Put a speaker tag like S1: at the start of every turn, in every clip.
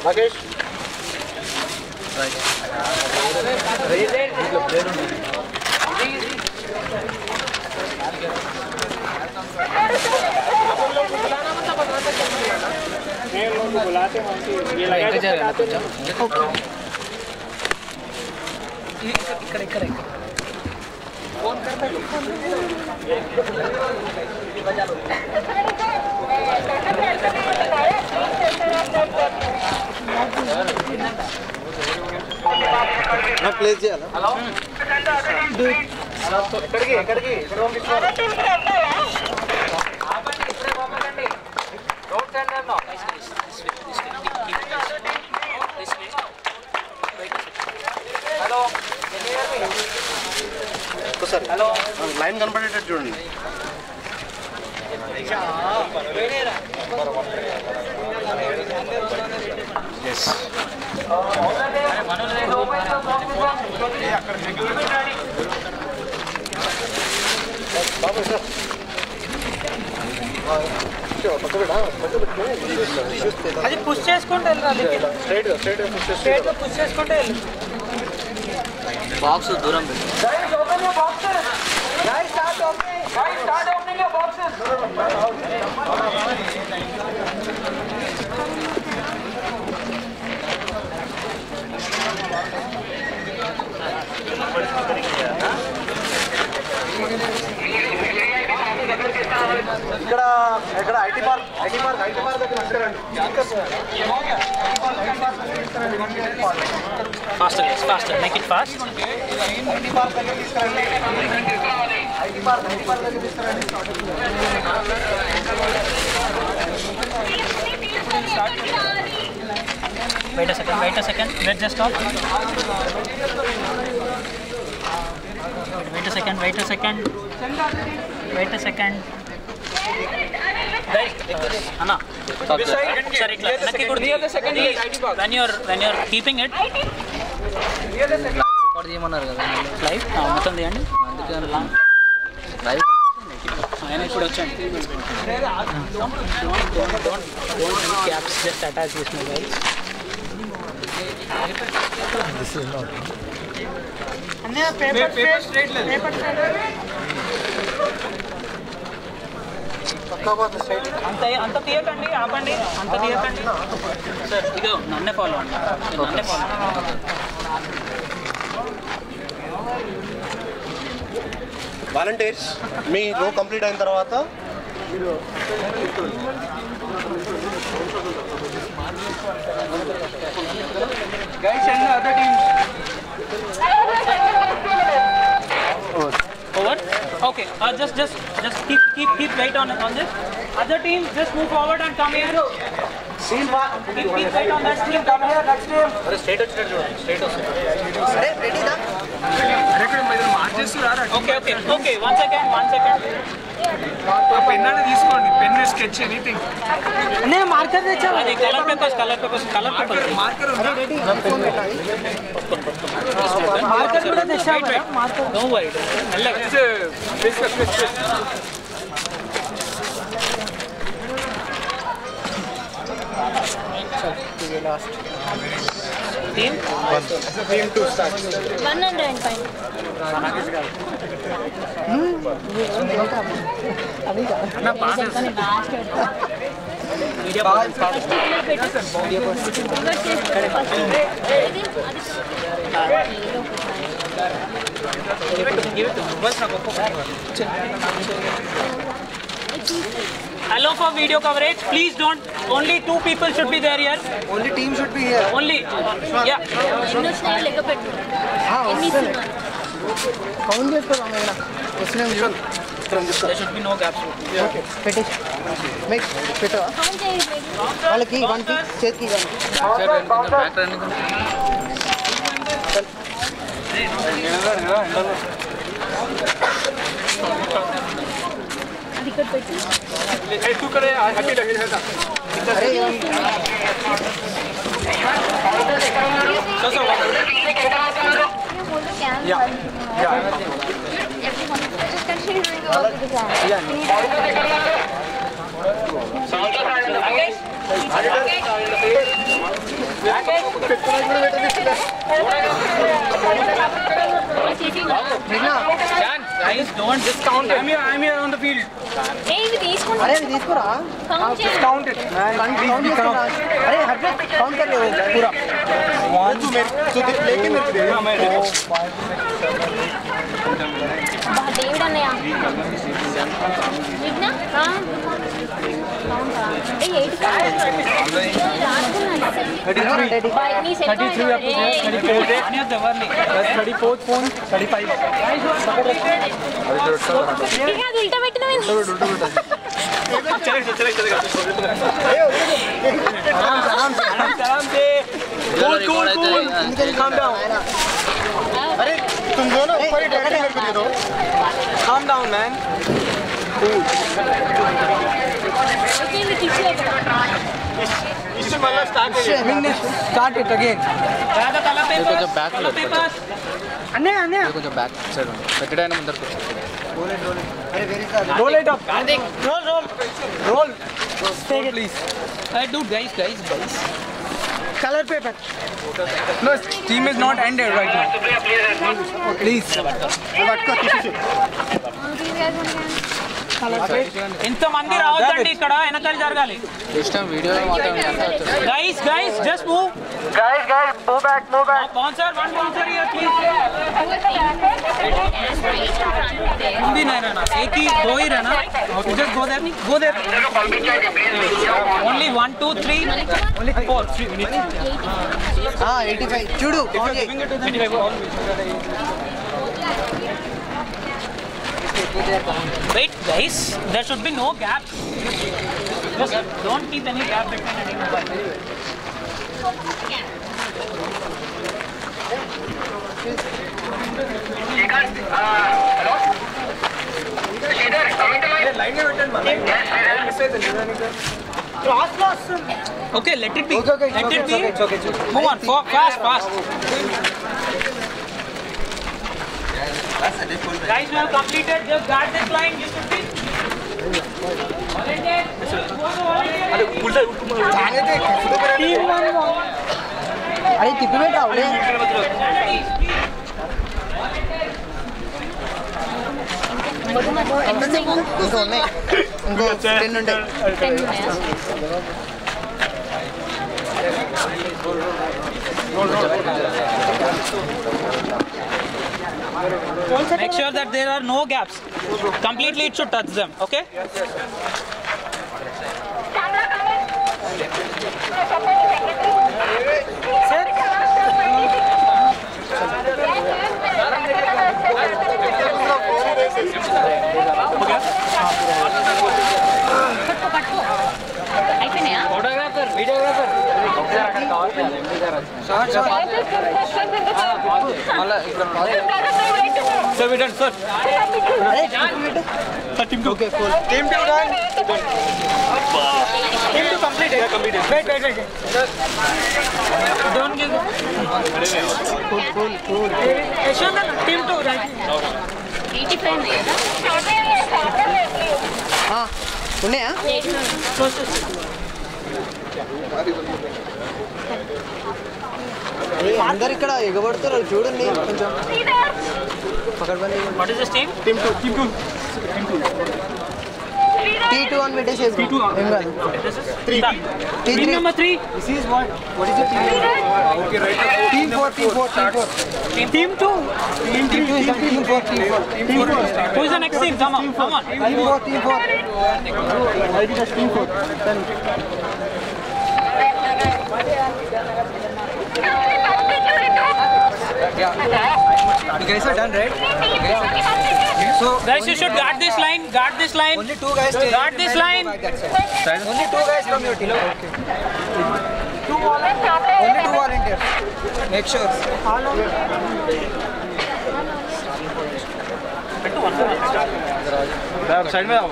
S1: Rakesh. बुलाते हैं ये लगा जाएगा ఇక్కడ फोन करता है मैं प्लेस చేయాలా హలో హలో ఎక్కడికి ఇక్కడ పంపిస్తాను ఆపండి ఇప్పుడే పంపకండి don't send them no hello ఒకసారి హలో లైన్ కనపడేటట్టు చూడండి yes బాబు సార్ అది పుష్ చేసుకుంటే స్ట్రైట్ పుష్ చేసుకుంటే బాక్స్ దూరం ఇక్కడ ఐటీ పార్క్ దగ్గర faster make it fast IT park దగ్గర తీసుకురండి ఐటీ పార్క్ దగ్గర తీసుకురండి wait a second let's just stop wait a second guys Anna sorry when you're keeping it record చేయమన్నారు కదా లైవ్ మొత్తం తీయండి అందుకే లైవ్ ఆయన ఇప్పుడు వచ్చండి క్యాప్స్ జస్ట్ అటాచ్ చేసిన గైస్ దిస్ ఇస్ నాట్ అన్న పేపర్ స్ట్రైట్ లేదు పేపర్ స్ట్రైట్ అంత తీయకండి ఆపండి అంత తీయకండి సార్ ఇదో నన్నే ఫాలో అండి
S2: వాలంటీర్స్ మీ రో కంప్లీట్ అయిన తర్వాత
S1: guys and other teams
S3: over okay just keep wait on this other team just move forward and come here
S1: keep
S3: wait on that team
S1: come here next team
S2: అరే straight వచ్చేటట్టు చూడండి straight వస్తుంది
S1: అరే రెడీనా అరే ఇక్కడ మీరు మార్చేస్తున్నారు
S3: okay one second
S1: పెన్ అనేది తీసుకోండి పెన్ స్కెచ్ ఎనీథింగ్ అనే మార్కర్ తెచ్చా
S3: అది కలర్ పేపర్స్
S1: మార్కర్ ఉందా రెడీ
S3: మార్కర్ కూడా తెచ్చా మార్కర్ డోంట్ వరీ మెల్లగా
S1: ప్లీజ్ last
S3: team
S1: 2 starts
S4: 105
S1: ना पास
S3: media give it to bus na allow for video coverage please don't only 2 people should be there here
S1: only team should be here
S3: only yeah
S4: ఎన్నో స్నేహితులు లెక్క పెట్టు ఎన్ని
S1: count చేసుకోవాలి వస్తున్నాం చూడండి
S3: there should be no gaps
S1: okay పెట్టి make పెట్టవా
S4: కౌంట్ చేయండి
S1: వాళ్ళకి 1 పీస్ చేతికి ఇవ్వండి
S3: బ్యాక్ రండి
S4: అది ఇక్కడ పెట్టి
S1: तू करे हटी लगे था अरे
S4: So
S1: Yeah.
S4: Everyone just continue doing the work of the class.
S3: Guys, don't discount it. I'm here on the field.
S4: Hey, we తీసుకుంటా.
S5: अरे తీసుకురా.
S3: Count it.
S5: अरे हर्षित काउंट कर ले वो पूरा.
S2: लेके मेरे दे.
S4: डेविड అన్నయ్య. విన్నా? కౌంటా. ఏ 8 కౌంట్. 33. నీ set
S3: 33 up to 34. Any of the warning. 34th phone. 35.
S4: ఇక అది ఉల్టా పెట్టినవేంది?
S3: आराम से cool calm down
S2: अरे तुम दोनों ऊपर ही डायरेक्ट मेरे को दे दो.
S3: calm down man
S4: ఓకే నీ కిచెన్
S2: इससे मतलब
S5: start it again.
S3: రాధా తల పేపర్
S6: కొంచెం బ్యాక్ లో
S3: పేపర్
S5: అన్నయ్య
S6: కొంచెం బ్యాక్ సైడ్ ఉంది పెట్టడానికి ముందరకు
S5: roll it up. roll
S3: take it please dude guys
S5: color paper.
S3: no team is not ended right now please ఇంత మంది రావద్దండి ఇక్కడ వెనకాల జరగాలి
S6: ఇష్టం వీడియో మాత్రం
S3: guys just move
S5: move back
S3: bouncer one bouncer here please भी नहीं रहना एक ही दो ही रहना just go there only 1 2 3 only 4
S5: 85 చూడు
S3: wait guys there should be no gap just don't keep any gap between anyone okay let it be move on fast guys we have completed just guard this line you should be volunteer team 1
S5: అరే తిప్పి పెట్టా ఇంకో ఉన్నాయి ఇంకో 10 ఉంటాయి
S3: make sure that there are no gaps completely it should touch them okay
S4: అయిపోయినాయా?
S3: videographer sir we done sir
S5: అరే తిప్పి పెట్టు
S3: team 2 okay cool team 2 done team 2 completed wait don't give cool Yeshwanth team 2 right
S4: 85 ఉన్నాయి కదా?
S5: ఉన్నాయా అందరు ఇక్కడ ఎగబడుతున్నారు చూడండి కొంచెం పకడ్బందీ
S3: what is this team team 2
S5: T2 అని పెట్టేసేది
S3: T2
S5: ఏం కాదు
S3: this is 3 team number 3
S5: this is what is the team
S2: okay right
S5: team 4
S3: team 2
S5: team 4
S3: who is the next team come on
S5: team 4 I did a team 4 you guys are done right so
S3: guys you should guard this line
S5: only 2 guys stay
S3: guard this line
S5: only 2 guys from your team okay only 2 volunteers make sure
S2: side में आओ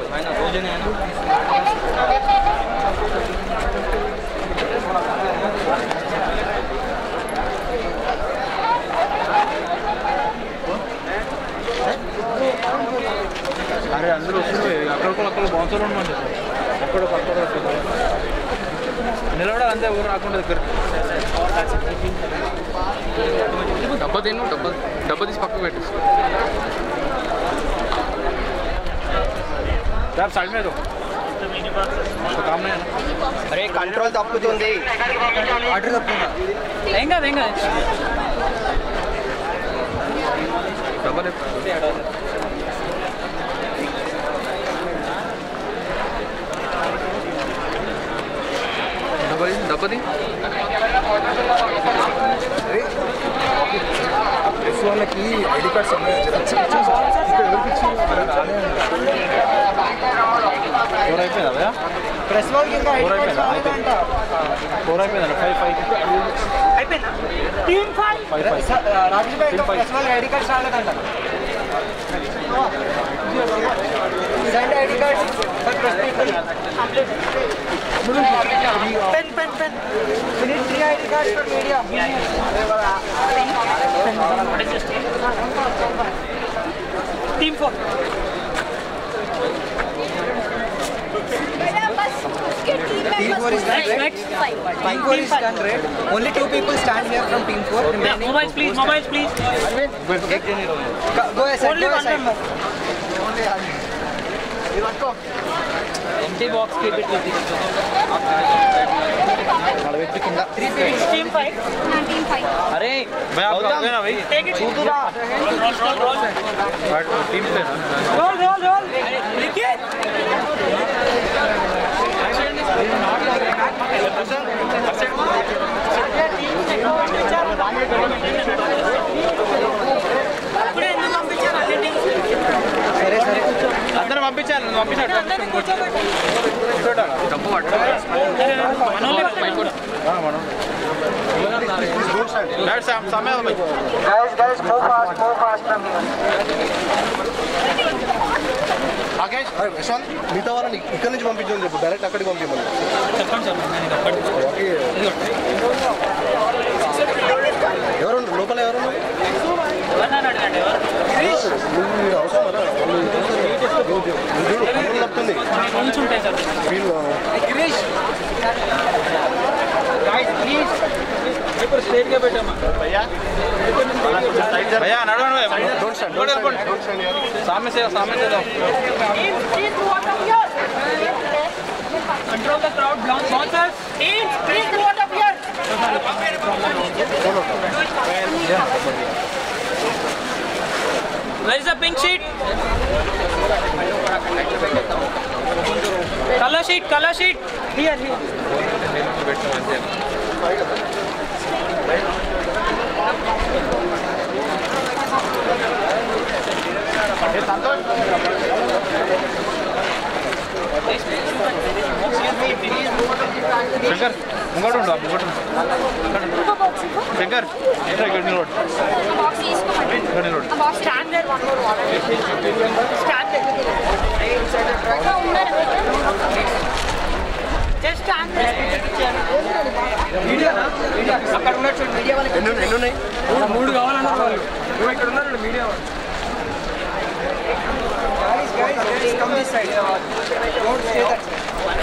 S2: अरे अंदर अక్కడ bouncer ఉండమండి అక్కడ పక్కన నిలబడాలి అంతే ఊరు రాకుండా దగ్గర
S6: డబ్బా తిను, డబ్బా తీసి పక్కకు పెట్టు.
S1: साइड में दो काम नहीं है ना.
S2: अरे कंट्रोल తప్పుతుంది.
S5: ఆర్డర్ తప్పుతుందా?
S3: ఏం కాదు
S6: డబ్బా డబ్బది
S5: వాళ్ళకి ఐడి కార్డ్స్ ఉన్నాయి.
S1: అయిపోయిందా
S5: ప్రెస్ వాళ్ళకి ఇంకా ఐడి కార్డ్స్ రాలేదంట.
S1: 4 అయిపోయిందా 5
S3: అయిపోయిందా టీమ్ 5
S5: రాజేష్ భాయ్ ఇంకా ప్రెస్ వాళ్ళకి ఐడి కార్డ్స్ రాలేదంట. Send ID cards for press people. Pen. We need 3 ID cards for media.
S3: Team 4
S5: Team 4 is done, right? Team 4 is done, right? Only 2 people stand here from Team 4. Remaining
S3: mobiles please.
S5: Go ahead,
S3: Only
S5: go
S3: one
S5: ahead.
S3: more. Empty box, keep it with you.
S5: 3 people.
S3: Team 5.
S4: Team 5.
S1: अरे मैं आपको आगे ना भाई
S3: Take it.
S1: Team से ना
S3: Roll. लिखिए. ఇప్పుడే ఎందుకు పంపించారు అన్నింటినీ?
S5: సరే
S1: అందరం పంపించాలి
S3: అందరినీ కూర్చోబెట్టి.
S6: డబ్బు పట్టు.
S1: समय
S5: guys, move fast from here.
S2: Rakesh Yashwant మిగతా వాళ్ళని ఇక్కడ నుంచి పంపించమని చెప్పు, డైరెక్ట్ అక్కడికి పంపించమని.
S3: చెప్పండి సార్ నేను చెప్పండి.
S2: ఎవరు లోపల ఎవరు
S3: ఎవరినైనా అడగండి ఎవరు
S2: అవసరం కదా చూడు కంట్రోల్ తప్పుతుంది
S3: కొంచెం ఉంటాయి సార్.
S2: వీళ్ళు
S3: ఇప్పుడు స్ట్రైట్గా పెట్టామా
S1: भैया नड़ो
S2: డోంట్ స్టాండ్
S1: सामने से जाओ
S3: Control the crowd. Sponsors. Teams, please go out of here. Where is the pink sheet? Color sheet. Here.
S1: Shankar मुंगट उंडो शंकर गड्डी road
S4: Stand there, one more water. Stand there.
S3: Just stand there.
S5: Media అక్కడ ఉన్నట్టు media వాళ్ళకి
S2: ఎన్ని ఉన్నాయి
S5: 3 కావాలన్నారు వాళ్ళు. నువ్వు ఇక్కడ ఉన్నారు మీడియా వాళ్ళు. Guys, come this side. Don't stay that side.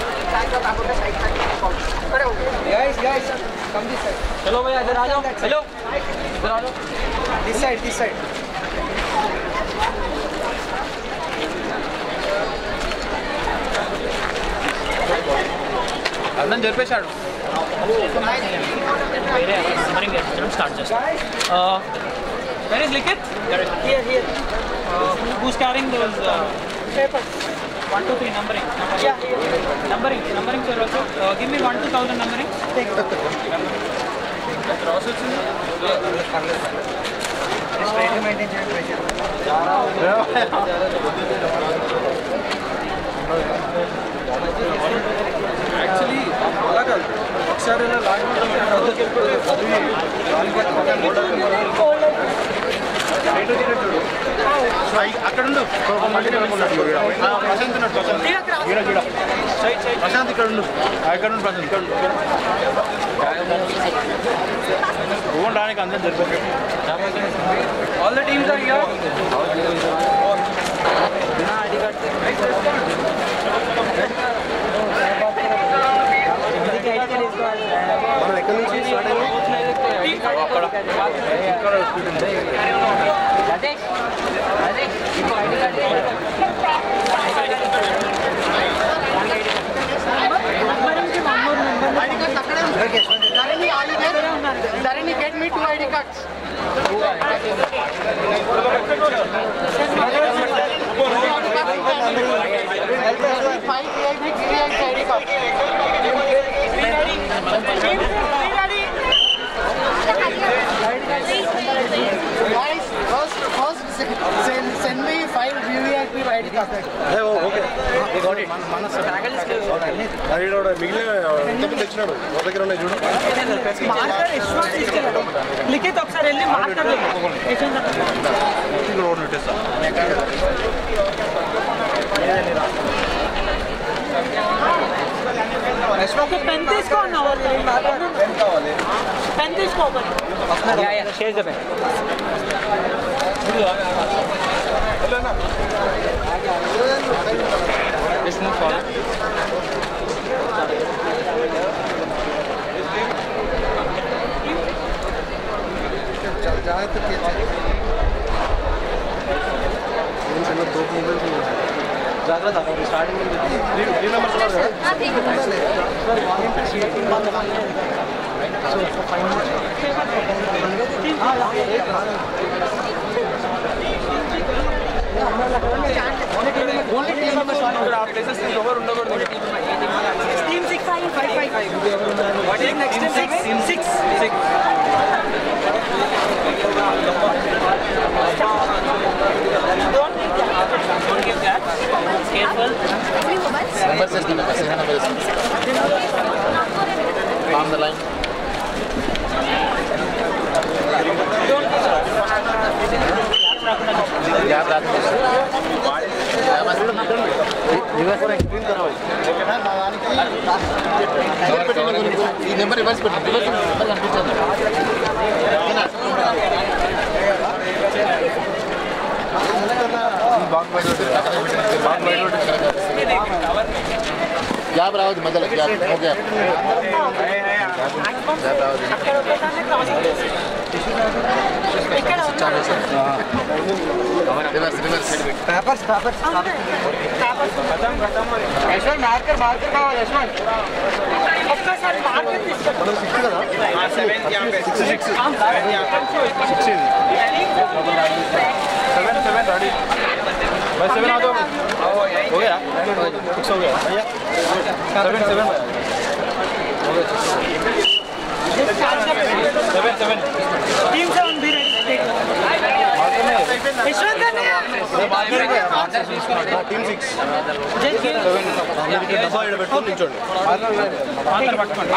S5: Guys, come this side.
S3: चलो भैया इधर आ जाओ. हेलो. इधर आ जाओ.
S5: This side.
S1: అందరం జరిపేశాడు
S3: Start just. Where is Likit? Here. Who's carrying those papers? 1, 2, 3 numbering. Yeah. Numbering sir also. Give me 1 to 1000 numbering. Take it.
S5: Straight maintain చేయండి pressure. Actually అలా కాదు ఒకసారి ఇలా లాగిపోతే
S2: అక్కడ ఉండు ప్రశాంత్ ఇక్కడ ఉండు ప్రశాంత్ ఓన్ రానికి అందరం జరిపోతుంది
S5: all the teams are here
S2: మనం ఎక్కడి నుంచి స్టార్ట్ అయింది
S4: Dharini, get me 2 ID cards. Five ID cards. Guys, first send me 5 VIP ID cards.
S2: Okay మిగిలిన ఎంతమంది తెచ్చినాడు వాళ్ళ దగ్గర ఉన్నాయి చూడు.
S3: లిఖిత్ ఒకసారి వెళ్ళి మాట్లాడలేదు. పెన్ తీసుకో అన్నావు. పెన్ తీసుకో.
S2: జాగ్రత్త స్టార్టింగ్ 3 మెంబర్స్ ఉన్నారు కదా.
S3: Team 6 5 What is next? 6 Don't give that. Careful.
S2: On the line. ఈ నెంబర్ రివర్స్ పెట్టండి. గ్యాప్ రావద్దు మధ్యలో gap no gap reverse
S5: papers Yashwant marker కావాలి యశ్వంత్
S3: ఒక్కసారి మార్కెట్ తీసుకో.
S2: మనం 6 కదా 6 रेडी भाई 7 आ जाओ हो गया 6 हो गया भैया 7 हो गया 7
S3: टीम 7 भी रेडी. यशवंत ने
S2: टीम 6
S3: जय के
S2: डब्बा इड పెట్టుకొని నిల్చోండి
S3: మార్కర్ పట్టుకోండి.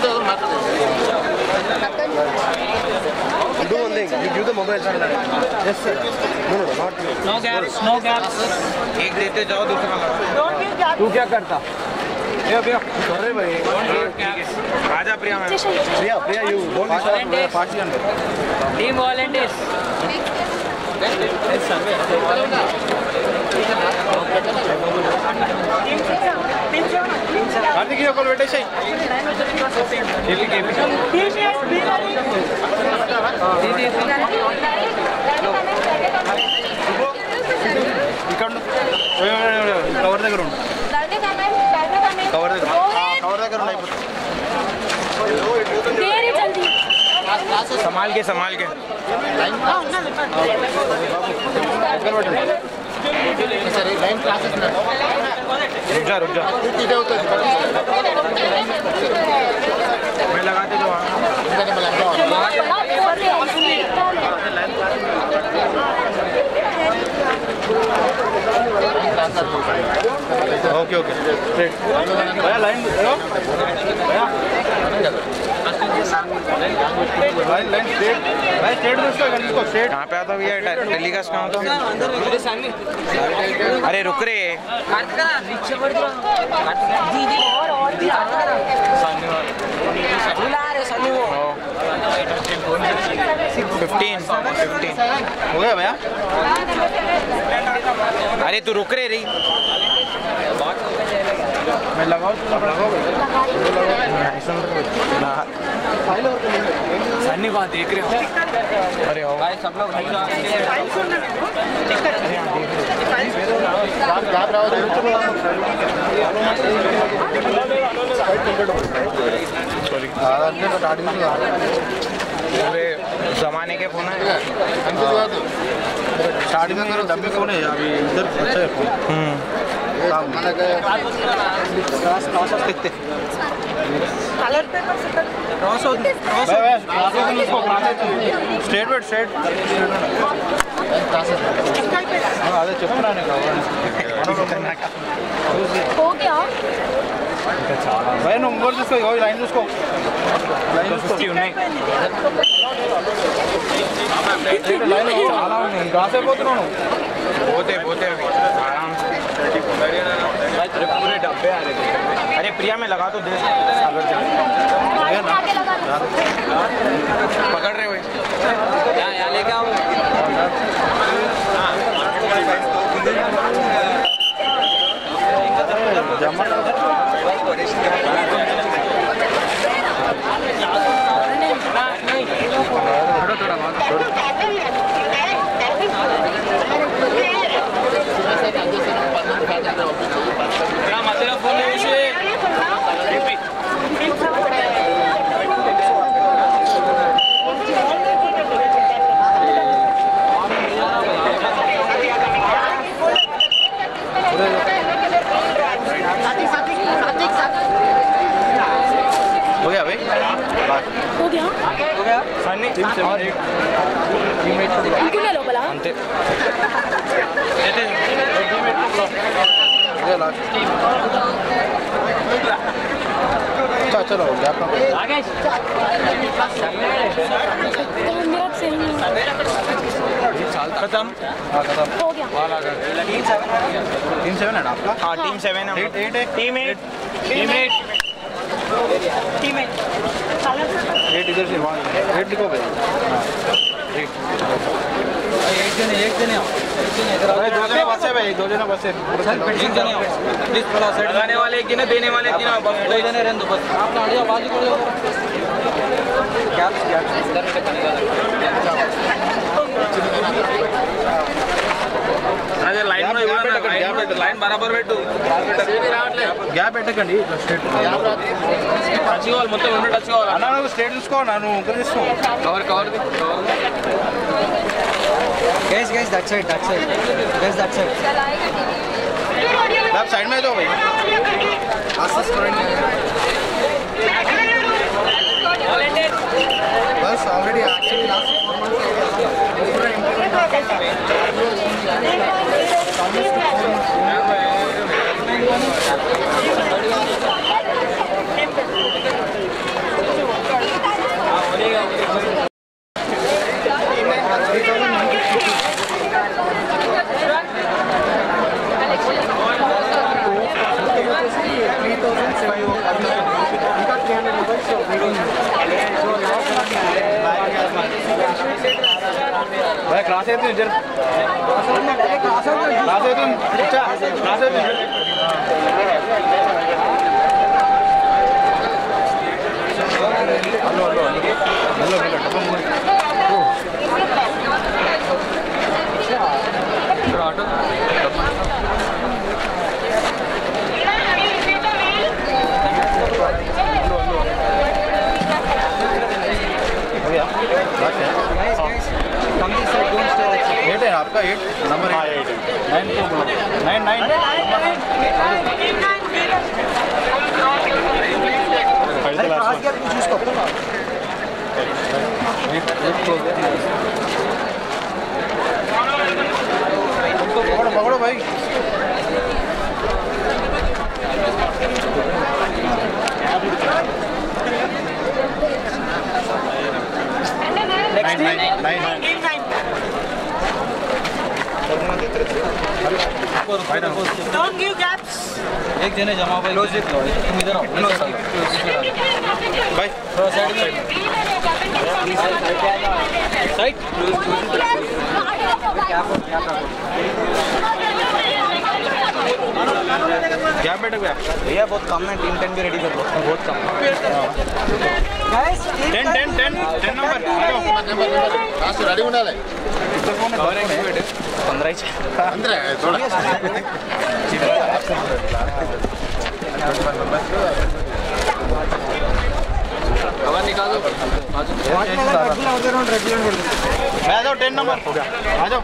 S2: Do one thing, you give the mobile. Yes sir. No, not you.
S3: No gaps.
S5: एक देते जाओ दूसरा
S3: Don't give gaps.
S5: तू क्या करता
S2: अरे भाई
S5: आजा Priya ma'am
S2: Priya you don't party under.
S3: Team volunteers.
S2: Karthik ఒకరు పెట్టేసాయి ఇక్కడ కవర్ దగ్గర ఉండు కవర్ దగ్గర
S5: संभाल के
S2: लाइन क्लासेस रुक जा
S5: मैं लगाते जो
S2: ओके ओके भैया लाइन लाइन स्ट्रेट भाई स्ट्रेट में इसको स्ट्रेट
S5: कहाँ पे आता भैया टेलीकास्ट कहाँ होता अरे रुक रे 15
S2: हो गया भैया
S5: अरे तू रुक रे रही
S2: मैं लगाओ
S6: अन्नी बात देख रहे हो अरे हो भाई सब लोग अरे जमाने के फोन है
S2: स्टार्टिंग में मेरा डब्बे फोन है अभी इधर अच्छा है फोन स्ट्रेट स्ट्रेट అదే చెప్తున్నాను భయ నువ్వు ఇంకోటి చూసుకో లైన్ చూసుకో లైన్ చూసుకో ఉన్నాయి చాలా ఉన్నాయి క్రాస్ అయిపోతున్నాను
S6: పోతే పోతే आराम से पूरे डब्बे आ रहे थे अरे प्रिया में लगा तो दे पकड़ रहे भाई यहाँ लेके आओ मध्य फोन
S2: हो गया भाई
S4: हो गया ఇంకునే లోపల
S6: అంతే
S2: चलो
S6: खत्म
S4: हो गया
S2: टीम 7 है ना आपका
S6: हाँ टीम 7 है टीम 8
S2: 8 इधर से वहाँ 8 लिखो भाई एक जने दो जने बस है भाई दो जने बस है
S6: प्लीज थोड़ा साइड लगाने वाले एक गिने देने वाले एक गिना दो जने रहने दो बस आप ना हटियो बाजू कर दो गैप అదే లైన్ లో లైన్ బరాబర్ పెట్టు
S2: గ్యాప్ పెట్టకండి స్ట్రైట్
S6: టచ్ కావాలి మొత్తం రెండు టచ్ కావాలి
S2: అన్న నువ్వు స్ట్రైట్ చూసుకో నన్ను ఒకరు తీసుకో
S6: cover
S5: Guys, that side. Guys, that side.
S2: आप साइड में दो भाई बस ऑलरेडी एक्चुअली लास्ट 300 भाई क्लास है तो इधर क्लास है तो अच्छा क्लास है हेलो
S6: ऑटो
S2: एट है आपका 8 नंबर 8 पकड़ो भाई
S3: Don't give gaps.
S2: एक जने जमा भाई क्लोज इट तुम इधर आओ भाई थोड़ा साइड क्या बैठे भैया बहुत कम है टीम 10 भी रेडी कर लो बहुत कम 10 नंबर
S7: రెడీ ఉండాలి అందరే
S2: मैं जाओ 10 नंबर हो गया आ जाओ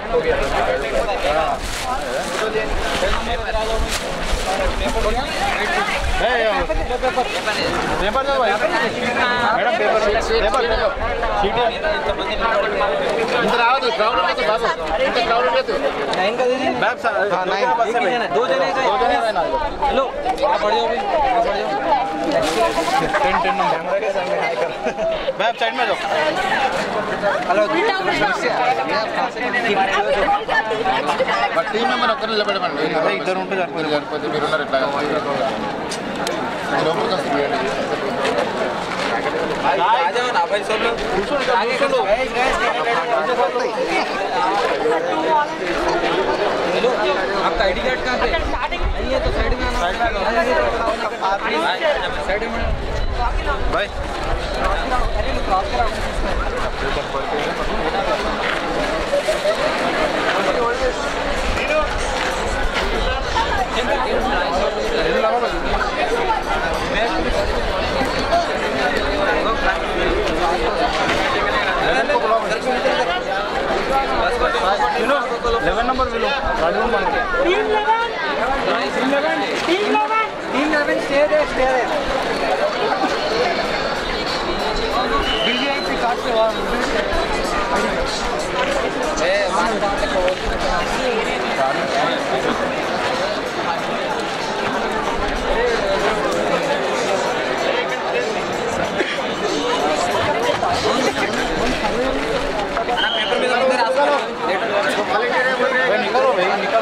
S2: पेपर दो भाई मैडम पेपर शीट
S7: ఇంత రావద్దు క్రౌడ్ లేదు బాబు ఇంత క్రౌడ్ లేదు
S5: 9 का दीजिए
S2: मैम हां 9
S5: दो जने का हेलो आप बढ़ जाओ
S2: 10 नंबर मैम साइड में जाओ
S5: हेलो
S7: బట్ టీమ్ మెంబర్ ఒక్కరు నిలబడమండి
S2: అదే ఇద్దరు ఉంటే
S7: సరిపోతే మీరున్నారు ఎట్లా లోపలికి వస్తుంది
S5: आ जाओ ना भाई सब लोग आगे कर लो हेलो आपका आईडी कार्ड कहाँ पे नहीं है तो साइड में आना साइड में
S2: भाई लेवन नंबर भी लो
S5: team 11 stay there BJP card से वहां
S2: निकलो भाई निकल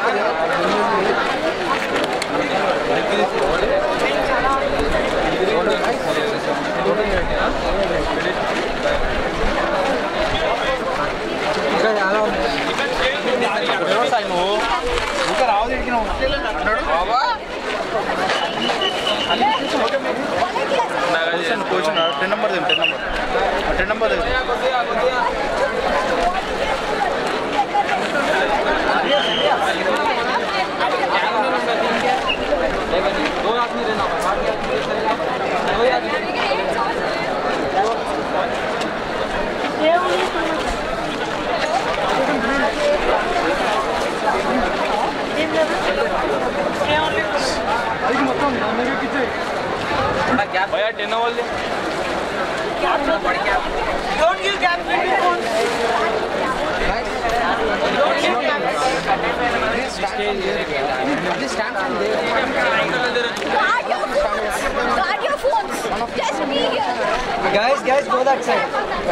S2: వ్యవసాయం నువ్వు ఇంకా రావు కూర్చున్నా 10 నెంబర్ 10 నెంబర్
S5: दो आदमी रहना
S2: भैया 10 बोल दे
S4: Don't give gap between phones. Don't give gap.
S8: Guard your phones. Just be here.
S5: Guys, go that side.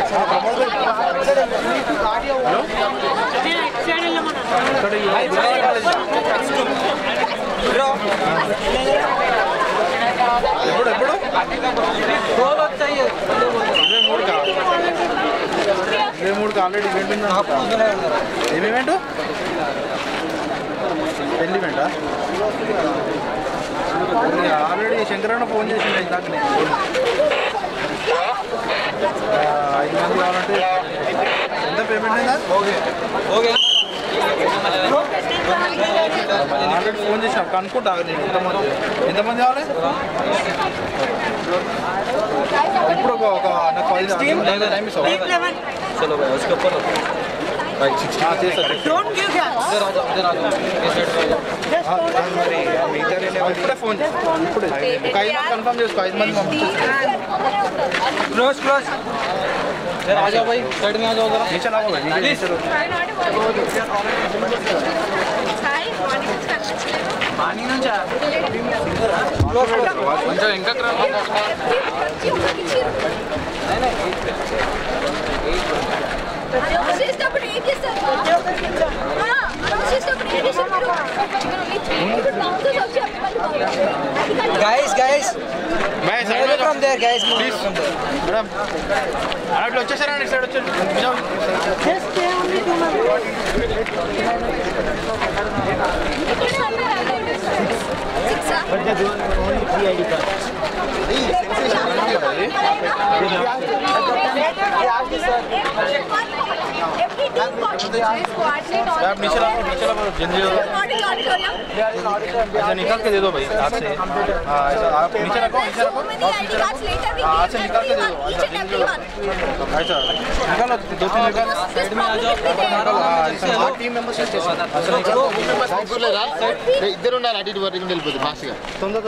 S2: ఎప్పుడు 23 ఆల్రెడీ ఈవెంట్ ఉంది ఏం ఈవెంట్ పెళ్లి ఈవెంటా ఆల్రెడీ శంకరన్న ఫోన్ చేసిండు ఇందాక నేను 5 మంది కావాలంటే ఎంత పేమెంట్ అయిందా
S5: ఓకే
S2: ఆల్రెడీ ఫోన్ చేసాం కనుక్కుంటా నేను ఎంతమంది కావాలి ఇప్పుడు ఒక నాకు 5 టైం ఇస్తావా
S5: चलो भाई उसके ऊपर
S4: Don't give gap.
S2: ఇప్పుడే ఫోన్ ఇప్పుడు ఒక 5 మంది కన్ఫర్మ్ చేసుకో 5 మంది
S5: क्लोज आ जाओ भाई साइड में आ जाओ जरा
S2: नीचे लाओ भाई नीचे
S5: पानी ना चाह
S2: కొంచెం ఇంకా
S5: गाइस
S2: मैं साइड में
S5: from there, guys.
S2: Please. Madam. Anak వచ్చేసారా ఇటు సైడ్ వచ్చేయండి.
S4: Just stay only 2 minutes.
S8: But they do only 3 ID cards. Every team got coordinate all.
S2: आप नीचे लाओ जल्दी ऐसा निकाल के दे दो भाई हाथ से हाँ ऐसा आप नीचे रखो हाथ से निकाल के दे दो ऐसा निकालो 2-3 निकालो साइड में आ जाओ निकालो टीम मेंबर्स निकालो
S7: ఇద్దరు ఉన్నారు అటు ఇటు వరకు వెళ్ళిపోతుంది ఫాస్ట్గా
S2: తొందర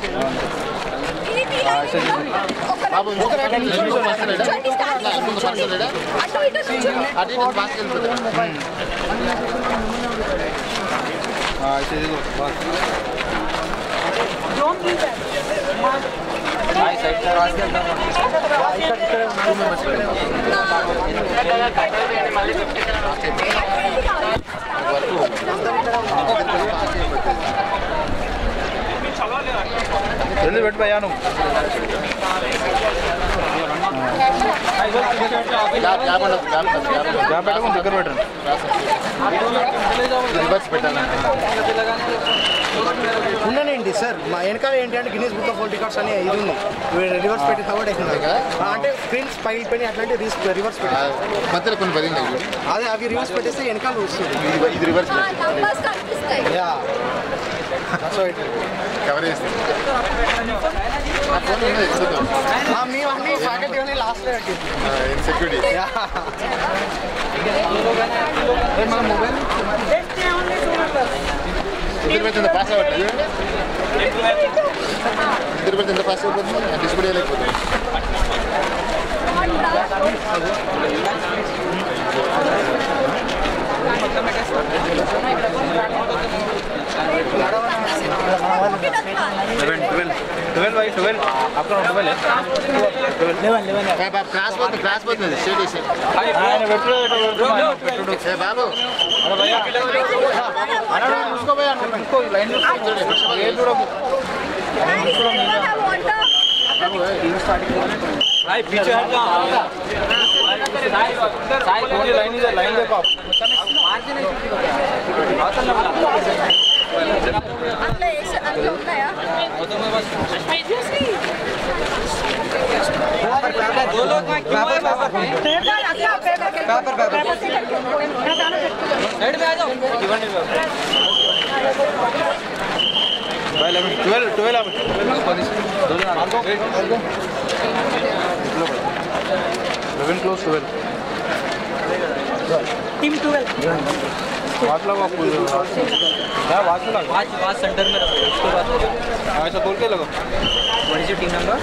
S7: బాబు ఇంకొక అటు ఇటు ఫాస్ట్ వెళ్ళిపోతుంది
S2: ऐसे दे दो बस
S4: Don't do that.
S2: High side से आवाज के अंदर 2 मेंबर्स जल्दी बैठ भाई आनो क्या बैठो దగ్గర बैठ
S7: రివర్స్ పెట్టాలి
S5: ఉన్నానండి సార్ మా వెనకాల ఏంటి అంటే Guinness book of world records అని ఇది ఉంది రివర్స్ పెట్టి కవర్ అవుతుంది అంటే స్క్రీన్స్ పైన అట్లాంటి రివర్స్ పెట్టి
S7: మధ్యలో కొన్ని పదింది
S5: అదే అవి రివర్స్ పెట్టేస్తే వెనకాల వస్తుంది
S7: ఇది రివర్స్
S5: యా సో
S7: కవర్ చేస్తుంది నా ఫోన్ ఉన్నది చూద్దాం
S5: మేము అన్ని ఫ్యాకల్టీ అన్ని లాస్ట్
S7: సెక్యూరిటీ మన mobile
S4: Just stay only 2 minutes.
S7: ఇద్దరు పెద్ద పాస్ అవ్వట్లేదు ఇద్దరు పెద్ద పాస్ అయిపోతుంది డిస్ప్లే లేకపోతుంది
S2: आपका 12 है
S7: 11 क्लास పోతుంది స్టేట్ బాబు
S2: उसको भैया उसको लाइन ये थोड़ा भाई पीछे हट जाओ पूरी लाइन इधर लाइन देखो आप
S3: दो लोग साइड में आ जाओ
S2: भाई 12 आप दो जन आ गए 11 क्लोज 12
S4: Team 12.
S2: वाच लगा आपको क्या वाच लगा
S3: वाच सेंटर में रखो उसके बाद
S2: ऐसा बोल के लगा
S5: What is your team number?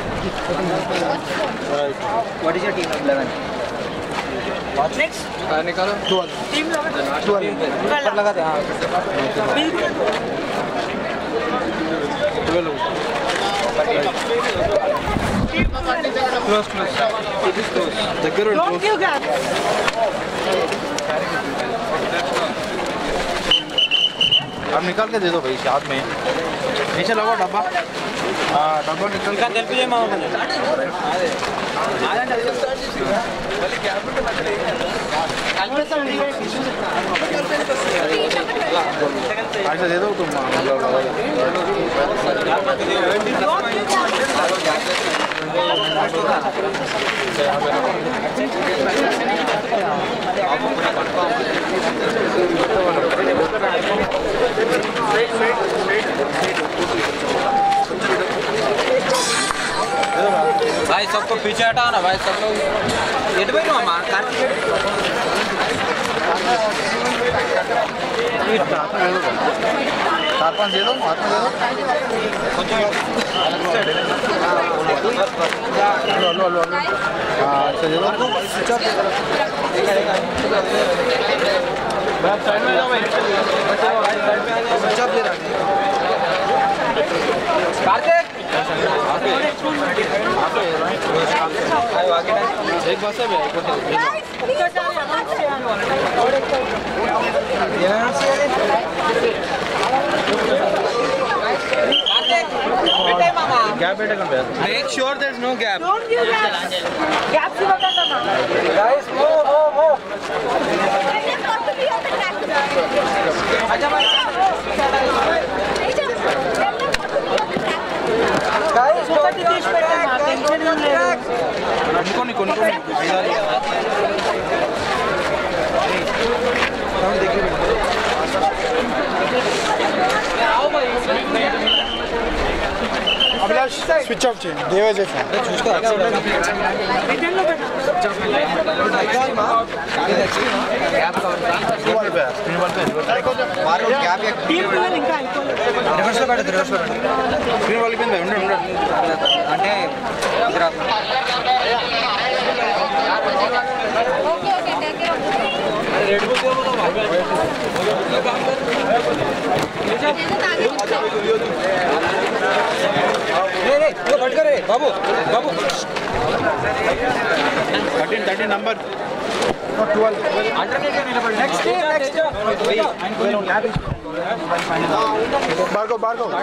S5: What is your team number? 11.
S4: Next.
S2: निकालो
S4: Team 11.
S5: 12 लगाते हैं हाँ
S2: 12 क्लोज దగ్గర
S4: Don't give gap.
S2: आप निकाल के दे दो भाई साथ में नीचे लगाओ डब्बा हाँ डब्बा निकल
S3: ఇంకా తెలిపి
S2: ऐसे दे दो तुम
S3: भाई सबको पीछे हटाओ ना भाई सब लोग ये तो भाई मामा
S2: चार पाँच दे दो हाथ में दे दो लो हाँ अच्छा दे दो साइड में जाओ भाई
S5: स्विच ऑफ दे रहा
S3: कार्तिक
S2: एक बस है भैया एक बस है Gap పెట్టకండి.
S6: Make sure there's no gap.
S4: Don't give gaps. Gaps ఇవ్వకండి అన్న.
S6: Guys, move. Guys,
S4: ఒకటి తీసి పెట్టమ్మా. టెన్షన్ ఏం లేదు.
S2: కొన్ని
S5: అభిలాష్ స్విచ్ ఆఫ్ చేయండి దేవాజీ ఫోన్
S6: చూసుకో.
S4: రిటర్న్లో పెట్టు. టీమ్ ప్లాన్ ఇంకా అయిపోలేదు.
S6: రివర్స్ లో పెడదు.
S2: స్క్రీన్ వాళ్ళిపోయింది. ఉండండి
S6: అంటే
S8: Okay, take care.
S6: పట్టుకోరే బాబు.
S2: 13 నంబర్.
S6: నెక్స్ట్
S5: భార్గవ్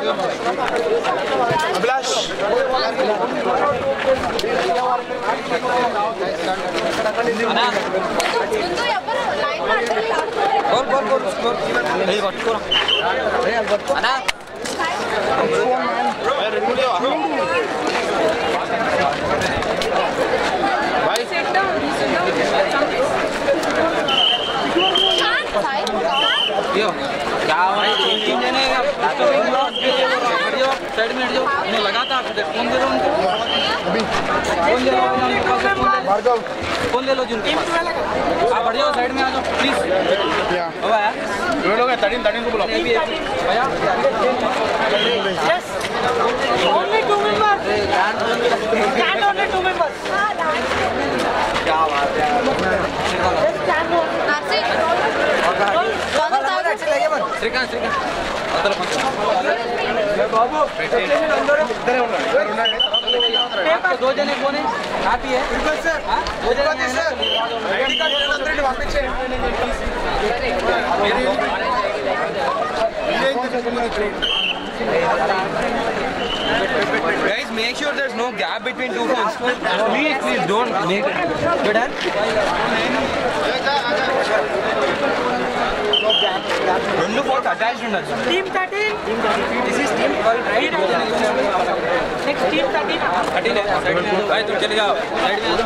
S5: అభిలాష్
S8: ముందు ఎవరు లైన్ మాట్లాడారు
S6: साइड में हट जाओ. मैं लगाता आपको फोन दे दो उनको.
S5: భార్గవ్
S6: फोन ले लो जिनको आप हट जाओ. साइड में आ जाओ प्लीज. बाबा यार
S2: ये लोग 13 को बुलाओ.
S4: Yes. Only 2 members. Stand only 2 members.
S6: क्या बात है.
S4: Just stand one.
S6: श्रीकांत दो जने कौन है. हैप्पी है. दो जने Guys, make sure there's no gap between two phones. Please don't make it. You done? రెండు ఫోన్స్ అటాచ్డ్ ఉండొచ్చు.
S4: Team 13.
S6: This is team 12, right?
S4: Next team 13.
S6: 13 है. साइड में भाई तुम चले जाओ. साइड में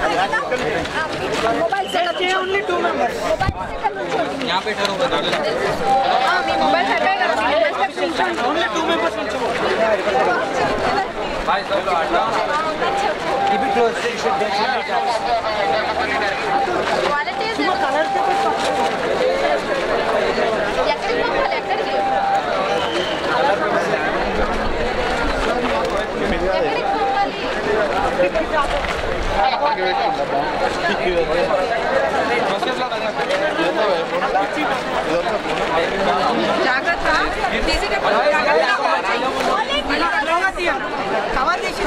S8: मोबाइल से
S4: Stay only 2 members.
S6: यहाँ पे ठहरो. बता दो.
S8: मोबाइल सेट है కదా
S4: Only 2 members నుంచి.
S6: भाई सब लोग हटो. Keep it close.
S8: Quality
S4: colour
S8: ఎక్కడికి పంపాలి ఎక్కడికి జాగ్రత్త తీసేటప్పుడు
S4: కవర్ చేసి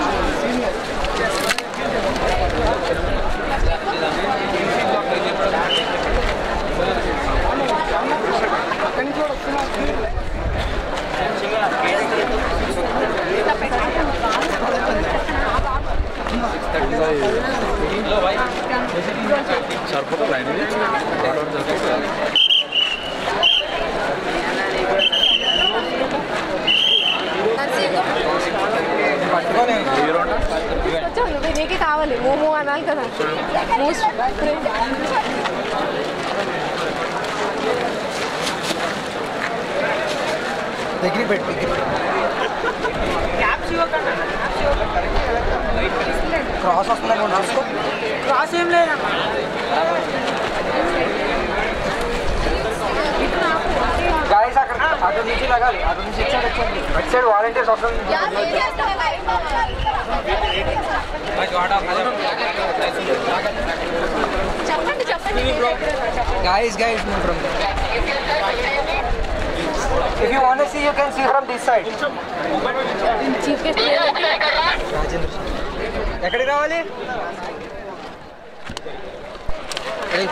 S2: సరిపోతా లైన్
S8: నీకు కావాలి మోమో అనాలి కదా మోస్ట్
S5: దగ్గర పెట్టి
S4: క్యాప్స్ ఇవ్వకండి.
S5: క్రాస్ వస్తున్నాయి చూసుకో.
S4: క్రాస్ ఏం లేదమ్మా.
S6: Guys, అటు నుంచి లగాలి. అటు నుంచి ఇచ్చాడు వచ్చండి. వచ్చాడు వాలంటీర్స్ వస్తుంది.
S8: చెప్పండి చెప్పండి
S6: Guys, no from there. If you want to see, you can see from this side.
S8: Chief guest
S6: ఎక్కడికి రావాలి?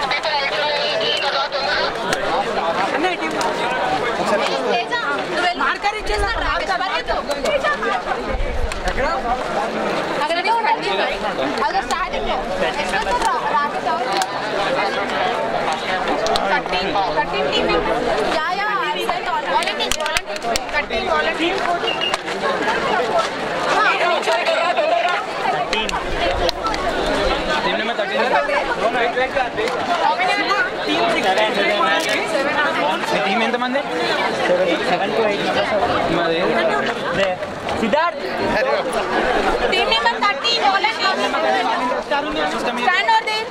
S4: అన్న ఈ టీం
S8: నువ్వు
S6: టీం ఎంతమంది?
S8: 7 to 8 Siddharth.
S4: Team number 13 volunteers. Stand over there.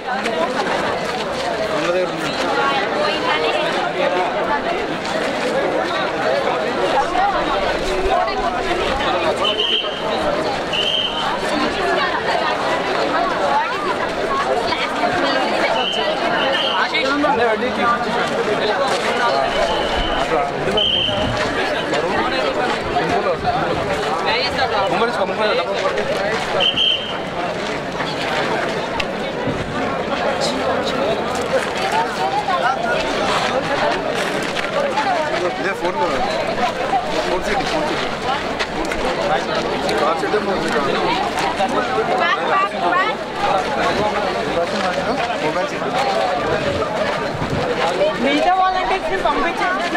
S4: మిగతా వాలంటీర్స్ పంపించండి.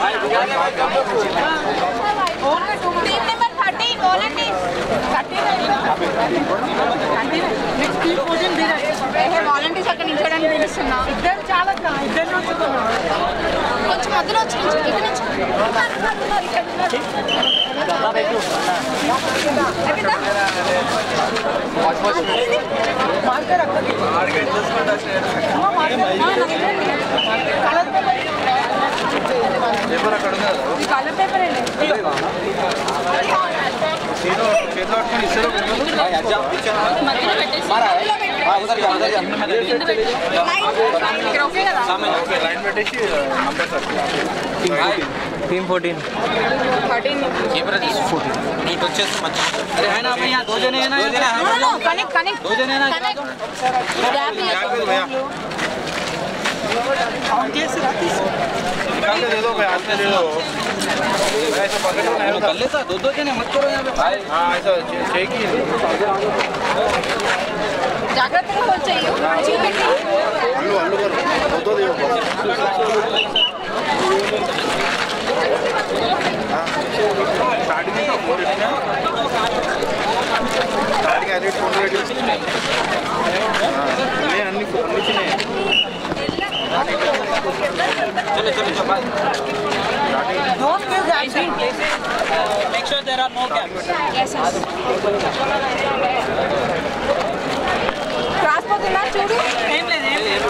S4: Team number 13 volunteers. 13 వాలంటీర్స్ అక్కడ నిల్చోడానికి పిలుస్తున్నా. ఇద్దరు చాలా ఇద్దరు కొంచెం మధ్యలో వచ్చి కలర్ పేపర్ అండి.
S6: टीम 14 नीट వచ్చేసి మంచి अरे है ना भैया दो जने हैं ना
S4: कनेक्ट दो जने हैं ना
S6: काउंट कैसे निकाल के दे दो भाई हाथ में दे दो ऐसा पकड़ लो कर लेता दो जने मत करो यहां पे भाई हां ऐसा चाहिए
S4: జాగ్రత్తగా హోల్డ్ చేయు చీపెట్టి
S2: అల్లు దो दे स्टार्टिंग में बोल रहे हैं स्टार्टिंग एडिट कर रहे हैं हां अन्नी चिने चलो bye
S4: don't give vaccine
S3: Make sure there are no gaps.
S4: yes cross పోతున్నా చూడు
S3: ఏం లేదు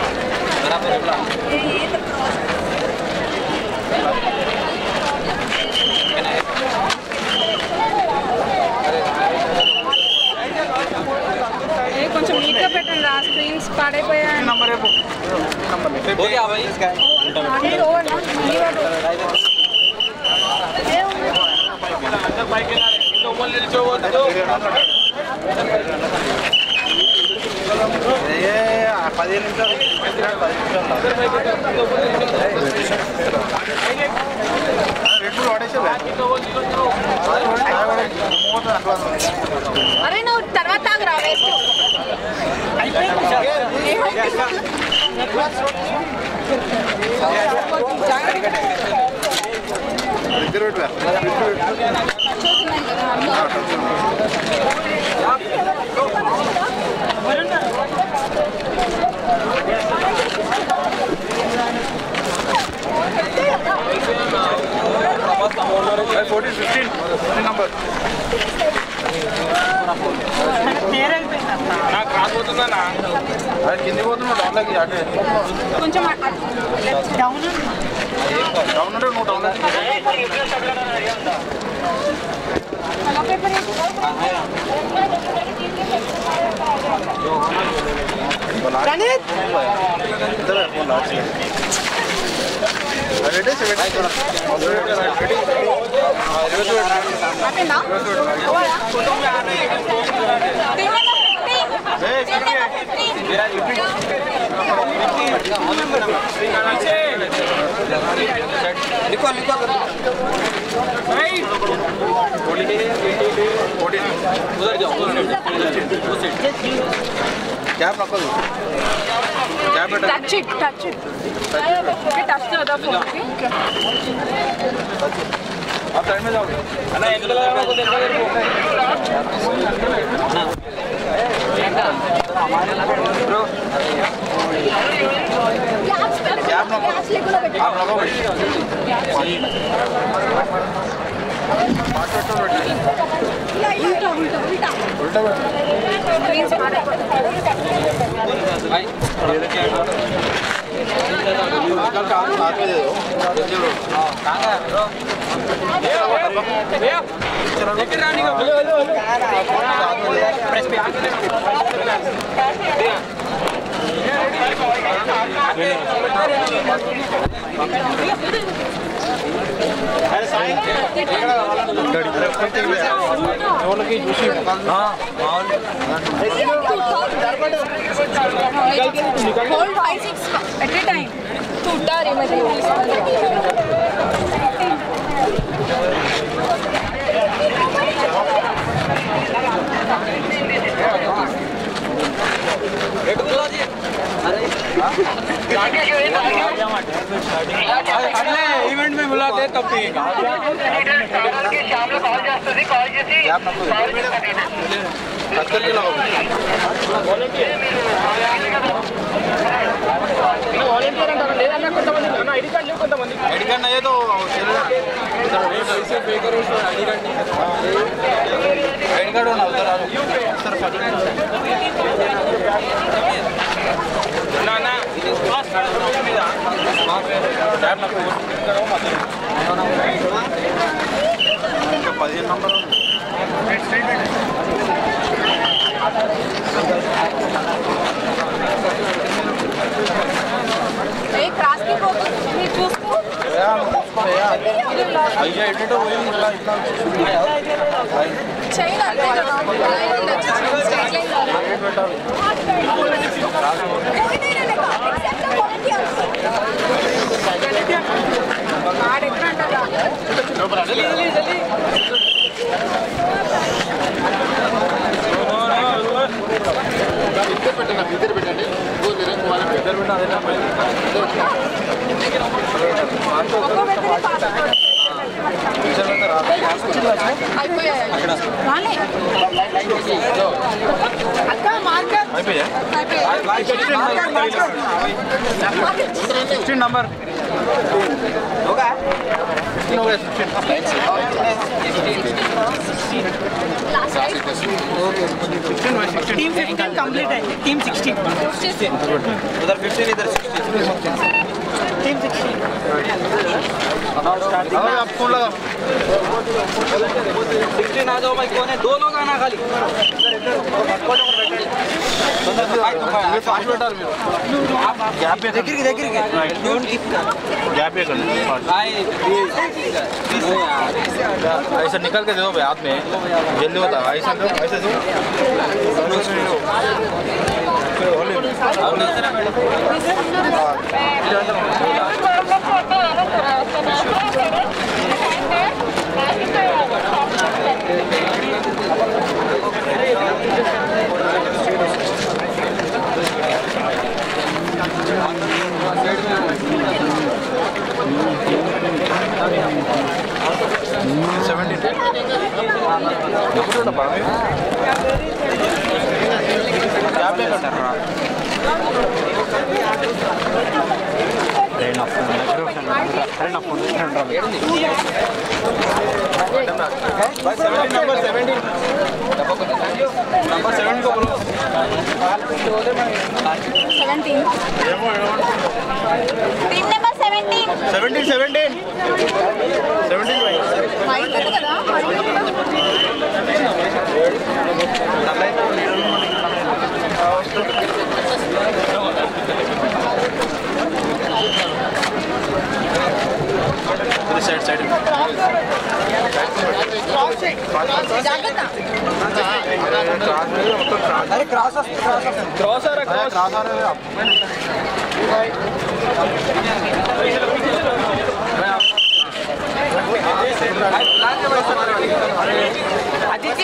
S4: కొంచెం నీట్గా పెట్టండి రా స్క్రీన్స్ పాడైపోయాయి
S2: नंबर है
S6: हो गया भाई इसका
S2: अंदर बाइक के ना तो बोल ले जो ये 15 నిమిషాలు 10 నిమిషాలు రెడ్ వాడేసే
S4: అరే నువ్వు తర్వాత ఆగరా వేస్ట్
S2: నంబర్ నాకు రాబోతుందా అది కింది పోతున్నా డౌన్లోకి అటే
S4: కొంచెం డౌన్
S2: డౌన్ అంటే నువ్వు డౌన్
S4: కలర్ పేపర్
S2: कैप रखो cap
S8: Touch it. Okay, touch the other phone. Okay.
S2: आप साइड में जाओगे ना एक को देखो कैप रखो उल्टा
S8: Hold 5-6 at a time.
S3: Event में बुलाते तब पिएगा ఐడి కార్డ్ नहीं है तो ఐడి కార్డ్ होना उधर ना ना
S8: क्रास की फोटो చూసుకో
S2: అయ్యా ఎటో పోయింది
S8: చైనా
S7: इधर बैठने वो मेरे तुम्हारे इधर बैठा देना
S2: नंबर होगा
S3: टीम 15 कंप्लीट है टीम 16
S2: उधर 15 इधर 16
S3: टीम 16
S2: आप फोन लगाओ
S3: 16 आ जाओ भाई कौन है दो लोग आना खाली
S2: फास्ट बैठा गैप पे गैप पे ऐसा निकल के दे दो भाई हाथ में जल्दी होता है ऐसा दो ऐसे दो नंबर 7 को बोलो
S8: 17 टीम नंबर 17 వైట్ కదా
S2: साइड साइड
S8: జాగ్రత్త
S2: अरे क्रॉस क्रॉस आ रहा है क्रॉस आ रहा है आदित्य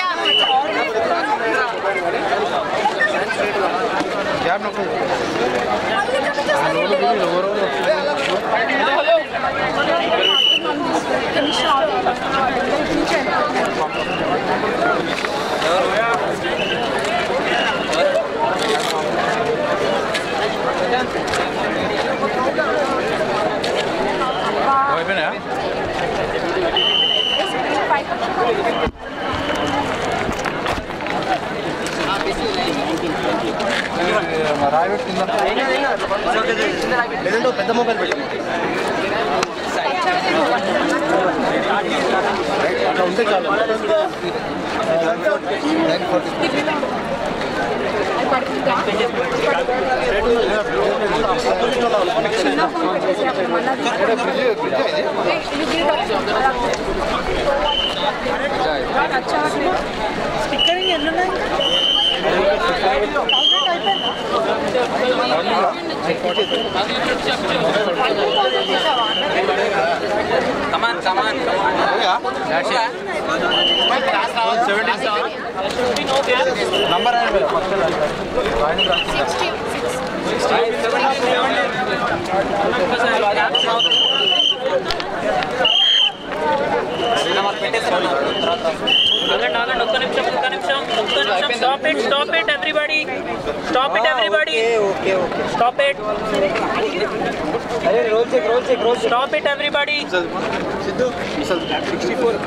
S2: क्या नको లేదంటే పెద్ద మొబైల్ పెట్టాము అట్లా ఉంటే చాలు
S4: స్టిక్కరింగ్ ఎన్ని ఉన్నాయి
S2: come on number
S3: Stop it everybody. Stop it everybody.
S2: Okay.
S3: Stop it.
S2: अरे roll check
S3: Stop it everybody.
S2: Sidhu 64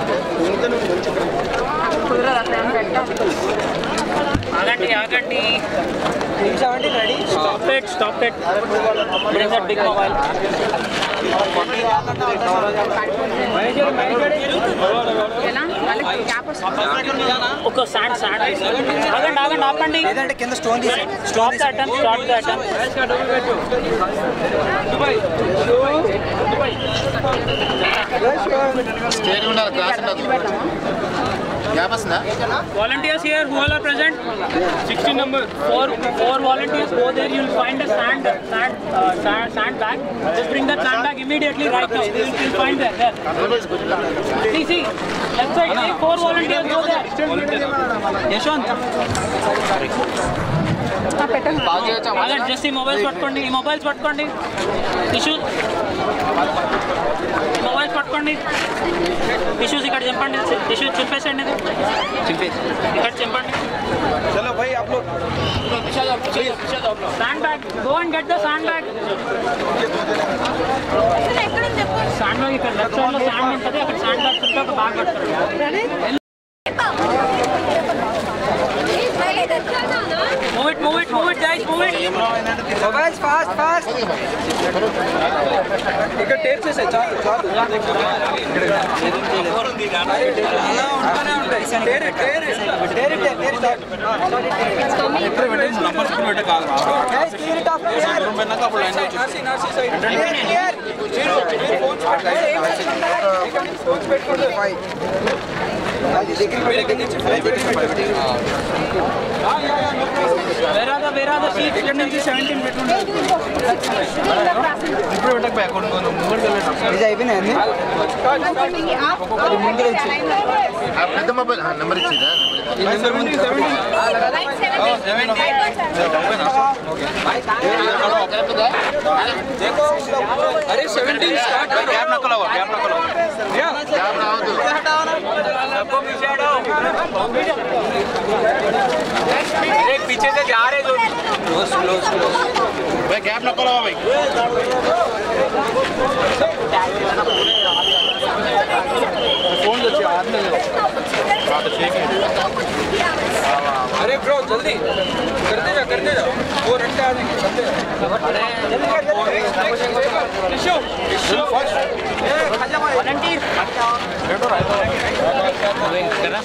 S3: आगंडी
S2: 70 ready
S3: stop it bring that big mobile ఒక శాండ్ ఆగండి ఆపండి
S2: లేదంటే కింద స్టోన్ తీసి
S3: స్టాప్ ద అటెంప్ట్
S7: స్టేట్ ఉండాలి క్లాస్ ఉండదు
S3: volunteers here who all are present 16 number four volunteers go there you will find a sand bag just bring that sand bag immediately right now you will find there see left side 4 volunteers go there Yeshwanth just ఈ mobiles పట్టుకోండి tissues tissues ఇక్కడ చింపండి tissues చింపేసండి ఇక్కడ చింపండి
S2: चलो भाई आप लोग
S3: sand bag go and get the sand bag sand bag ఇక్కడ లెఫ్ట్ సైడ్ లో sand ఉంటది అక్కడ sand bag చుట్టూ ఒక బ్యాగ్ పట్టుకోండి move it guys move it
S2: mobile fast ఇక్కడ టేప్ చేసే చాలు అలా ఉంటాయి టేర్ ఇప్పుడు నంబర్ స్క్రీన్ పెట్టే కాదు guys clear it off room పెన్నాక అప్పుడు లైన్ నర్సీ సైడ్ క్లియర్ ఫోన్స్ పెట్టుకోండి 5 అది దగ్గర పెట్టి
S3: వేరే సీట్ ఇక్కడ నుంచి 17 పెట్టుకోండి
S2: ఇప్పుడు పెట్టక బ్యాక్ కొనుగోను ముందుకు వెళ్ళండి ఇది అయిపోయినా అన్ని ముందు నుంచి
S7: ఆ పెద్ద మొబైల్ నెంబర్ ఇచ్చిదా
S2: ఈ నెంబర్ ముందు 17 देखो अरे 17 स्टार्ट गैप न खोलो गैप रावदु हटाओ ना सबको पीछे हटाओ एक पीछे से जा रहे जो स्लो
S7: भाई गैप न खोलो भाई
S2: फोन दे आदमी बात शेक अरे ब्रो जल्दी कर दे जा वो रट्टे आ जाएंगे अरे टिश्यू फर्स्ट ए खजा भाई वॉलंटियर बैठो राइट करना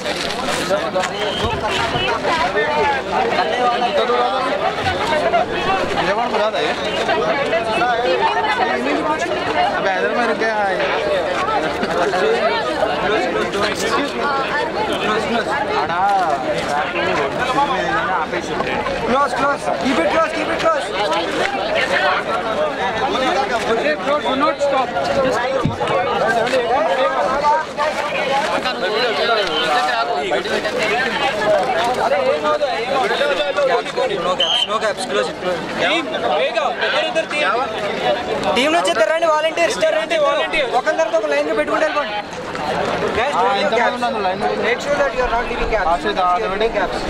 S2: जवान बुला दे अबे इधर में रुक गया
S9: Close, close. Keep it close, keep it close. Okay, bro, do not stop. No gaps, close it, close it. Team నుంచి తెరండి వాలంటీర్స్ ఒకళ్ళతో ఒక లైన్ లో పెట్టుకుంటే వెళ్ళిపోండి. Guys, don't leave gaps. Make sure that you are not leaving gaps. Gaps.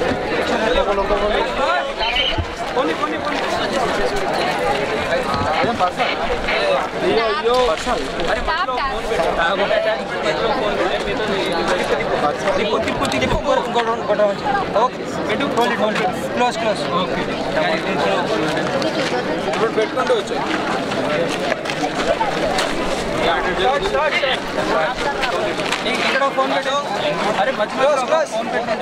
S9: Close, close. ఇక్కడ phone పెట్టు. అరే మధ్యలో ఫోన్ పెట్టండి.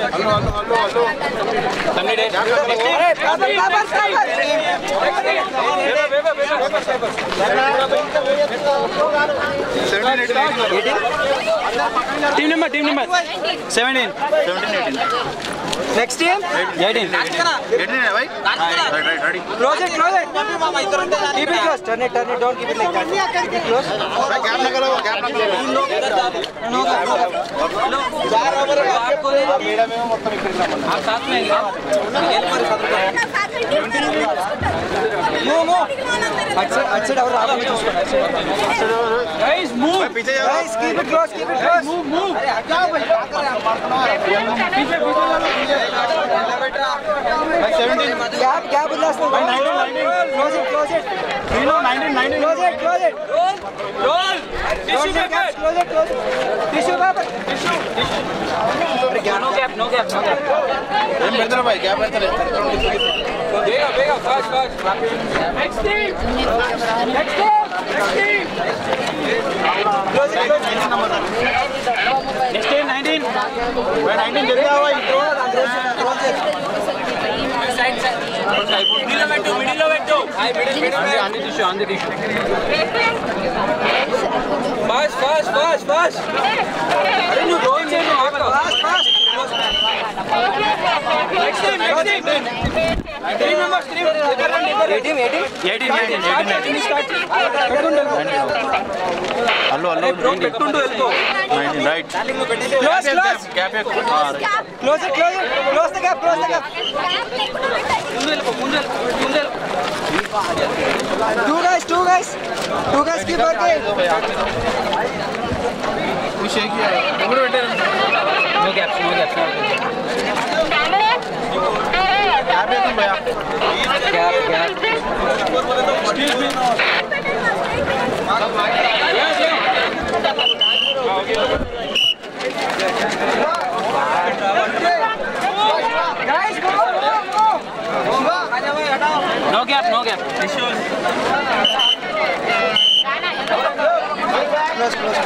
S9: Team number 17. Next team? 18.
S6: 18 है भाई. Right.
S9: Close it. Keep it close. Turn it. Don't keep it like that. Keep it close.
S6: Gap ना करो.
S9: No.
S6: मेरा में మొత్తం ఇక్కడికి రమ్మన్నా.
S9: आप साथ में Move. अच्छा और आप में చూసుకోండి. Guys, move.
S6: पीछे जाओ.
S9: Guys, keep it close. Move. अरे क्या भाई क्या कर रहे हैं? पीछे
S6: भाई 17.
S9: Gap उल्लासनो.
S6: भाई 19.
S9: Close it.
S6: You know 19.
S9: Close it. Roll. Tissue paper. Close it. Tissue paper. No gap.
S6: ఏం పెడతారు భాయ్ గ్యాప్ పెడతారు.
S9: Bega, fast. Next team. Close it. Next team 19.
S6: भाई 19 जल्दी आओ भाई.
S9: Middle of it. On the tissue. Fast. अरे नु roll change fast. Next team. 3 members. 18 start.
S6: Hello
S9: Bro, పెట్టుకుంటూ వెళ్ళిపో.
S6: 19 right.
S9: Close.
S6: Gap
S9: Close it. Close the gap. ముందు వెళ్ళిపో. Two guys keep working.
S6: ये शेक किया ऊपर बैठे.
S9: No gaps.
S6: ग्याप है तुम भैया.
S9: Gap.
S6: Excuse me.
S9: Guys, go. No gap. Issues. Close.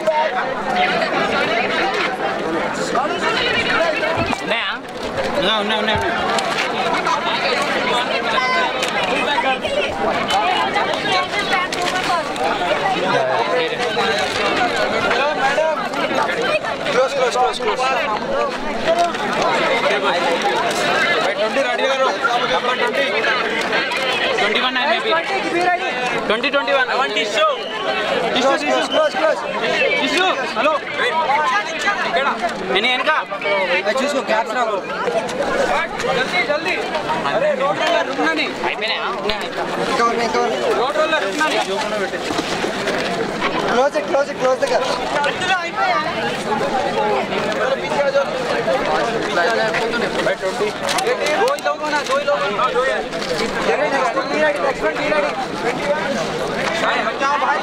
S9: Now. No. Hello, madam. Close. Wait, 20 ready करो. Number 20. 21 है maybe. 20, 21. I want tissue. Close. Tissue. Hello. ఇక్కడ నేను ఎనకా చూసుకో గ్యాప్స్ రావు. జల్దీ అరే రోడ్ రోలర్ ఉన్నాని అయిపోయినా రోడ్ రోలర్ ఉన్నాని క్లోజ్ ద గ్యాప్ అట్లా అయిపోయా. भाई 20 दो ही लोगों ना एक्सपर्ट डी रेडी भाई बचाओ भाई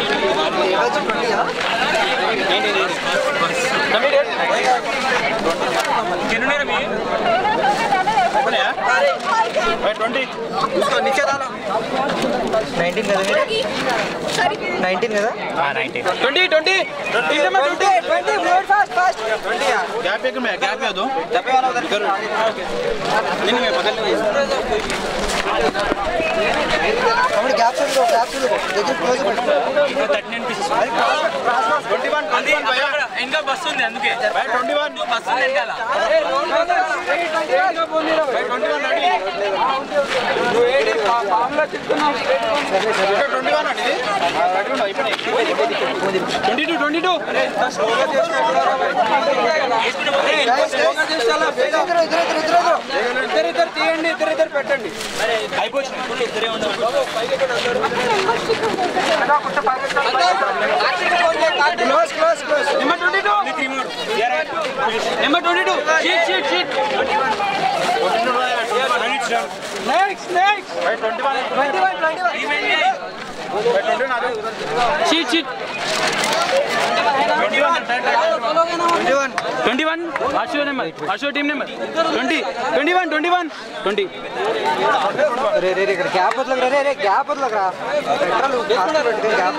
S9: नहीं कमिटेड किन्होंने रे अपने यार भाई 20 उसको नीचे डालो 19 కదా మీరు 19 కదా हां 19 20 ब्लड फास्ट 20 यार गैप एक में गैप है दो दबे वाला उधर करो नहीं मैं बदल नहीं हम गैप से दो देखिए क्लोज 39 पीसेस
S3: ఇంకా బస్సు ఉంది అందుకే
S6: 21
S3: బస్సు ఉంది వెనకాల
S9: తీయండి ఇద్దరు పెట్టండి
S3: Number 22. Sheet.
S9: Next. 21.
S3: Sheet. 21. What's your number? What's your team number? 20. 21.
S9: रे गैप लग रहा रे गैप लग रहा पेट्रोल गैप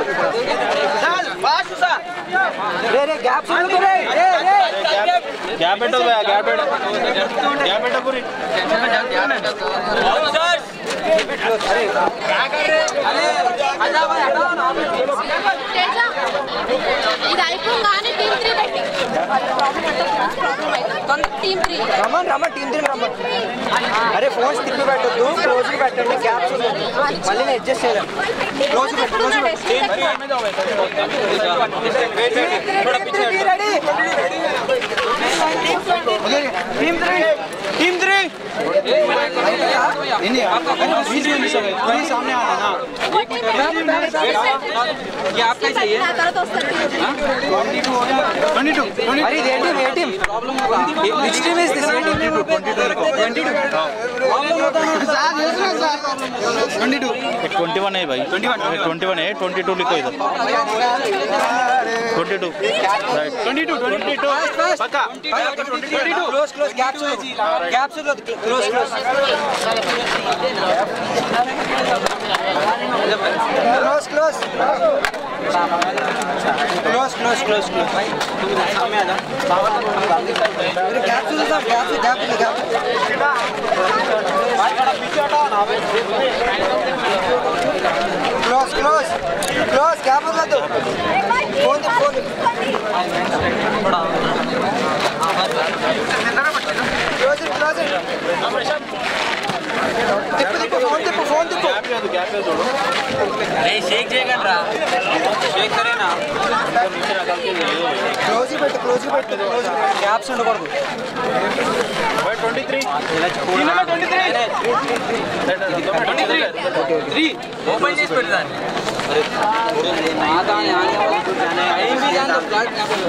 S9: रे गैप से लग रे
S6: गैप बैठो भैया गैप बैठो पूरी
S8: क्या कर रहे आजा भाई हटाओ ना ఇది అయిపోగానే టీమ్ 3 పెట్టి టీమ్ 3
S9: రమన్ టీమ్ 3 రమన్ అరే ఫోన్స్ తిప్పి పెట్టొద్దు క్లోజ్ పెట్టండి గ్యాప్స్ మళ్ళీ నేను అడ్జస్ట్ చేయలేను క్లోజ్ రెడీ टीम 3 नहीं आपका सामने आना ना ये आपका चाहिए 22 अरे ये टीम प्रॉब्लम होगा which team is this 22 problem होता है सर 22
S6: 21 है भाई 21 है 22 लिखो इधर 22 राइट 22 पक्का
S9: 22 क्लोज गैप से क्लोज भाई सामने आ जा गैप भाई थोड़ा पीछे हटाओ ना क्लोज गैप लगा दो फोन फोन
S3: अरे शेक చేయగలరా షేక్ కరేనా
S9: क्लोज गैप्स ఉండకూడదు
S6: 23
S3: 3 ఓపెన్ చేసి పెడతాను आने वाला तो जाने कहीं भी जान तो फ्लैट यहां पे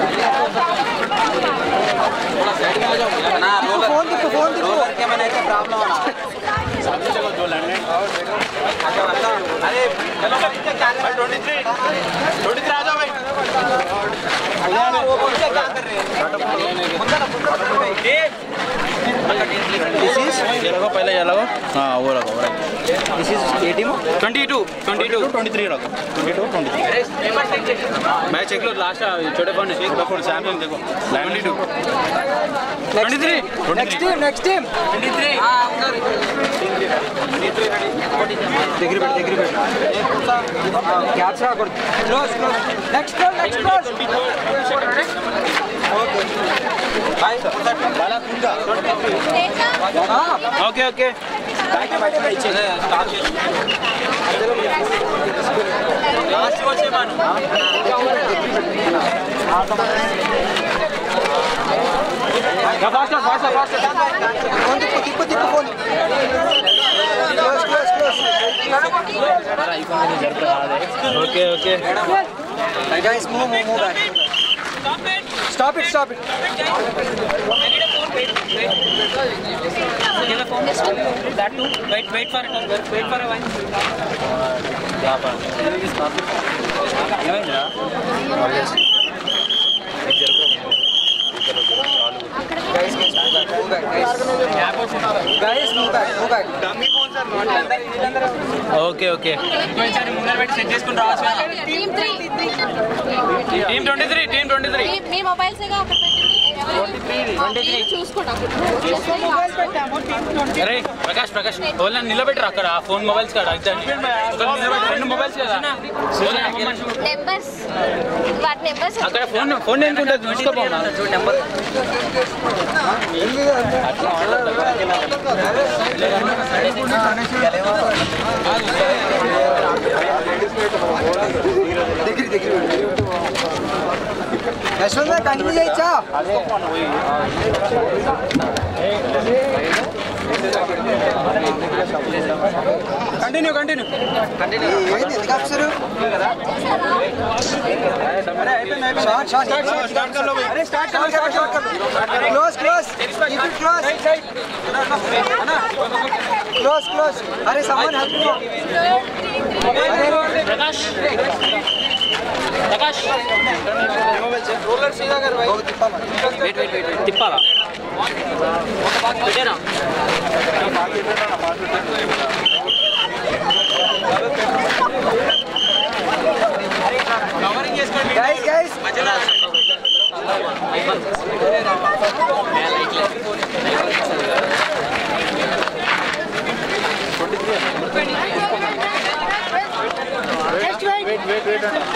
S3: थोड़ा साइड में आ जाओ ना फोन रोलर के मैंने क्या प्रॉब्लम है
S6: सामने जगह जो लैंड अरे चलो 23 आ जाओ भाई
S9: वो क्या कर रहे हैं
S6: ये लगो पहले ये लगो हाँ वो लगो
S9: दिस इज ए टीम
S3: 22
S6: 23 लगो 22
S3: अरे पेपर चेक मैं चेक लो लास्ट छोटे फोन है
S6: देखो सैमसंग देखो
S3: 23
S9: नेक्स्ट टीम
S3: 23 हां अंदर
S9: डिग्री बैठ गैप्स राकूडదు क्लोज नेक्स्ट ओके भाई वाला कुंगा
S3: ओके
S9: स्टार्ट చేసి
S3: లాస్ట్ వచ్చే మాను फास्ट
S9: फोन तिप्पो
S3: okay
S9: guys move back stop it
S3: that too wait for a while ఏమైందిరా
S9: guys move back
S3: dummy phones are not okay ఒకసారి ముందర పెట్టి సెట్ చేసుకొని రావచ్చు
S8: టీమ్ 3
S3: టీమ్ 23
S8: మీ మొబైల్స్ ఏగా అక్కడ పెట్టండి
S3: అరే ప్రకాష్ వాళ్ళని నిలబెట్టరు అక్కడ ఫోన్ మొబైల్స్ కాడ రెండు మొబైల్స్ కదా అక్కడ ఫోన్ ఏంటంటే చూసుకోపోనా
S9: యశ్వంత్ కంటిన్యూ చేయొచ్చా కంటిన్యూ ఎందుకు ఆఫీసరు क्लोज अरे someone help me
S3: Prakash
S9: roller सीधा कर भाई
S3: वेट तिप्पाला పెట్టేనా కవరింగ్ చేసుకోండి
S9: guys
S3: మధ్యలో
S7: Wait.
S3: 23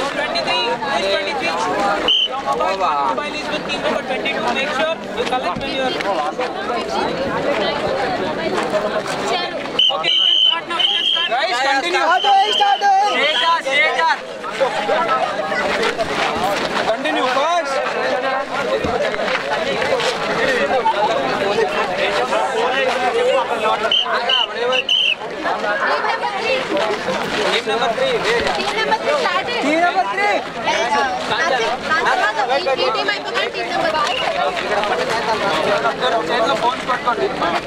S3: mobile is with team number 22. Make sure you collect when you are. Okay, you can start now.
S9: guys continue start continue first Team number 3 started. Team number 3.
S8: team అయిపోగా team number 5.
S9: చేతిలో phones పట్టుకోండి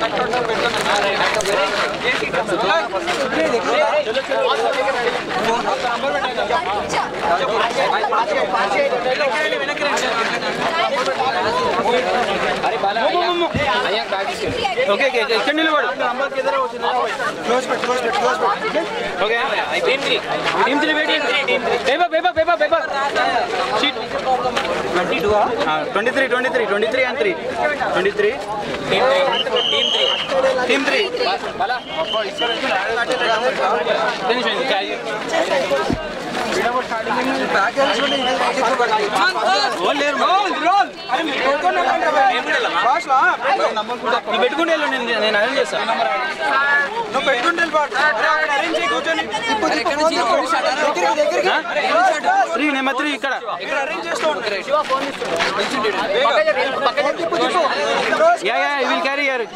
S9: okay ఇక్కడ నిలబడు close పెట్టు okay team 3 waiting paper sheet 22 23 and 3 23 team 3 bala finish పెట్టుకుంటే నేను arrange చేస్తాను నువ్వు పెట్టుకుంటే అరేంజ్ చేయి కూర్చొని నెంబర్ 3 ఇక్కడ అరేంజ్ చేస్తూ యా విల్ క్యారీ హియర్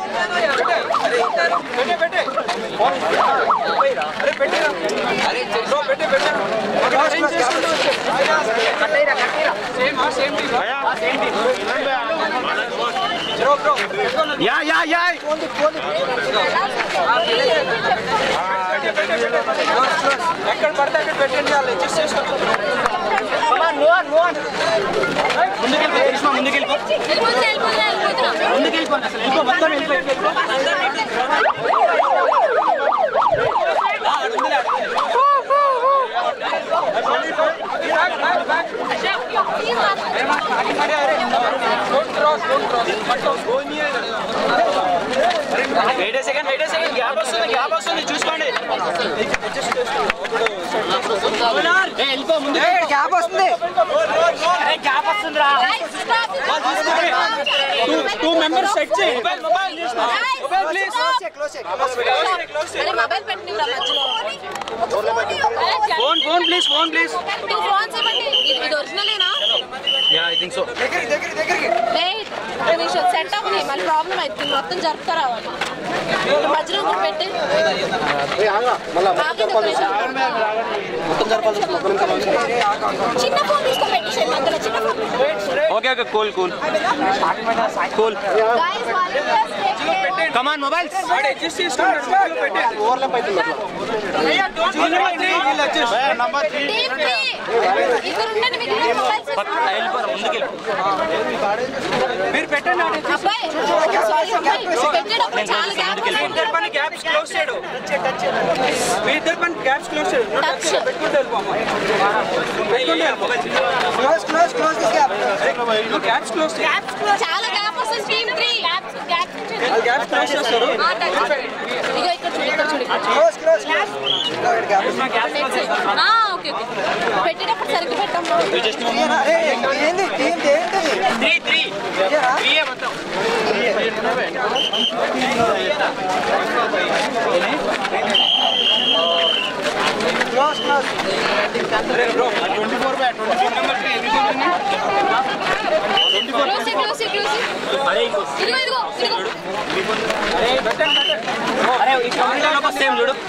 S9: పెట్టే ఎక్కడ పడితే అక్కడ పెట్టండి వాళ్ళు అడ్జస్ట్ చేసుకోండి ముందుకెళ్ళిపో మొత్తం వెయిట్ సెకండ్ గ్యాప్ వస్తుంది చూసుకోండి వెళ్ళిపో ముందు గ్యాప్ వస్తుంది టూ మెంబర్స్ సెట్ చేయి ఫోన్ ప్లీజ్
S8: ఇది ఒరిజినలేనా
S9: యా ఐ థింక్ సో
S8: దగ్గరికి సెట్ అవ్వని మళ్ళీ ప్రాబ్లం అవుతుంది మొత్తం జరుపుతారా మధ్యలో కూడా పెట్టి చిన్న ఫోన్ తీసుకోబెట్టి చిన్న phone
S9: okay cool come on mobiles adjust చేసుకోండి ఓవర్లాప్ అవుతుంది మీరు పెట్టండి గ్యాప్స్ క్లోజ్ చేయడు మీ ఇద్దరు పని గ్యాప్స్ క్లోజ్ చేయడు పెట్టుకుంటే వెళ్ళిపోమ్మా close close close this gap gaps close
S8: చాలా గ్యాప్ వస్తుంది టీమ్ 3
S9: గ్యాప్స్ క్లోజ్ చేస్తారు
S8: ఇగో ఇక్కడ చూడు
S9: క్లోజ్ క్లోజ్
S8: ఓకే పెట్టేటప్పుడు సరిగ్గా పెట్టమ్మా
S9: ఏంది టీమ్ ఏంటది
S1: 3 ఏ మొత్తం
S9: close close
S2: 24 by 24 number 3
S8: close
S1: అరే
S8: ఇదిగో
S1: అరే ఈ కామెంట్ లో సేమ్ చూడు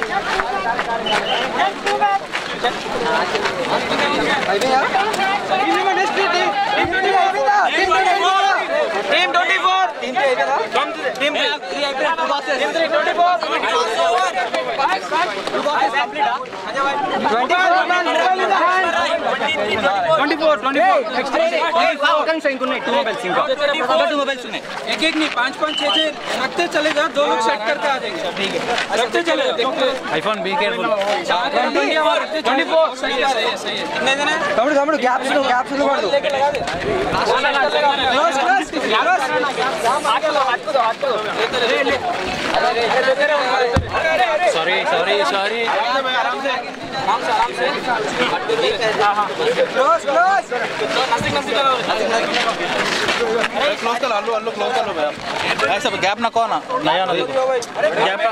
S9: టీమ్ 24 టీమ్ 3 అయిపోయిందా టీమ్ 3 అయిపోయింది బాసెస్ టీమ్ 3 एक एक नहीं 5-5 6 रखते चलेगा 2 लोग सेट करके आ जाएंगे ठीक है रखते चलेगा
S2: iPhone be careful
S9: 24 सही है कितने देना है तमिल गैप्स लो पड़ दो क्लोज
S1: सॉरी
S9: आराम से क्लोज
S2: क्लोज कर अल्लू क्लोज कर लो भैया ऐसा गैप ना कौन नया ना देखो गैप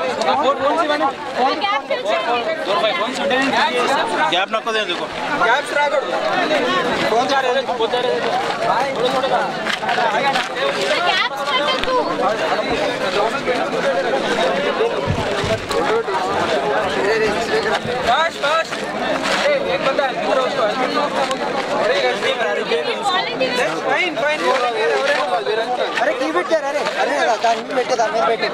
S2: गैप ना को दे देखो
S9: गैप्स रागड़ू कौन जा रहे
S8: గ్యాప్స్ పెట్టకు
S9: फास्ट फास्ट एक बंदा इधर उसको फाइन फाइन अरे की बिट कर अरे दान बैठे दान में बैठे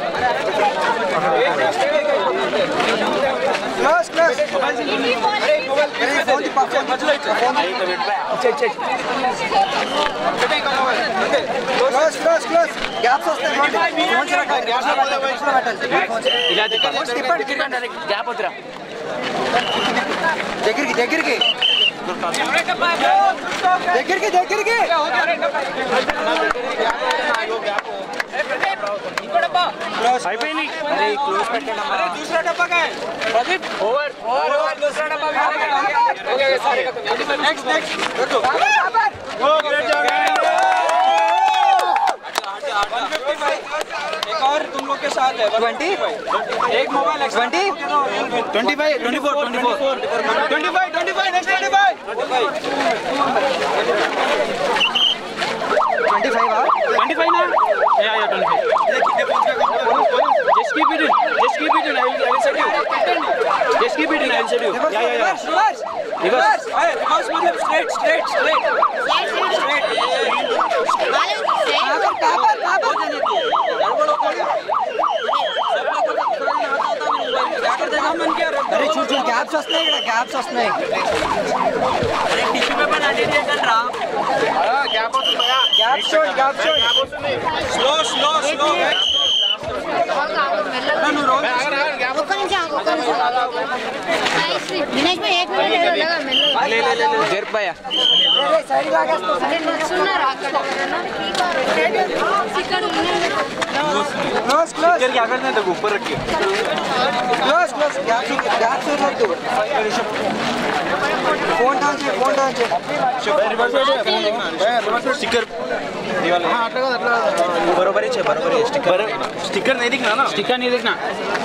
S9: क्लोज क्लोज अरे फोन दी पास मत लो phone check close close close gaps వస్తాయి फोन से रखा गैप्स
S1: ఇలా గ్యాప్ వద్దురా
S9: దగ్గరికి
S1: అయిపోయింది
S9: अरे क्लोज పెట్టండి अरे दूसरा डब्बा का है प्रदीप ओवर दूसरा डब्बा भी हो गया सारे खत्म नेक्स्ट रखो ओ ग्रेट जॉब एक और तुम लोग के साथ है 20 एक मोबाइल 20 25 24 नेक्स्ट
S1: 25 ना या 25 just keep it in I will set you just keep it in I will set you
S9: reverse मतलब straight अरे చూడు గ్యాప్స్ వస్తున్నాయి ఇక్కడ గ్యాప్స్ వస్తున్నాయి
S1: अरे टिश्यू पेपर अटेंड करరా
S2: गैप होता भैया
S9: గ్యాప్ వస్తుంది స్లో
S8: विनायक भाई एक मिनट लगा
S9: ले जेर पाया सही लगा तो
S8: सुनना राकेश सिकड़
S9: क्लोज क्या करना है ऊपर रखिए क्लोज गैप से रख दो फोन डाउन
S2: रिवर्स स्टिकर हाँ अट्ला
S9: बरोबर है
S2: स्टिकर नहीं दिखना ना
S1: स्टिकर नहीं देखना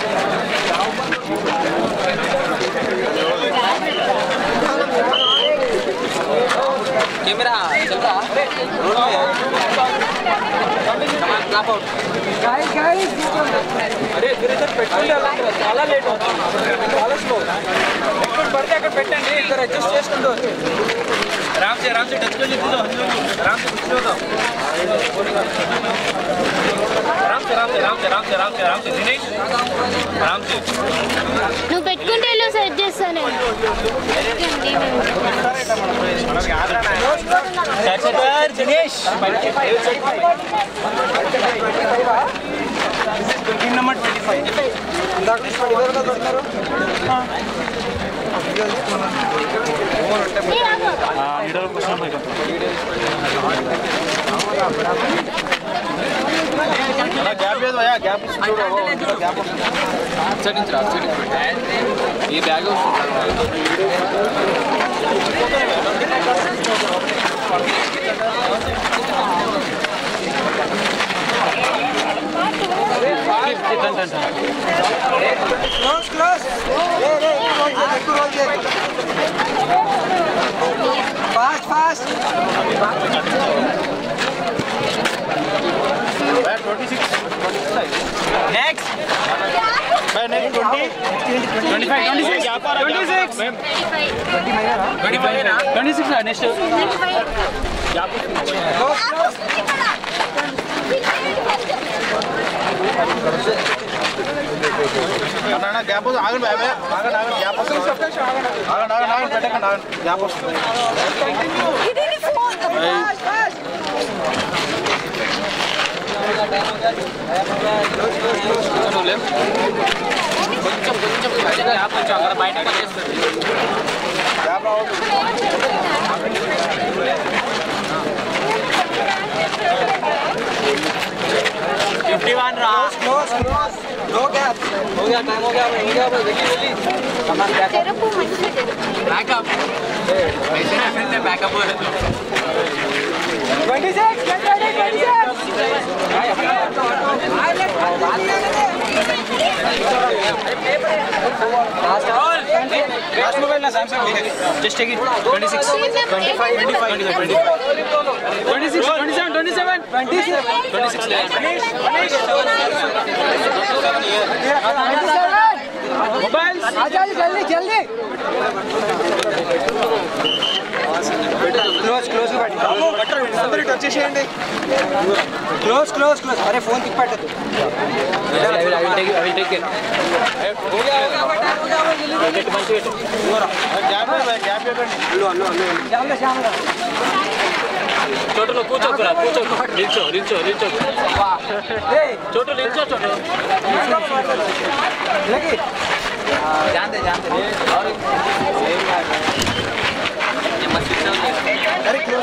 S9: कैमरा चल रहा गाइस अरे इधर पेट्रोल చాలా లేట్ అవుతుంది చాలా స్లో ఎక్కడ పడితే అక్కడ పెట్టండి ఇద్దరు అడ్జస్ట్ చేసుకుంటూ
S2: आराम से टच कर लीजिए आराम से कुछ नहीं होता आराम से दिनेश आराम से
S8: నువ్వు పెట్టుకుంటే లో సెట్ చేస్తానే
S1: दिनेश
S9: Pin number 25. ఇందాక తీసుకొని ఇవ్వరు కదా దొరుకుతారు
S3: లీటర్ క్వశ్చన్
S6: గ్యాప్ లేదు భయ్యా గ్యాప్ చూడు గ్యాప్ సెట్టించరా ఈ bag
S9: Close. Fast.
S6: 26.
S3: Next.
S6: Next 20.
S3: 25. 26. 26 next.
S6: అన్న గ్యాప్ ఆగండి బాబాయ్ ఆగండి గ్యాప్ వస్తుంది ఆగండి పెట్టకండి ఆగండి గ్యాప్ వస్తుంది కొంచెం గ్యాప్ కొంచెం అక్కడ బయటకు వచ్చేస్తుంది గ్యాప్ రావద్దు
S3: 51 రా
S9: Close. No gap. हो गया टाइम हो गया जल्दी सामान बैकअप ऐसे ना फिर से बैकअप हो 26 get ready 26 last mobile na Samsung just take it 26 25 26
S3: mobile
S9: जल्दी क्लोज అందరూ టచ్ చేయండి క్లోజ్ అరే ఫోన్ తిప్పట్టు I will take it हो गया गेट बंद गेट
S6: గ్యాప్ ఇవ్వండి
S3: छोटू కూర్చో నిల్చో छोटू నిల్చో
S9: लगी जानते अरे क्लोज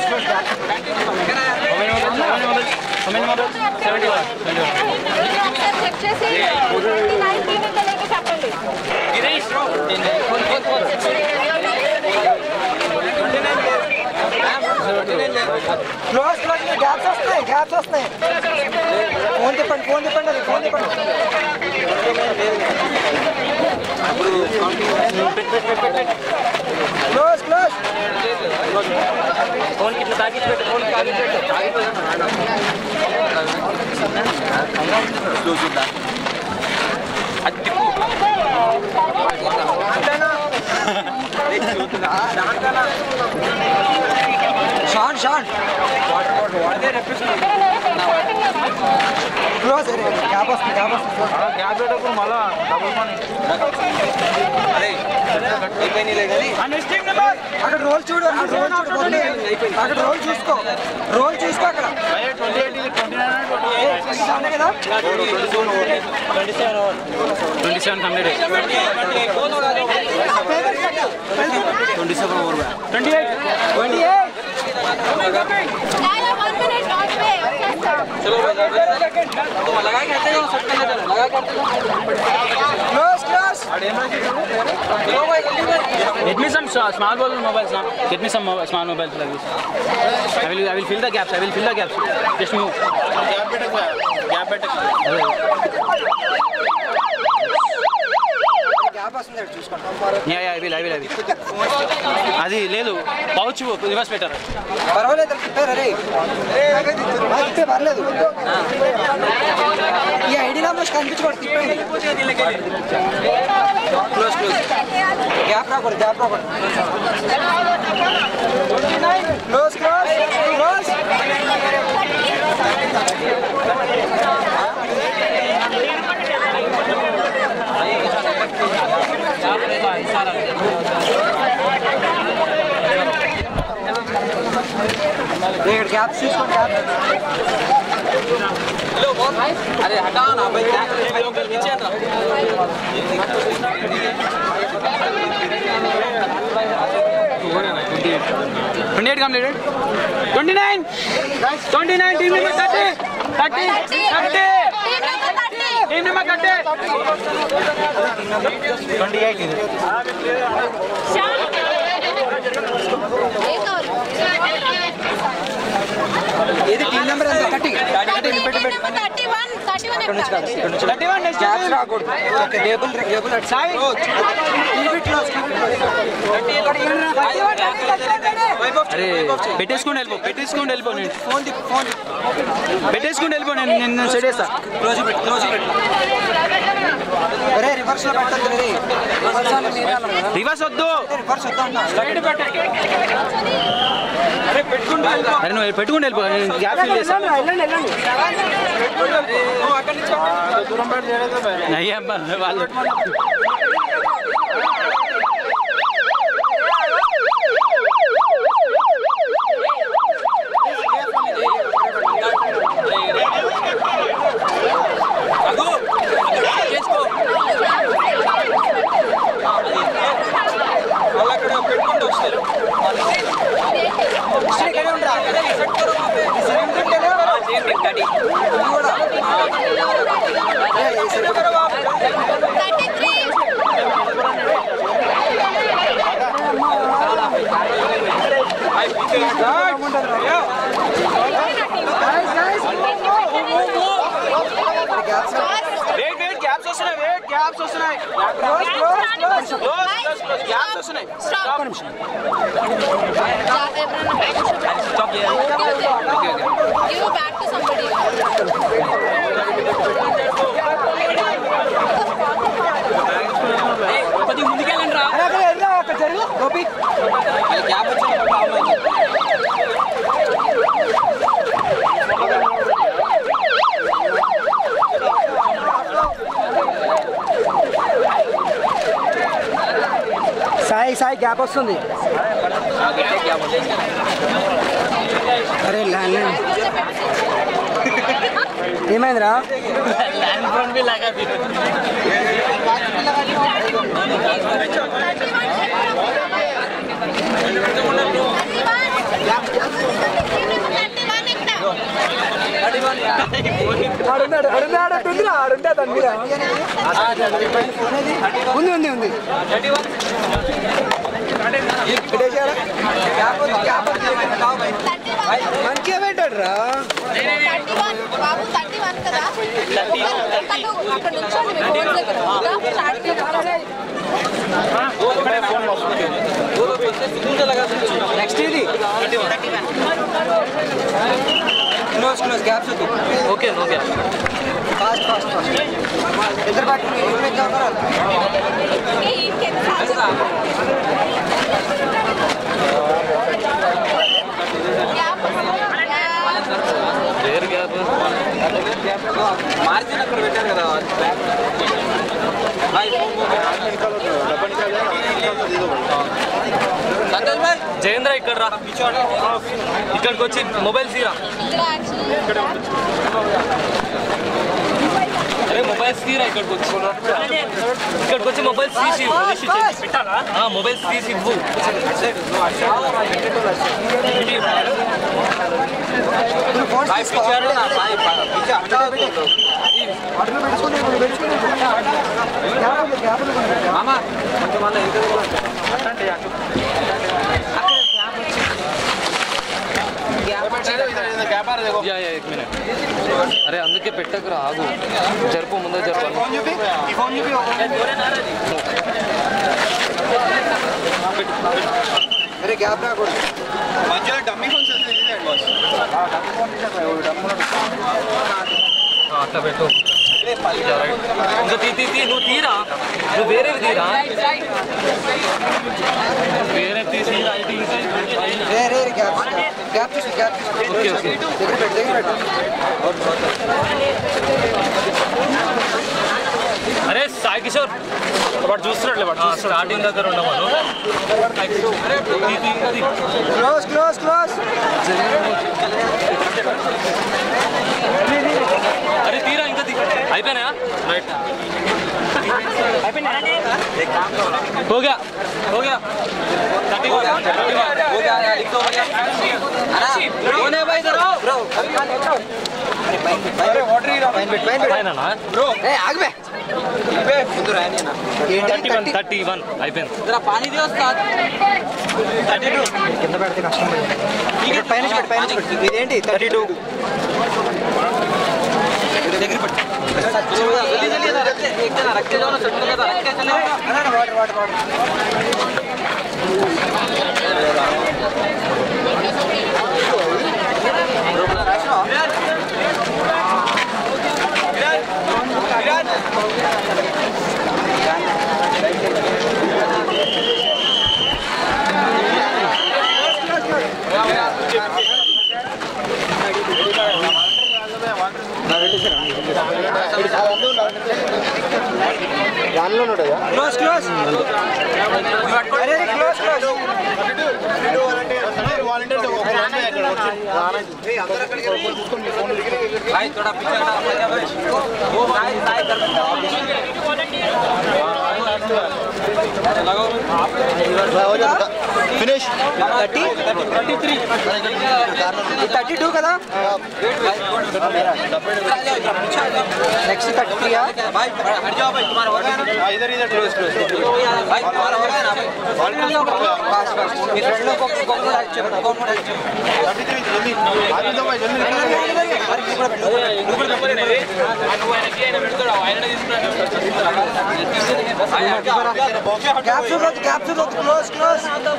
S9: क्लोज గ్యాప్స్ వస్తాయి ఫోన్ చెప్పండి क्लोज
S3: फोन कितना ताकि फोन आगे
S9: शान क्लोज గ్యాప్
S6: పెట్టకు మళ్ళా డబుల్ మనీ
S9: అక్కడ రోల్ చూడు అక్కడ రోల్ చూసుకో అక్కడ
S6: 28
S9: కదా
S3: 27 కంప్లీట్
S6: 27 ఓవర్
S9: 28
S3: चलो लगा के आते हो
S9: close
S3: Get me some small mobiles now. Get me some small mobiles like this. I will fill the gaps. Just move.
S6: Gap పెట్టకు
S3: Yeah, I will. అది లేదు పౌచ్ రివర్స్ పెట్టారు
S9: పర్వాలేదు పర్లేదు ఈ ఐడి నెంబర్స్ కనిపించకూడదు తిప్పండి క్లోజ్ గ్యాప్ రాకూడదు క్లోజ్ గ్యాప్ చూసుకోండి अरे हटाओ ना भाई, क्या कर रहे हो? नीचे ना 28 completed. 29. 29. Team number 30. 30. 30. Team number 30. 28 is it? ये टीम नंबर है 30. 31 next caps record. Okay, label side. अरे పెట్టేసుకోండి ఎల్బో నేను ఫోన్ పెట్టేసుకోండి ఎల్బో నేను సెట్ చేస్తా క్లోజ్ పెట్టు అరే రివర్స్ లో పెట్టొద్దు రే రివర్స్ వద్దు స్ట్రైట్ పెట్టు అరే పెట్టుకుంటూ అరే నువ్వు పెట్టుకుంటూ వెళ్ళిపో నేను గ్యాప్ ఫిల్ చేస్తాను నువ్వు అక్కడి నుంచి దూరం పెట్టి చేయలేదు అయ్యా వాళ్ళు గ్యాప్స్ వస్తున్నాయి కొద్దిగా ముందుకెళ్ళండి రా అక్కడ జరుగు గోపి గ్యాప్ వచ్చింది సాయి గ్యాప్ వస్తుంది అరే ల్యాండ్ ఏమైందిరా ల్యాండ్ ఫోన్ भी लगा भी ఉంది మంచిగా పెట్టాడు రా
S8: బాబు 31 కదా అక్కడ
S9: నెక్స్ట్ ఇది close gaps okay okay fast ఇద్దరు పట్టు మార్జిన్ అక్కడ పెట్టారు కదా జయేంద్ర ఇక్కడ రా ఇక్కడికి వచ్చి మొబైల్ తీరా అరే మొబైల్స్ తీరా ఇక్కడికి వచ్చి మొబైల్స్ తీసి పెట్టాలా మొబైల్స్ తీసి ఇవ్వు అరే అందుకే పెట్టకరా ఆగు జరుపు ముందే జరుపు అరే గ్యాప్ రాకూడదు మధ్యలో డమ్మీ ఫోన్స్ అట్లా పెట్టు ఇంకా నువ్వు తీరా నువ్వు వేరేవి తీరా వేరే తీసి ఓకే ఓకే అరే
S1: హాయ్ కిషోర్ వాడు చూస్తున్నాడులే వాడు స్టార్టింగ్ దగ్గర ఉండమను
S9: క్లోజ్ క్లోజ్ క్లోజ్
S1: అరే తీరా ఇంకా అయిపోయినాయా రైట్ हो गया 31 हो गया लिख दो भैया कौन है भाई इधर आओ ब्रो
S9: अरे वाटर ही रहा
S1: ना
S9: ब्रो ए आग में बे उधर है नहीं ना
S1: 31 అయిపోయింది
S9: जरा पानी दियो उस्ताद 32 కింద పెడితే కష్టం ठीक है పైన పెట్టి ఇదేంటి 32 దగ్గర పట్టు जल्दी जल्दी एक जना रख के जाओ ना चटने का रख के चले अरे वाटर क्लोज क्लोज अरे क्लोज क्लोज भाई थोड़ा पीछे वो भाई फिनिश 33 32 కదా नेक्स्ट 33 भाई हट जाओ भाई तुम्हारा हो गया ना इधर क्लोज भाई तुम्हारा हो गया ना बस ये फ्रेंड लोग को कौन कौन 33 जल्दी आगे दो भाई जल्दी कैप से क्लोज क्लोज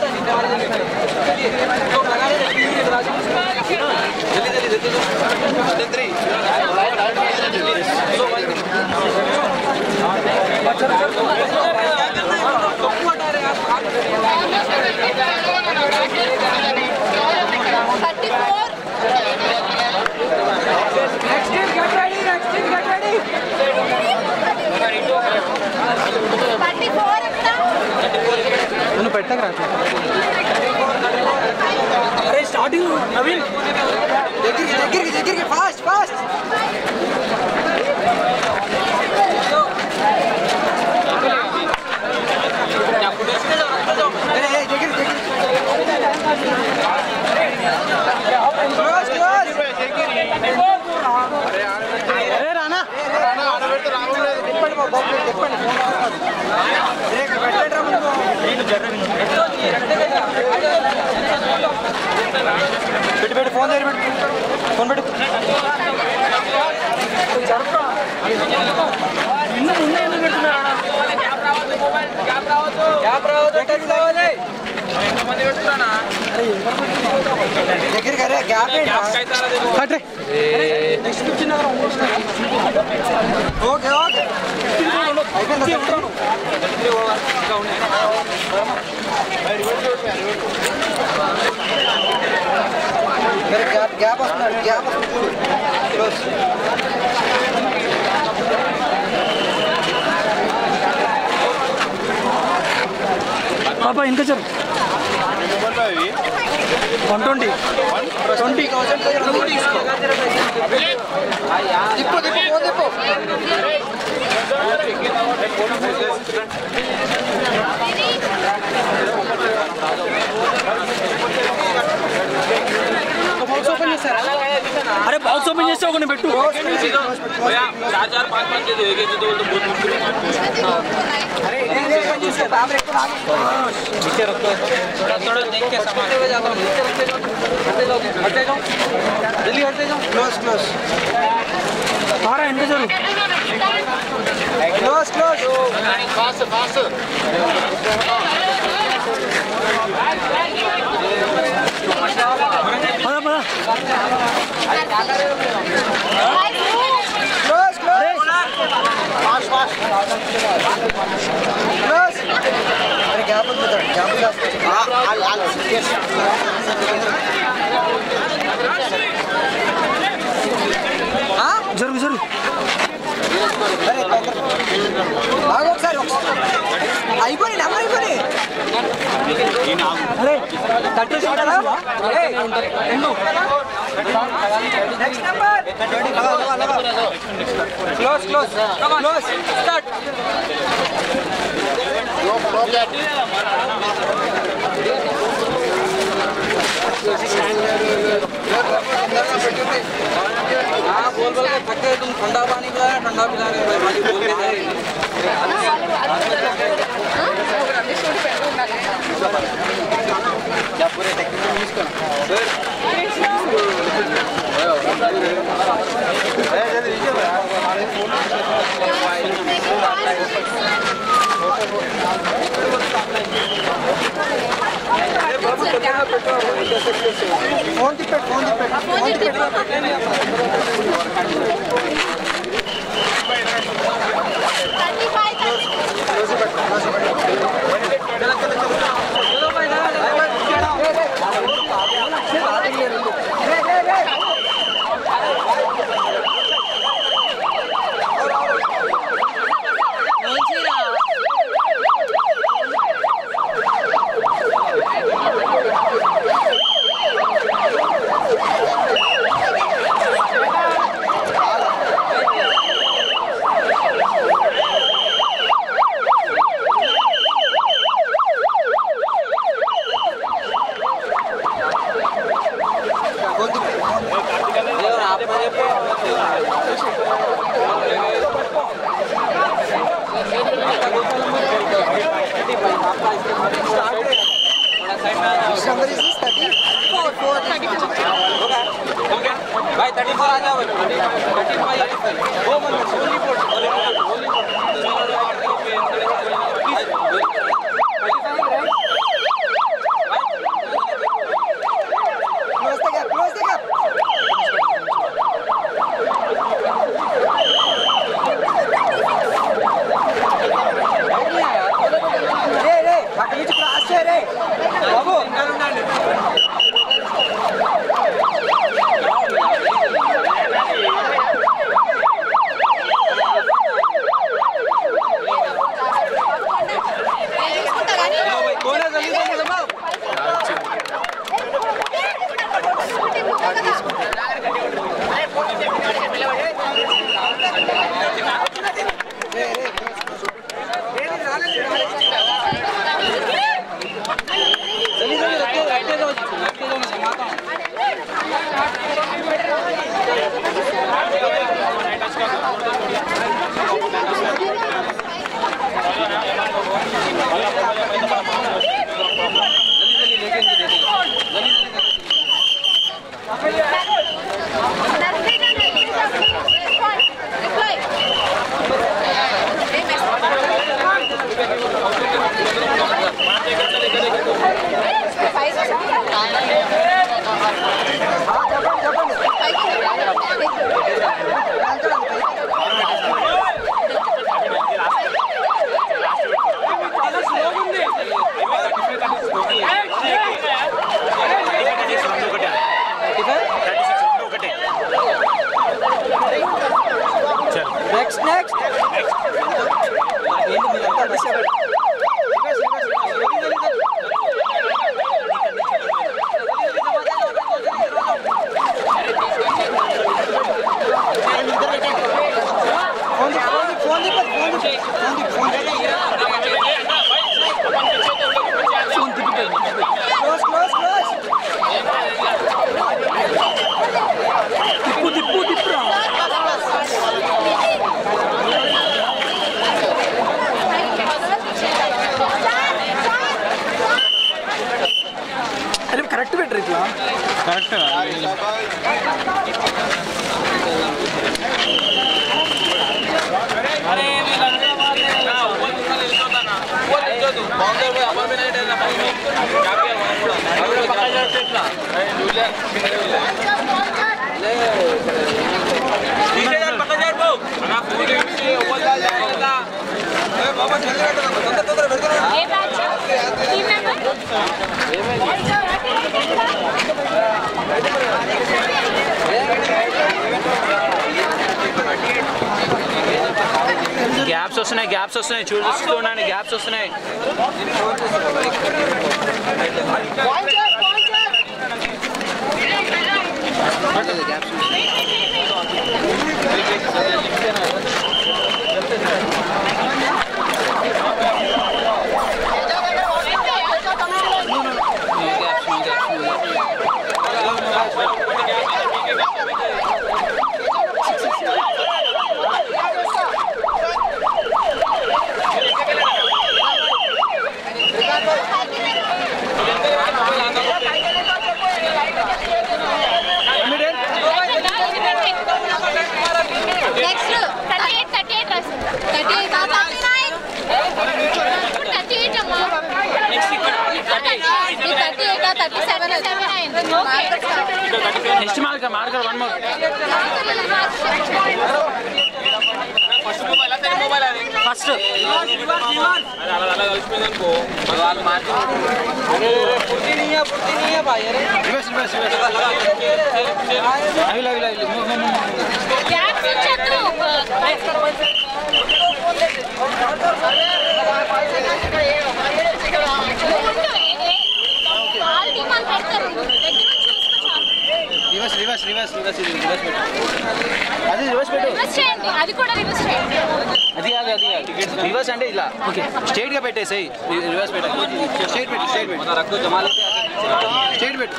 S9: जल्दी अरे स्टार्टिंग नवीन देखिए फास्ट फास्ट फोन दे फोन పెట్టు ఓకే ఓకే గ్యాప్ వస్తున్నారు గ్యాప్ క్లోజ్ పాపా ఇంకా చెప్పు 120 अरे बॉक्स ओपन చేస్తే ఒకని పెట్టు भैया 4 4 5 5 दे दो एक दे दो तो बहुत मुश्किल है अरे ओपन చేస్తే आप एक नीचे रखो थोड़ा देख के सामान पे जाता हूं नीचे रखते जाओ हटते जाओ जल्दी हटते जाओ क्लोज क्लोज बाहर एंड जरूर close close fast fast close close fast fast close अरे गैप मत दो गैप आल यस हां जरूर जरूर అయిపోయి నెంబర్ అయిపోయి అరే 30 నెక్స్ట్ నెంబర్ క్లోజ్ స్టార్ట్
S1: हाँ बोल बोल के थके तुम ठंडा पानी पिला रहे ठंडा पिला रहे भाई बाकी बोल के क्या पूरे टेक्निकल यूज करना
S9: फोन तिप्पे
S1: भाई 34 आ जाओ 35 वो मतलब only port
S9: close the gap रे बाकी क्लास है रे बाबू
S3: వస్తున్నాయి గ్యాప్స్ వస్తున్నాయి చూడండి గ్యాప్స్ వస్తున్నాయి next marker one more first
S8: అది కూడా రివర్స్ చేయండి
S3: అది కాదు రివర్స్ అంటే ఇలా ఓకే స్ట్రైట్ గా పెట్టేసాయి రివర్స్ పెట్టాలి స్ట్రైట్ పెట్టు స్ట్రైట్ పెట్టు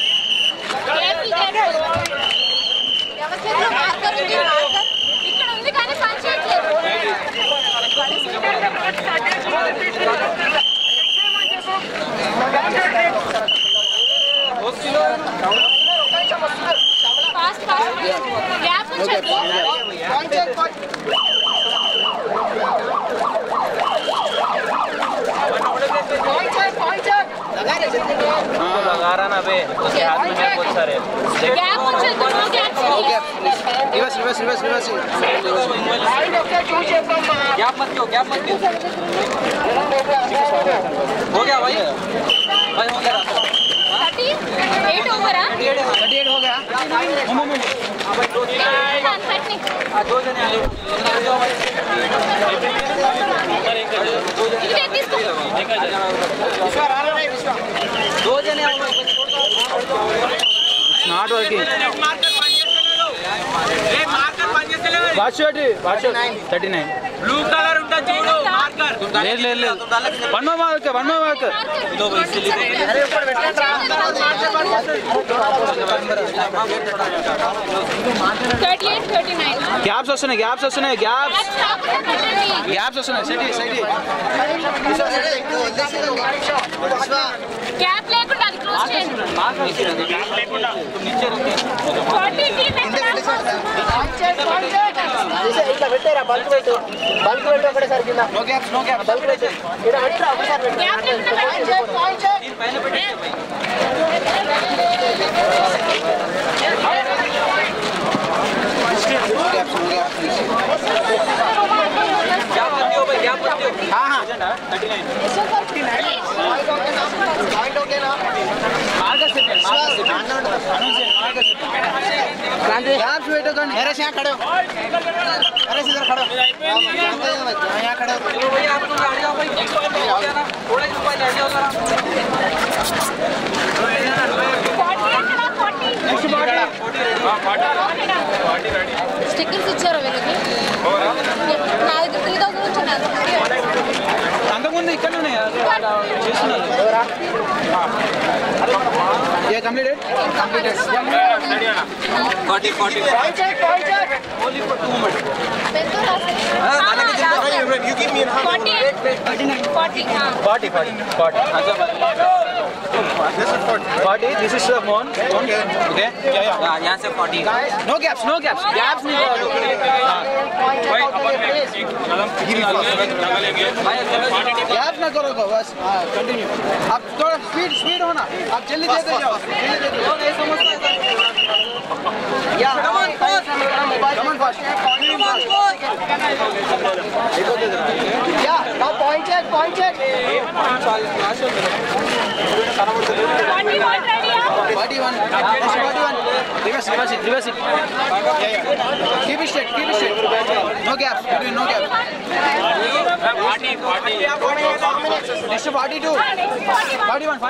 S8: ఇక్కడ ఉంది కానీ పని చేయట్లేదు ఫాస్ట్ గ్యాప్ ఉంచండి
S3: लगा रहा ना बे उसके हाथ में है बहुत सारे
S8: गैप मुझे दोनों गैप
S3: रिवर्स
S1: गैप मत दो हो गया भाई हो गया
S8: 38 ओवर
S3: 38 हो गया
S1: दो जने आए दो जने
S3: not working watch 39
S1: blue colour उनका जोड़ो मार्कर
S3: ले वन मोर मार्कर
S1: लो भाई इसलिए अरे ऊपर बैठा
S3: గ్యాప్స్ వస్తున్నాయి సైడ్
S8: గ్యాప్ లేకుండా అది క్లోజ్ చేయండి
S1: ग्याप लेకుండా नीचे रखे
S8: 40
S5: ఇట్లా పెట్టారా బల్క్ పెట్టు ఒకటేసారి కింద నో గ్యాప్స్ బల్క్ పెట్టు ఇక్కడ అట్లా ఒకసారి పెట్టు
S8: గ్యాప్ లేకుండా
S1: पहले बैठे क्या करते हो
S3: हाँ
S1: 39
S5: పాయింట్ ఓకేనా
S3: ग्याप्स बैठो तो
S5: नरेश यहाँ खड़े हो नरेश इधर खड़े हो यहाँ खड़े हो
S1: चलो भैया आप लोग आ जाओ भाई थोड़ा ही मोबाइल आ जाओ जरा
S8: స్టిక్కర్స్ ఇచ్చారా వీళ్ళకి నా దగ్గర 3000 వచ్చినారు
S3: అంతకుముందు ఇక్కడ చేస్తున్నారు ये completed
S1: 40 only for 2 minutes
S8: you give me 40
S3: this is the phone okay
S1: यहाँ से 40
S3: no gaps नहीं गैप ना करो बस कंटिन्यू आप थोड़ा स्पीड होना आप जल्दी देते जाओ या come on fast
S5: Yeah, now point check.
S8: 41 ready
S9: 41. Reverse it. Keep it straight. No gaps. Between no gaps. 40. Next to 42. 41.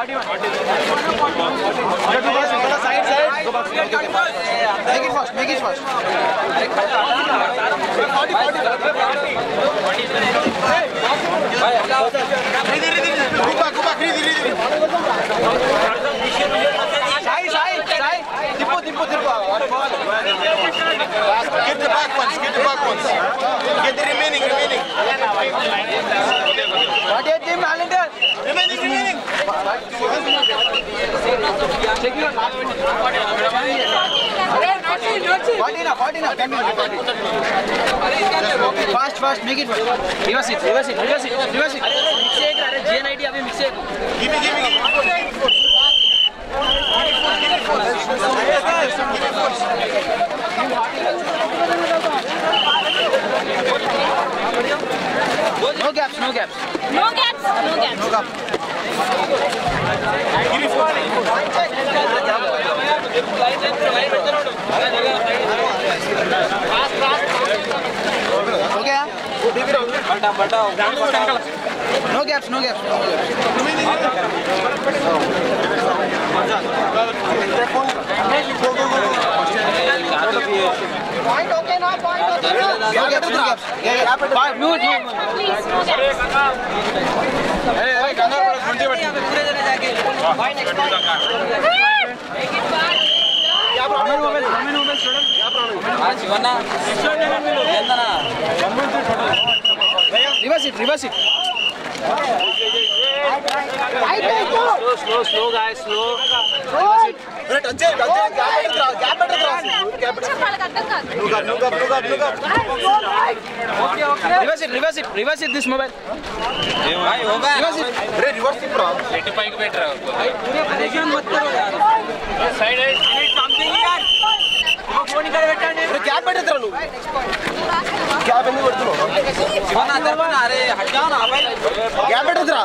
S9: Side. Go back. Make it fast. Go back. Sai. Tipo.
S7: Get the back ones. Get the remaining.
S9: What is team Highlander?
S7: Remaining.
S9: Check your 40 now. 10 minutes. Fast. Make it fast. Reverse it. GNID अभी mix it.
S7: Give me.
S9: No gaps. Okay. No gaps.
S5: Point okay now.
S9: No gaps. Yeah. 5 minutes.
S8: Please, no gaps.
S9: Reverse it. Slow guys, slow. Reverse it this mobile. Reverse it.
S7: Reverse it, bro.
S1: 85 better.
S3: Side is something here. Phone ఇక్కడ పెట్టండి.
S7: Cab పెట్టేద్రా నువ్వు. Cab ఎందుకు పెడుతున్నావు?
S9: अरे हट जाओ ना भाई.
S7: క్యాబ్ పెట్టేద్రా.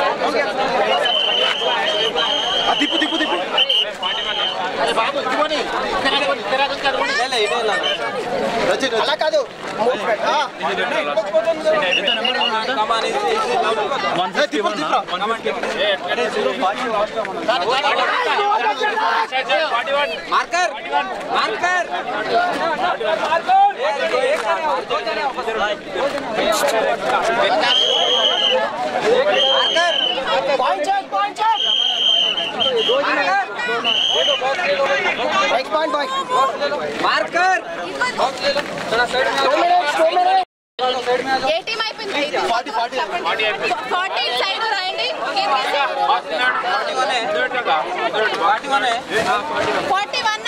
S7: తిప్పు. అరే బాబు ఇదిగోని. అలా కాదు.
S9: Marker
S5: Point check. Next point, boy.
S9: Marker
S5: 2 minutes.
S8: ఏ టీం అయిపోయింది? 40 సైడ్ రాయండి. 41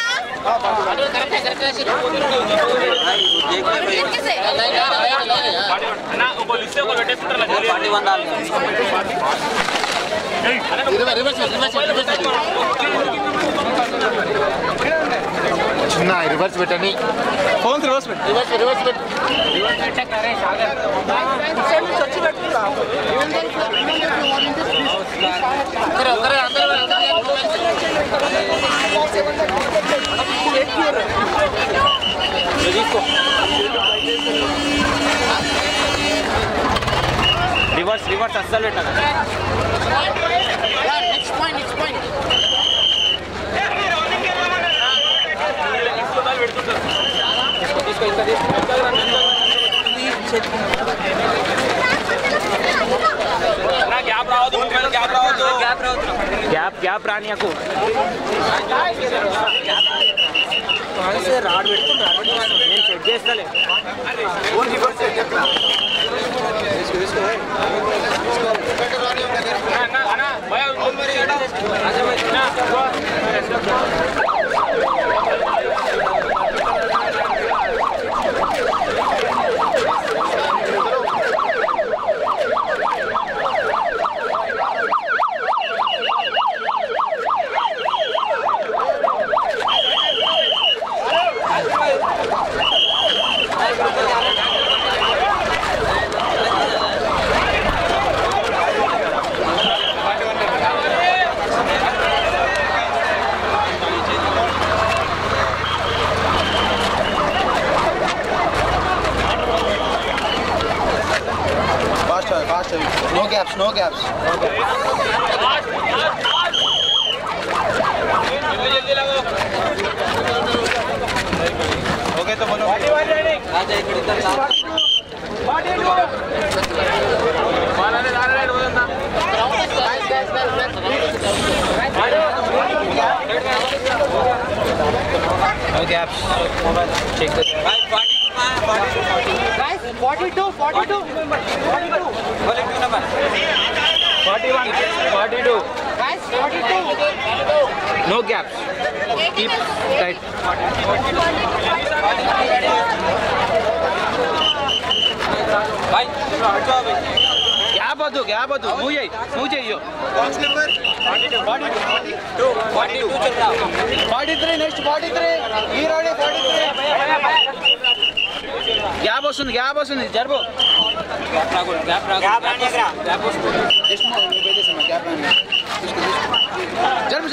S7: చిన్న రివర్స్ పెట్టండి.
S9: ఫోన్ రివర్స్ పెట్టు.
S7: రివర్స్ పెట్టు.
S9: రివర్స్ అస్సలు పెట్టాలి.
S7: Next point.
S9: గ్యాప్ రానియకు. రాడ్ పెడుతున్నా నేను సెట్ చేస్తలే.
S6: No gaps. Okay, तो बोलो.
S1: राजा इकडे इधर ला.
S6: No gaps. Check the.
S5: Guys, 42.
S1: Only 2 number.
S6: 41. 42.
S5: Guys, 42.
S6: No gaps. Keep tight.
S1: भाई हटो भाई.
S6: Gap आदो. मुझे यो.
S2: Box number
S1: 42 चल रहा.
S6: 43 next 43. Here only 43. Gap वसून जरबो.
S1: गैप रागो. गैप
S6: Just gap जरबो.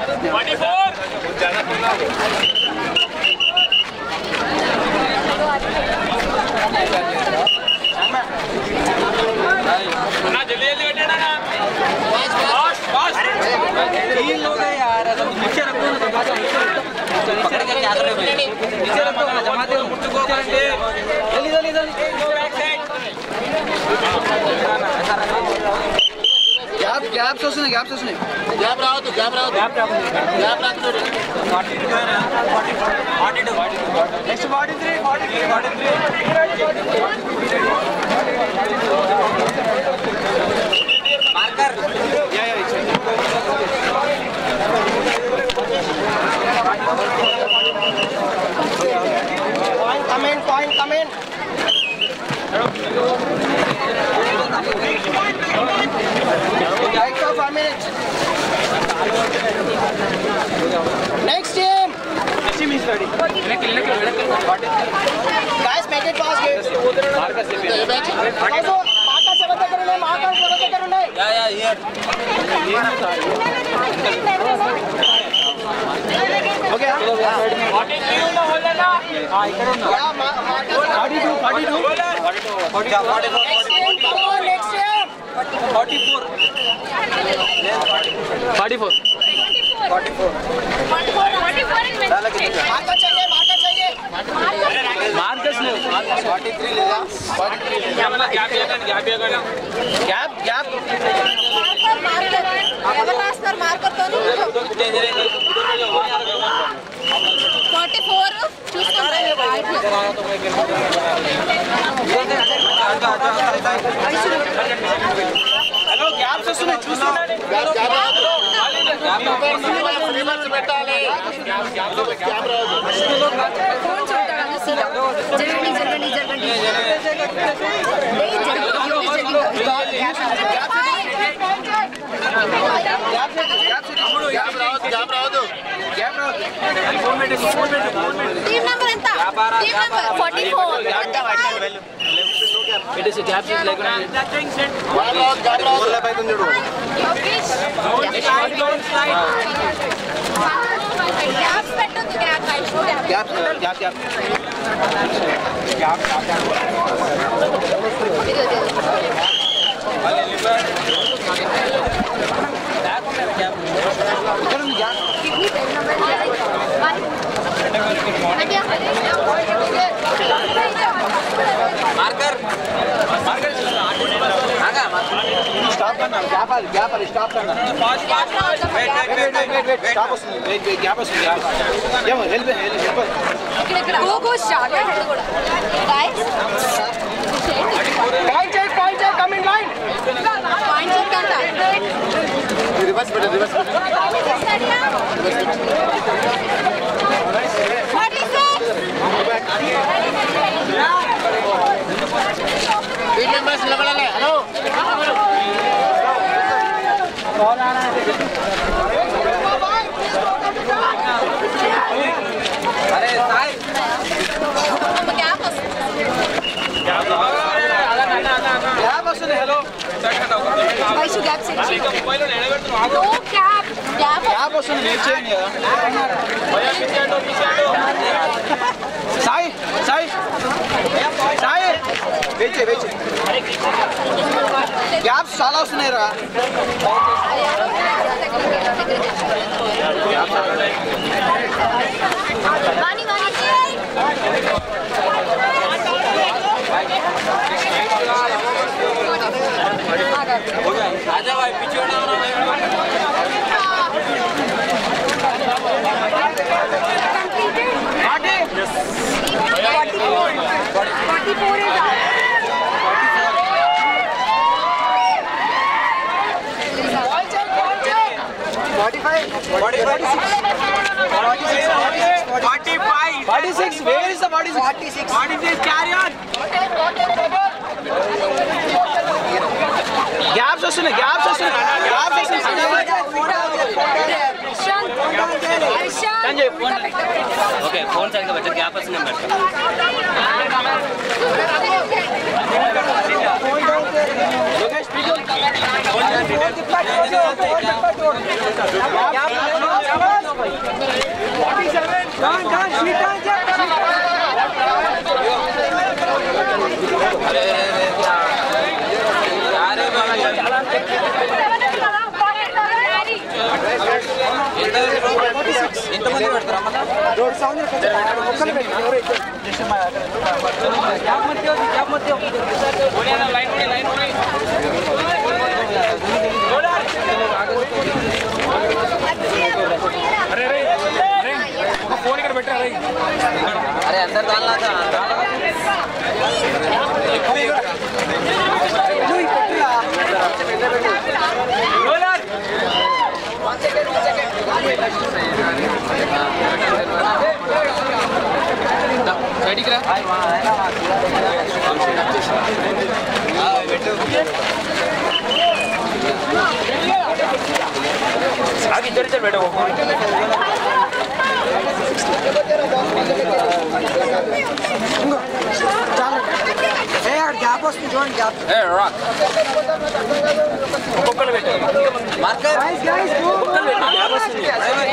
S1: 3 लोग हैं यार. नीचे रखो ना. पकड़ के क्या कर रहे हो? नीचे रखो ना. जमाते हो मुझको करके. जल्दी.
S6: Gaps वसून.
S7: Gap राहो तो.
S1: 42.
S6: Next 43.
S1: Marker.
S5: Point, come in. Right for 5 minutes. Next team.
S6: is ready.
S5: Guys, make it fast, guys.
S1: Yeah, here.
S6: Okay.
S8: Team number enta? Team number 44.
S6: It is a gap is like
S8: Gaps పెట్టొద్దు gap.
S1: Marker
S6: stop करना gap stop करना
S1: wait
S6: stop wait gap help
S8: go start guys
S5: Point check, come in line.
S8: Point check అంట
S7: reverse
S8: 46
S7: 3 members निकलने hello
S1: अरे साहब
S6: gap वसून hello
S8: Vaishu gap से no cap gap
S6: వస్తుంది నేను చేయండి కదా సాయి సాయి సాయి వేచే వేచే గ్యాప్స్ చాలా వస్తున్నాయి రా
S1: आजा भाई पीछे ना
S6: Where is the 46?
S1: 46 carry on.
S6: Gaps వస్తున్నాయి గ్యాప్స్ వస్తున్నాయి
S1: ఓకే ఫోన్ సరిగ్గా పెట్టు గ్యాప్ వస్తున్నాయి ఎంతమంది పెడతారా
S6: ఫోన్ ఇక్కడ పెట్టారా
S1: అరే అందరు దానిలా సైడ్కి రా
S6: ఆగి ఇద్దరు పెట్టు
S5: గ్యాప్ వస్తుంది చూడండి గ్యాప్
S6: ఒక్కొక్కరు పెట్టు
S1: మార్కర్
S6: గ్యాప్ వస్తుంది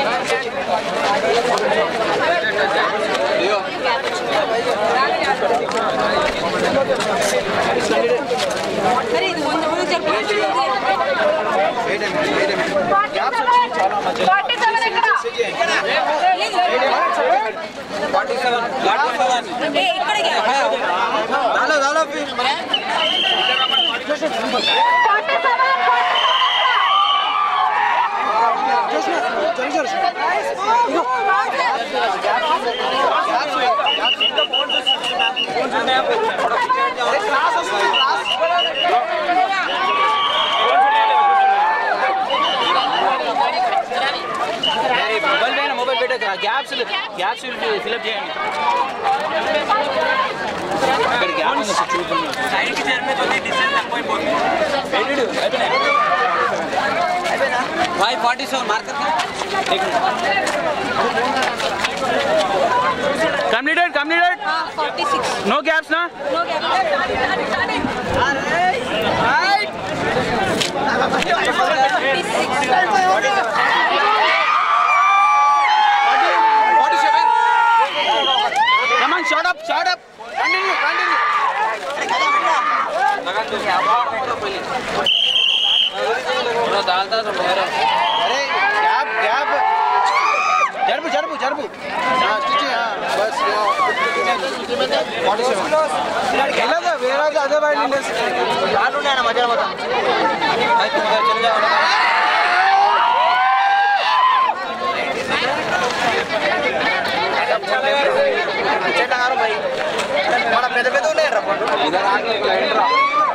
S6: మొబైల్ పెట్టా గ్యాప్స్ ఫిల్అప్ చేయండి ఇక్కడ గ్యాప్ ఉంది చూడండి
S1: సైడ్కి జరిపేది డిస్టెన్స్ తక్కువైపోతుంది 547 మార్కర్
S6: కంప్లీటెడ్
S8: 46
S6: నో గ్యాప్స్ నా
S8: no gap
S6: Come on, shut up. Continue. अरे गैप जरबू बस वेर अदर वाइल्ड मजा बता चल जाओ भाई మన పెద్ద పెద్ద ఉన్నాయరా ఇదర్ ఆగే క్లయింట్ రా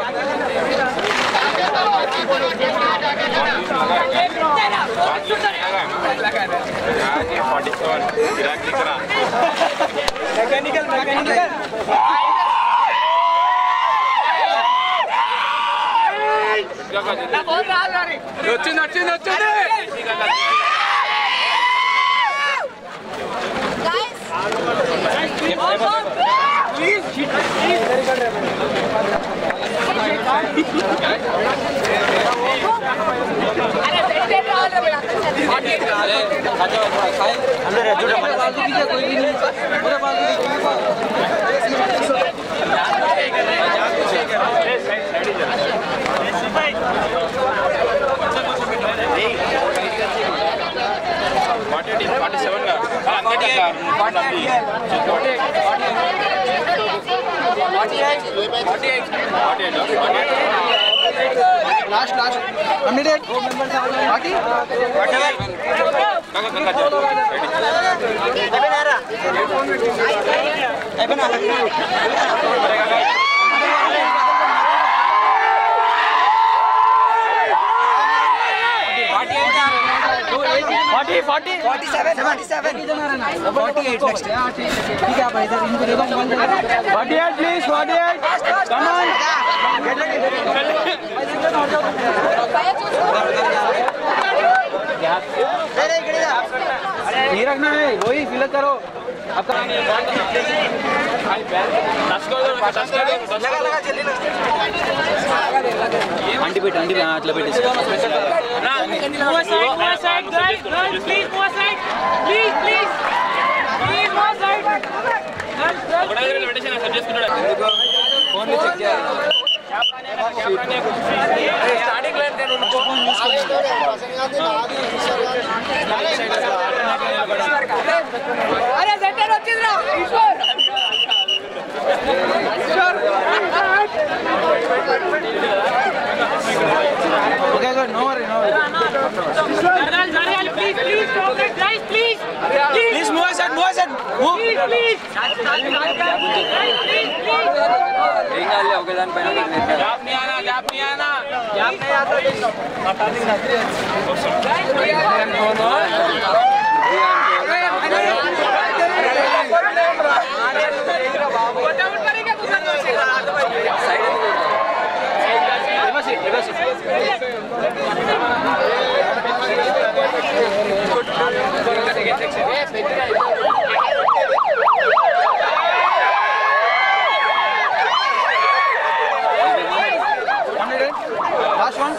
S6: मैकेनिकल వచ్చింది
S8: अरे
S2: Last. Committed. 40.
S1: नहीं रखना है वही फिल करो अंटी पेट अट्ला पेट
S9: స్టార్టింగ్ లైన్
S4: అరే సెంటర్ వచ్చిందిరా
S2: Okay, good. No worry.
S4: Please stop it, guys, please.
S2: Please move aside. Move.
S4: Please.
S2: Last one.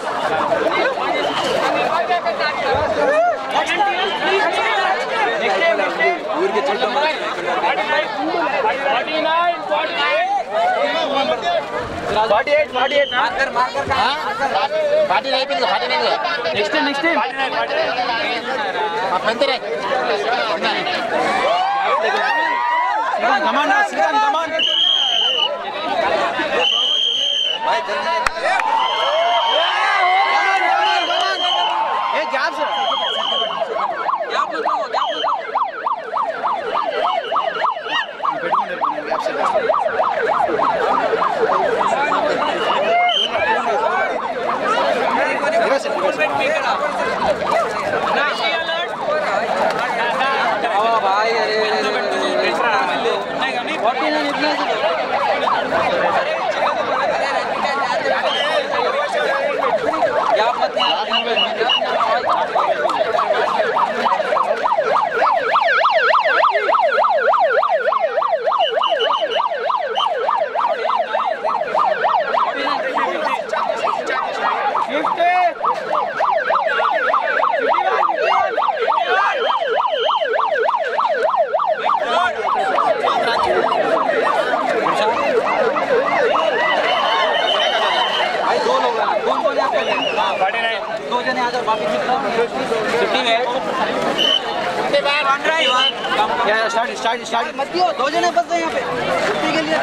S1: Next time.
S2: Come on now, Sriram, come on. Hey, gaps.
S1: Start मत दियो, 2 जने बस गए यहाँ पे के लिए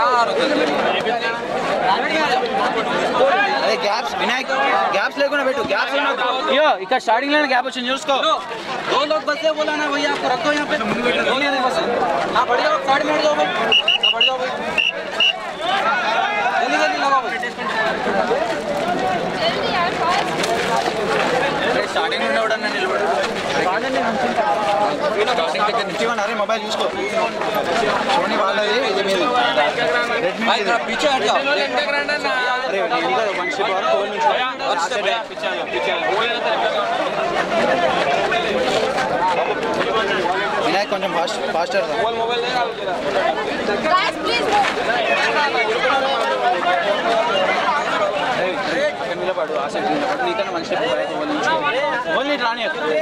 S2: अरे गैप्स विनायक गैप्स लेको ना बेटू गैप्स यो इका स्टार्टिंग लाइन गैप వచ్చింది చూసుకో
S1: 2 लोग बस से बोला ना भैया आपको रख दो यहाँ पे नहीं है बस हां बढ़ जाओ साइड में जाओ भाई बढ़ जाओ भाई जल्दी लगाओ भाई
S2: స్టార్టింగ్ నుండి ఎవడన్నా నిలబడు స్టార్టింగ్ దగ్గర నుంచి అరే మొబైల్ చూసుకో సోనీ వాళ్ళది ఇది మీది రెడ్మీ
S1: भाई थोड़ा पीछे हट जाओ
S2: अरे इनका वन स्टेप और टोल में पीछे विनायक కొంచెం फास्टर
S1: मोबाइल ले आओ
S8: Guys, please move.
S6: వాడు ఆ సైడ్ నీకన్నా మంచి ఓన్లీ రాని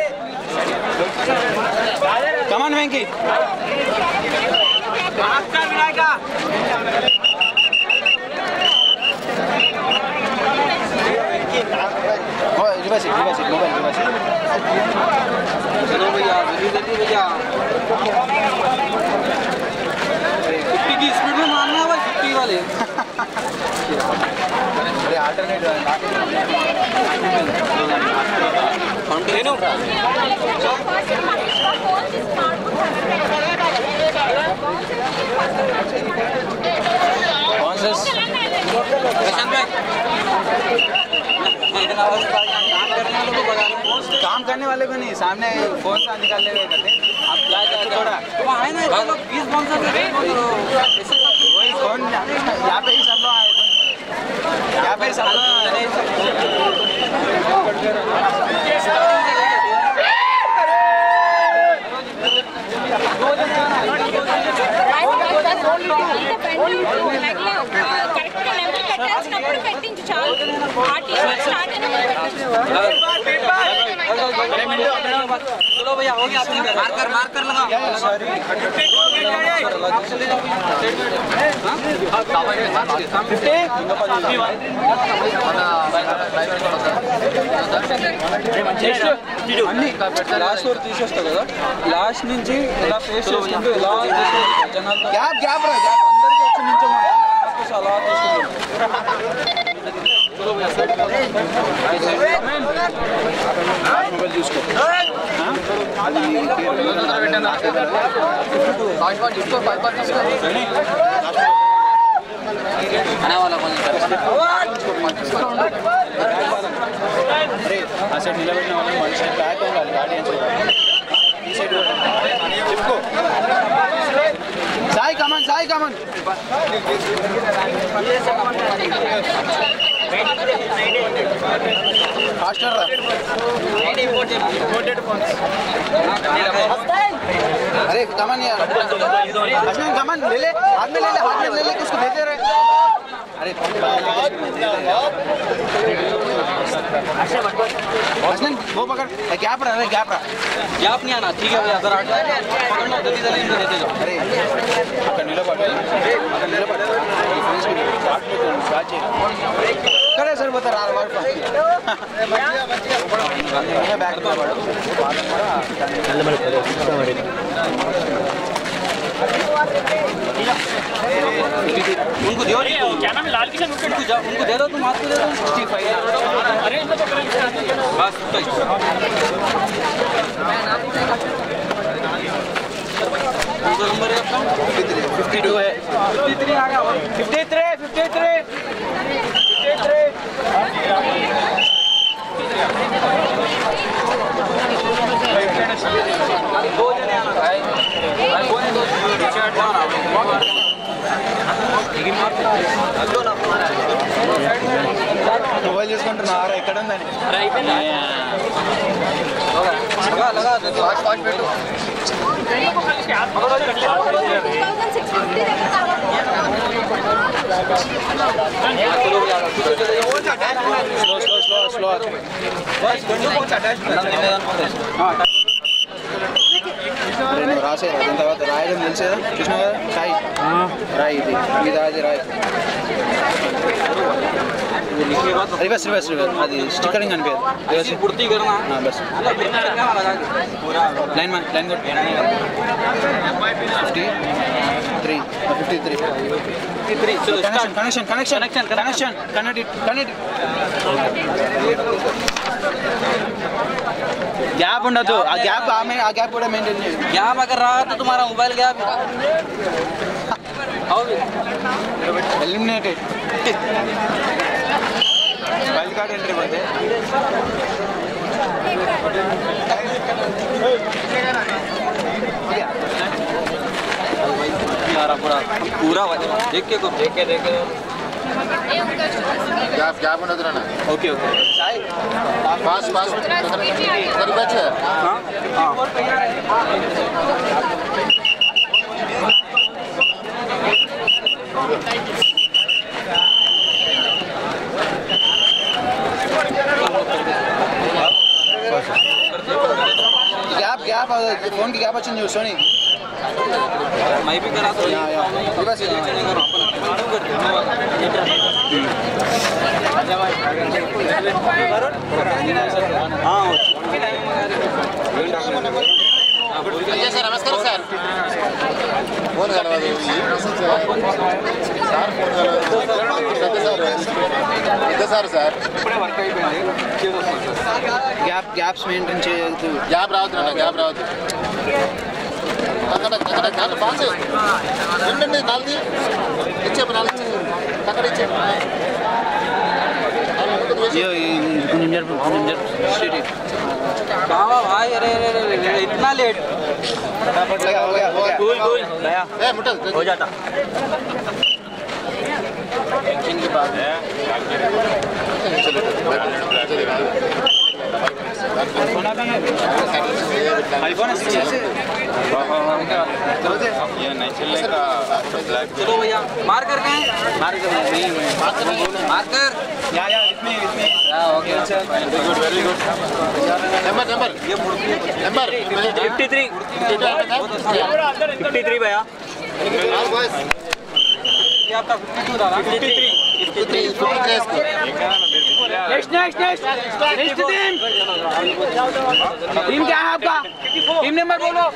S6: come on Venky reverse mobile reverse
S1: चलो भैया जल्दी भैया 50 की स्पीड में मारना है भाई 50 वाले
S6: अरे अल्टरनेट काम करने वाले को नहीं सामने फोन से निकालने हुए करते आप क्या थोड़ा
S1: है ना 20 फोन से
S6: वही फोन यहाँ पे ही सब लोग आए यहाँ पे सब लोग
S1: चलो भैया हो गया मार्कर लगा
S6: లాస్ట్ వరకు తీసేస్తా కదా లాస్ట్ నుంచి ఇలా ఫేస్ చేసుకుంటూ ఇలా జనాలతో గ్యాప్ గ్యాప్ రా గ్యాప్ అందరికీ వచ్చి నించోమని అలా మొబైల్ చూసుకో ఆ సైడ్ నిలబెట్టిన వాళ్ళని మన సైడ్ బ్యాక్ అవ్వాలి గాడి అని ఈ సైడ్ చెప్పుకో Sai come on faster imported phones अरे कमन यार अश्विन कमन ले हाथ में ले किसको देते रहे अरे अश्विन वो पकड़ गैप रहा
S1: गैप नहीं आना ठीक है भैया अगर आटा पकड़ना जल्दी इनको देते जाओ
S6: अरे अక్కడ నిలబడు करे सर बता रहा हमारे पास बैक
S1: उनको दो क्या नाम है लाल किशन उनको दे दो तुम आपको दे दो 65 अरे बस नंबर है आपका 52 है 53 आ गया 53 दो जने आना भाई कौन है दो टी-शर्ट आना
S6: मोबाइल చూసుకుంటున్నా ఆరా ఎక్కడ ఉందని
S1: అరే అయిపోయిందా లగా ఫాస్ట్ పెట్టు
S6: స్లో రాసేదా దాని తర్వాత రాయడం తెలిసేదా చూసినా కదా సాయి రాయి ఇది అది రాయి रिवर्स అది స్టిక్కరింగ్ అనిపించదు
S1: पूर्ति करना
S6: बस लाइन गुड 53
S1: चलो
S6: कनेक्शन कनेक्ट गैप ఉండదు ఆ గ్యాప్ కూడా మెయింటైన్ చేయండి
S1: गैप अगर रहा तो तुम्हारा mobile gap
S6: eliminated wild card entry बोलते
S1: पूरा देख के
S7: गैप ఉండదు ना
S6: ओके
S7: पास उधर बैठ है हां
S6: गैप फोन की गैप వచ్చింది सोनी
S1: मैं भी करा तो
S6: बस
S1: हाँ
S7: सर नमस्कार सर फोन कलवादो सर फोन कलवादो सर
S6: గ్యాప్స్ మెయింటైన్ చేయొద్దు
S7: గ్యాప్ రావద్దు నాన్న గ్యాప్ రావద్దు అక్కడ పాస్ ఏంటండి నాలుగు ఇచ్చే నాలుగు అక్కడ ఇచ్చే
S1: कहाँ भाई अरे इतना लेट
S7: मुठल
S1: हो जाता
S7: टेंशन की बात है
S6: आईफोन ये नहीं चलेगा
S1: चलो भैया मार कर गए मार्कर
S6: या इसमें
S1: okay
S7: very good number number
S1: 53 भैया ये आपका 52 था
S3: नेक्स्ट टीम क्या है आपका टीम नंबर बोलो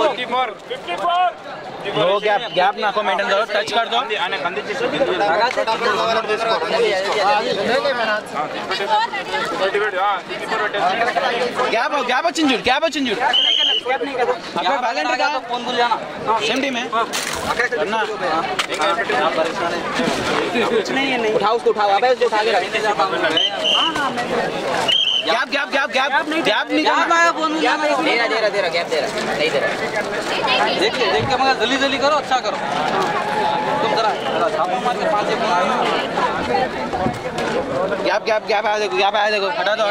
S3: 54
S6: नो गैप ना को मेंटेन करो टच कर दो गैप వచ్చింది చూడు आपका वैलेंट का
S1: फोन भूल जाना
S6: सेम टीम है करना
S1: कुछ नहीं है उठाओ उसको उठाओ अबे उसको उठा के रख गैप नहीं करना फोन भूल जाना दे रहा गैप दे रहा नहीं दे रहा देख के मगर जल्दी करो अच्छा करो तुम जरा छापा मार के 5
S6: गैप आया देखो हटा दो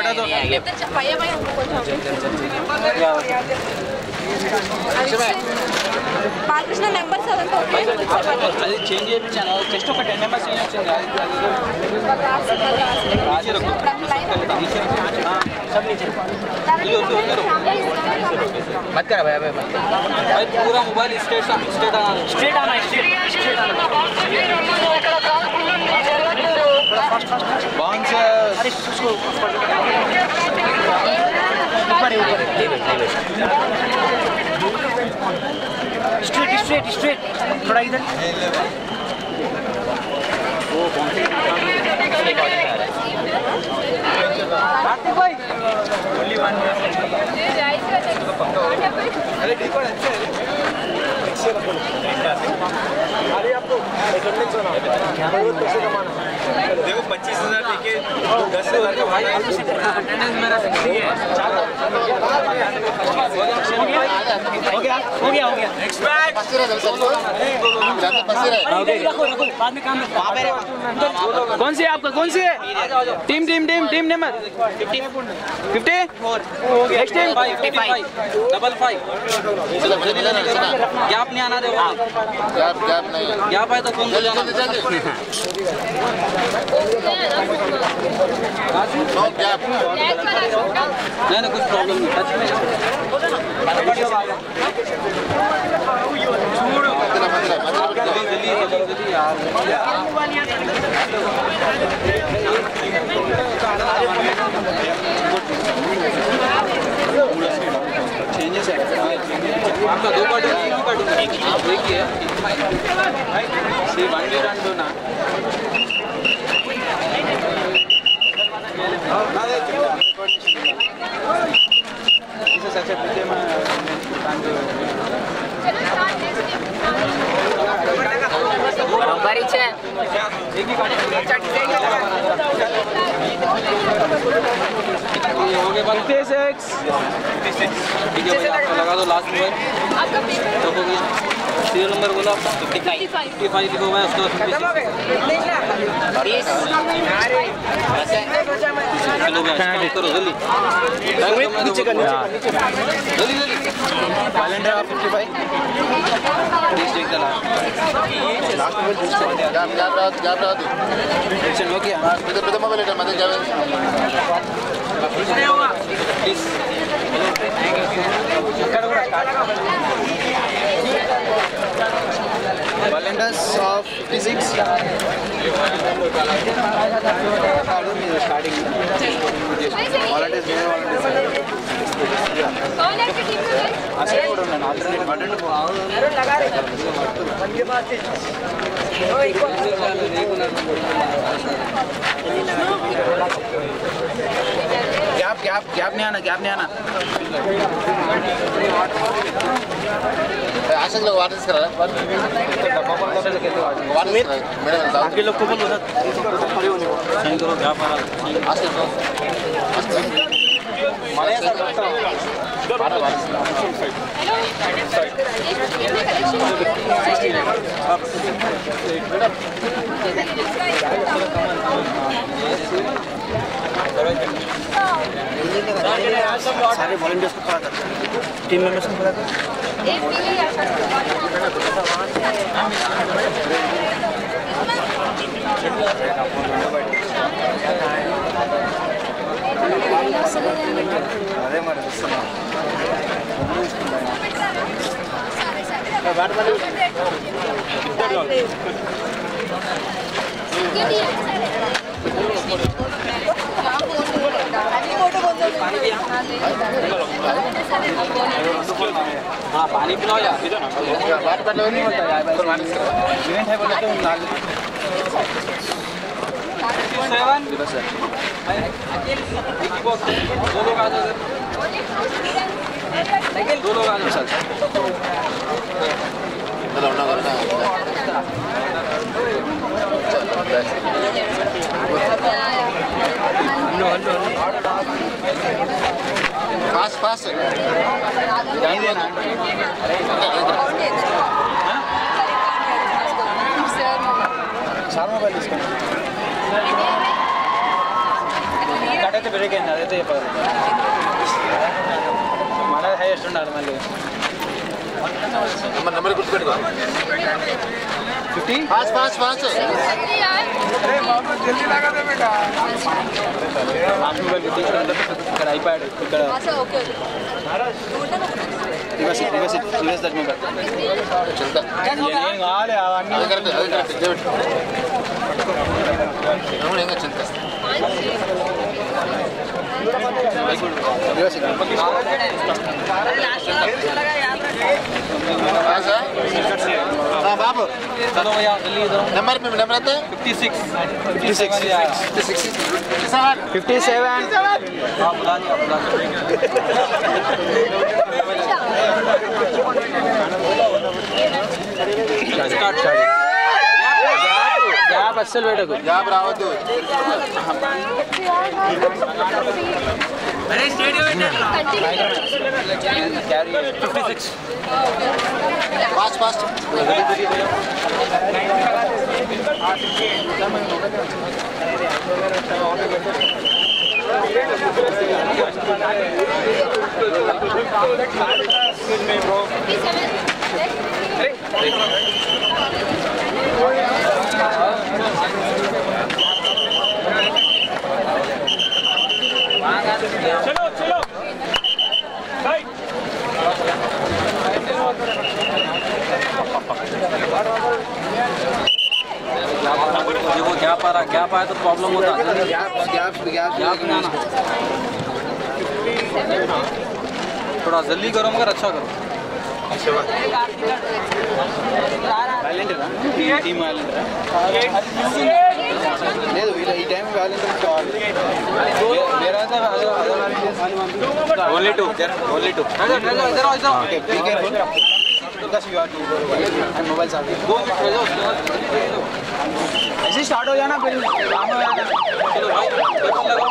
S8: బాలకృష్ణ నెంబర్స్ అదంతా ఓకే
S1: అది చేంజ్ చేయించాను జస్ట్ ఒక 10 మెంబర్స్ చేంజ్ వచ్చింది सब नीचे मत कर भाई पूरा मोबाइल स्ट्रेट आना
S6: बाउंस
S3: स्ट्रेट थोड़ा इधर भाई ओनली वन अरे ठीक है अरे आपको अटेंडेंस होना पैसे कमाना देखो 25,000 लेके 10,000 का भाई अटेंडेंस मेरा 60 है हो गया नेक्स्ट बैच बाद में काम कौन सी है आपका team number 50 next time 55 gap नहीं आना देखो
S7: गैप नहीं
S1: गैप है तो फोन कर जाना
S7: नो गैप
S1: नहीं कुछ प्रॉब्लम नहीं टच में जल्दी यार चेंजेस है आपका 2 कार्ड देखिए सी 1 वी रन दो ना इसे सच्चे पीछे में
S8: बराबर है
S1: एक ही कार्ड हो गया 56 ठीक है भैया लगा दो लास्ट मोबाइल तो हो गया सीरियल नंबर बोला 55 लिखो मैं उसके बाद चलो भैया करो जल्दी नीचे जल्दी
S6: वैलेंट 55
S1: please take the last
S7: gap रावद्దు
S6: टेंशन हो गया
S7: పెద్ద మొబైల్ ఇట్లా మధ్య gap
S1: please
S9: Volunteers of physics. Starting. Volunteers. Gap नहीं आना
S7: आशा लोग वाटर से करा 1 मिनट मेरे बाकी लोग को बोल दो सही करो गैप आ आशा माने सर वाटर
S5: सारे वॉलंटियर्स को खड़ा कर टीम मेंबर्स को खड़ा कर अरे మరి వస్తున్నా
S1: हाँ पानी पिलाओ यार
S7: बात कर लो नहीं
S1: इवेंट है बोले तो दो लोग आ जाओ सर
S7: फास्ट
S1: नहीं देना
S9: సార్ మొబైల్ తీసుకోండి కట్టయితే బ్రేక్ అయింది అదైతే చెప్పారు మన హైయెస్ట్ ఉండాలి మళ్ళీ
S7: नंबर గుర్తుపెట్టుకో
S9: 50
S7: फास्ट
S2: जल्दी लगा दे बेटा
S9: లాస్ట్ మొబైల్ తీసుకుంటే ఇక్కడ ఐప్యాడ్ ఇక్కడ రివర్స్ దట్ మొబైల్
S7: चलता
S9: ఏం కావాలి అవన్నీ
S7: అది కరెక్ట్ అవును ఇంకా चलता हाँ बाबू
S1: चलो भैया जल्दी इधर
S7: नंबर आता है
S1: 56
S9: 57
S1: हाँ बुला दिया स्टार्ट
S9: గ్యాప్ అస్సలు పెట్టకు
S7: జాబ్ రావద్దు फास्ट
S3: चलो
S1: देखो गैप आ रहा गैप आया तो प्रॉब्लम होता है
S9: गैप
S1: ना थोड़ा जल्दी करो मगर अच्छा करो
S9: టీమ్ లేదు ఈ టైం వాలంటీర్స్ కావాలి
S1: only two
S9: okay be careful because you are two and mobile साथ
S1: 2 मिनट रह जाओ
S9: ऐसे स्टार्ट हो जाना फिर काम हो जाना
S1: चलो भाई लगाओ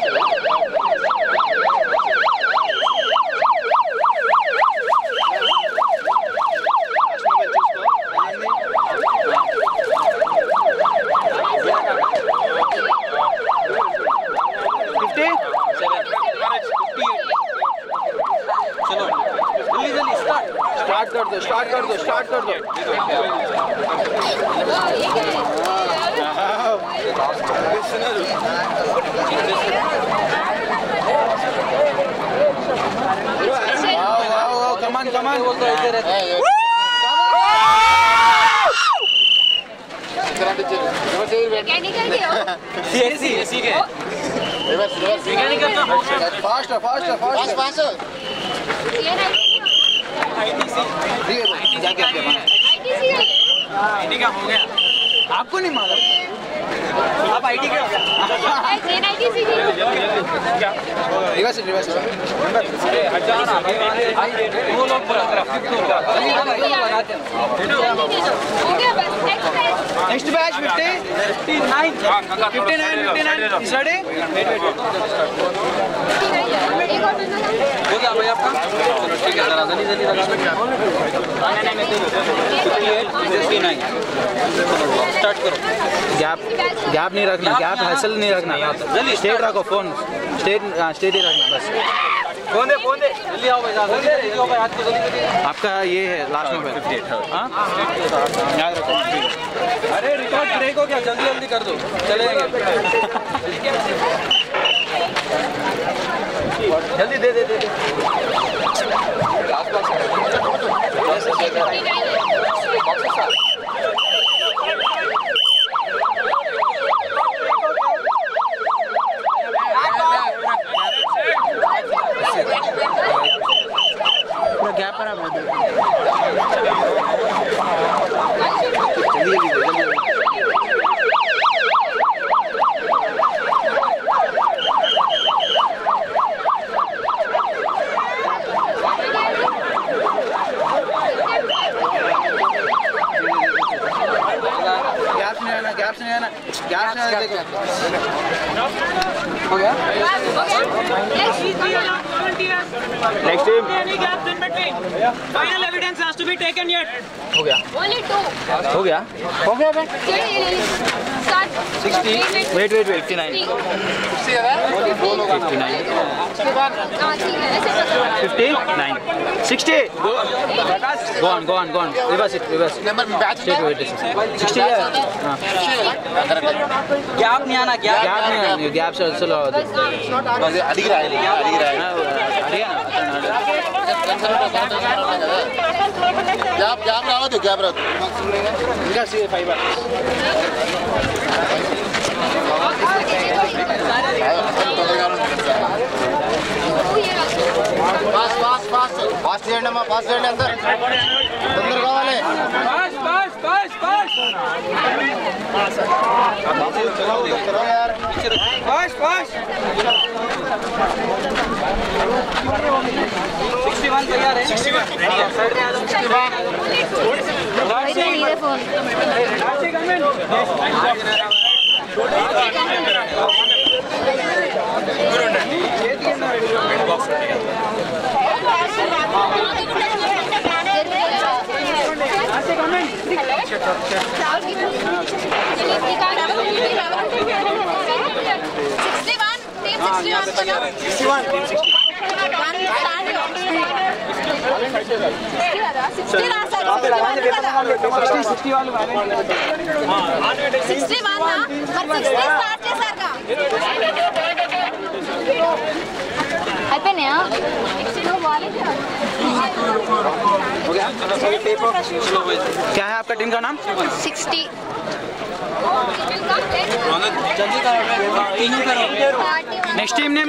S9: स्टार्ट कर दो कमान
S1: कमान बोलता है इधर
S8: मैकेनिकल के हो
S1: सीएससी के मैकेनिकल का फास्ट
S8: ये
S1: आईटीसी जाके
S8: आईटीसी
S1: आईटी का हो गया आपको नहीं मालूम आप आईटी के
S8: आईटीसी
S5: रिवर्स
S1: वो लोग
S8: हो गया बस
S5: नेक्स्ट बैच 59 रेडी
S1: हो गया भाई आपका चलो ठीक है जरा जल्दी लगा 59 स्टार्ट करो
S5: गैप नहीं रखना गैप हासिल नहीं रखना
S1: जल्दी
S5: स्ट्रेट रखो फोन स्ट्रेट ही रखना बस
S1: फोन दे जल्दी आओ भाई जल्दी आओ भाई हाथ को जल्दी
S5: आपका ये है लास्ट मोबाइल 58 हाँ याद रखो
S1: अरे रिकॉर्ड ब्रेक हो गया जल्दी कर दो चलेंगे जल्दी दे
S5: गैप पर आप गैप नहीं आना देखो हो गया
S3: Next team. Any gaps in between? Final evidence has to be taken yet.
S5: हो गया
S8: only 2
S5: हो गया
S8: start 60
S5: wait 59 60 go on reverse
S7: number batch
S5: straight wait 60 है
S1: गैप नहीं आना
S5: गैप नहीं आना गैप से चलो
S7: अधिक रहा गैप रावत गैप रावत
S5: इनका सी 5 बार
S7: फास्ट చేయండి అమ్మా ఫాస్ట్ చేయండి అందరూ తొందరగా కావాలి
S1: फास्ट 61 तैयार है 61 रेडी है साइड में आ जाओ 61
S8: इधर फोन అయిపోయినాయా
S5: क्या है आपका टीम का नाम
S8: 60
S5: नेक्स्ट टीम नेम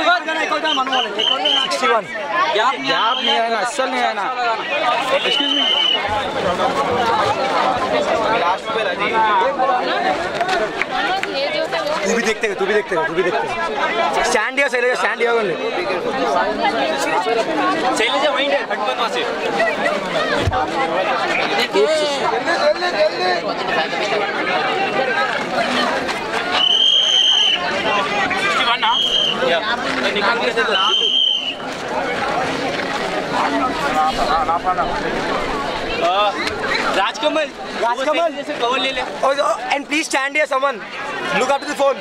S5: 61 गैप नहीं आना असल नहीं आना एक्सक्यूज मी लास्ट पे लगी तू भी देखते स्टैंड दिया स्टैंड दिया
S1: शैलेजा वहीं है हटमत वहां से निकाल के राजकमल जैसे कवर ले ले
S5: and please stand here someone look up to the phones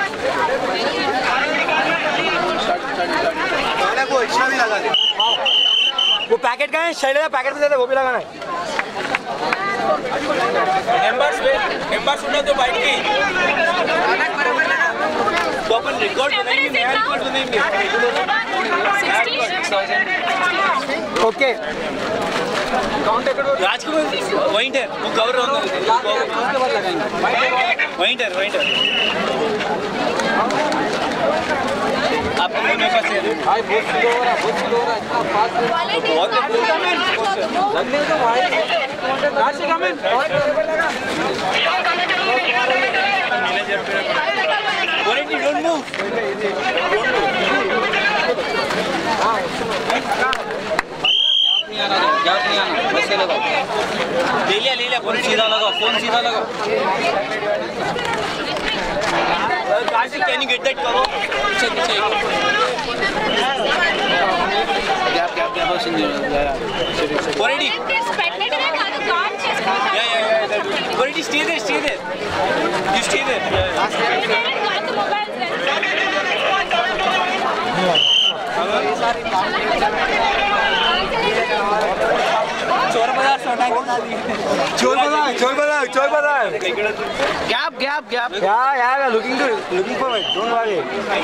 S5: को एक्स्ट्रा भी लगा दे वो पैकेट का है शैलेजा पैकेट में दे वो भी लगाना है
S1: मेंबर्स उठो तो बाइक की
S9: अपन रिकॉर्ड बनाएंगे, नया रिकॉर्ड बनाएंगे।
S3: 60,000
S9: ओके राजकुमार वाइंट है वो कवर होना है, उसके बाद लगाएंगे वाइंट है आप मेरे पास है भाई बहुत स्लो हो रहा इतना फास्ट बहुत लगने तो भाई Rashi comment warranty don't move gap नहीं आना वैसे लगाओ ले लिया फोन सीधा लगाओ कैन यू गेट दैट करो gap already already stay there you stay there चोर बाजार gap yeah looking for it don't worry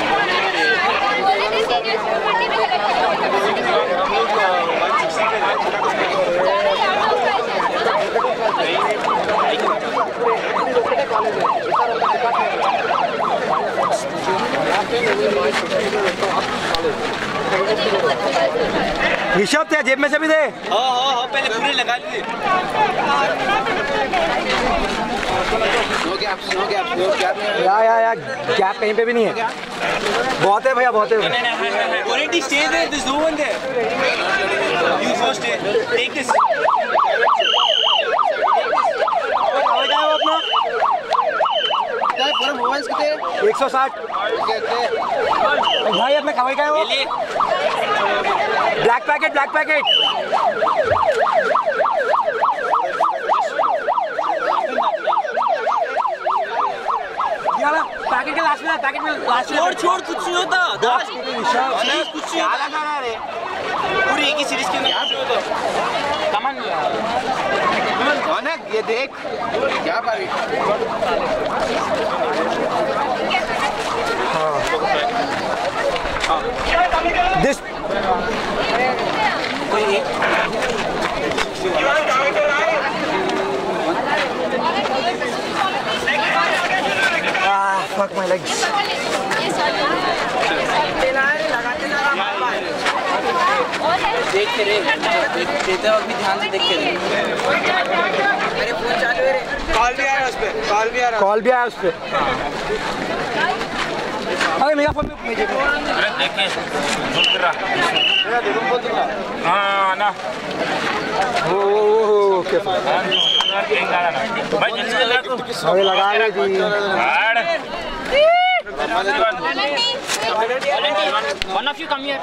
S9: Rishabh तेरा जेब में से भी दे हाँ पहले पूरे लगा लीजिए या गैप कहीं पे भी नहीं है बहुत है भैया बहुत है already stay there this no one there you first take this
S5: पूरा मोबाइल कितने
S9: 160 भाई अपने खवाई का है वो ब्लैक पैकेट पैकेट के लास्ट में छोड़ कुछ नहीं होता कुछ नहीं होता पूरी एक ही सीरीज के अंदर कमान
S5: नानक ये देख क्या बारी
S9: दिस कोई एक fuck my legs देखते रहे देते वक्त भी ध्यान से देखते रहे मेरे फोन चालू है रे कॉल भी आया उस पे अरे मेरा फोन में मुझे अरे देखिए झूठ कर रहा मेरा देखो बोल रहा हां ना ओके भाई जल्दी अरे लगा ले दी One of you come here.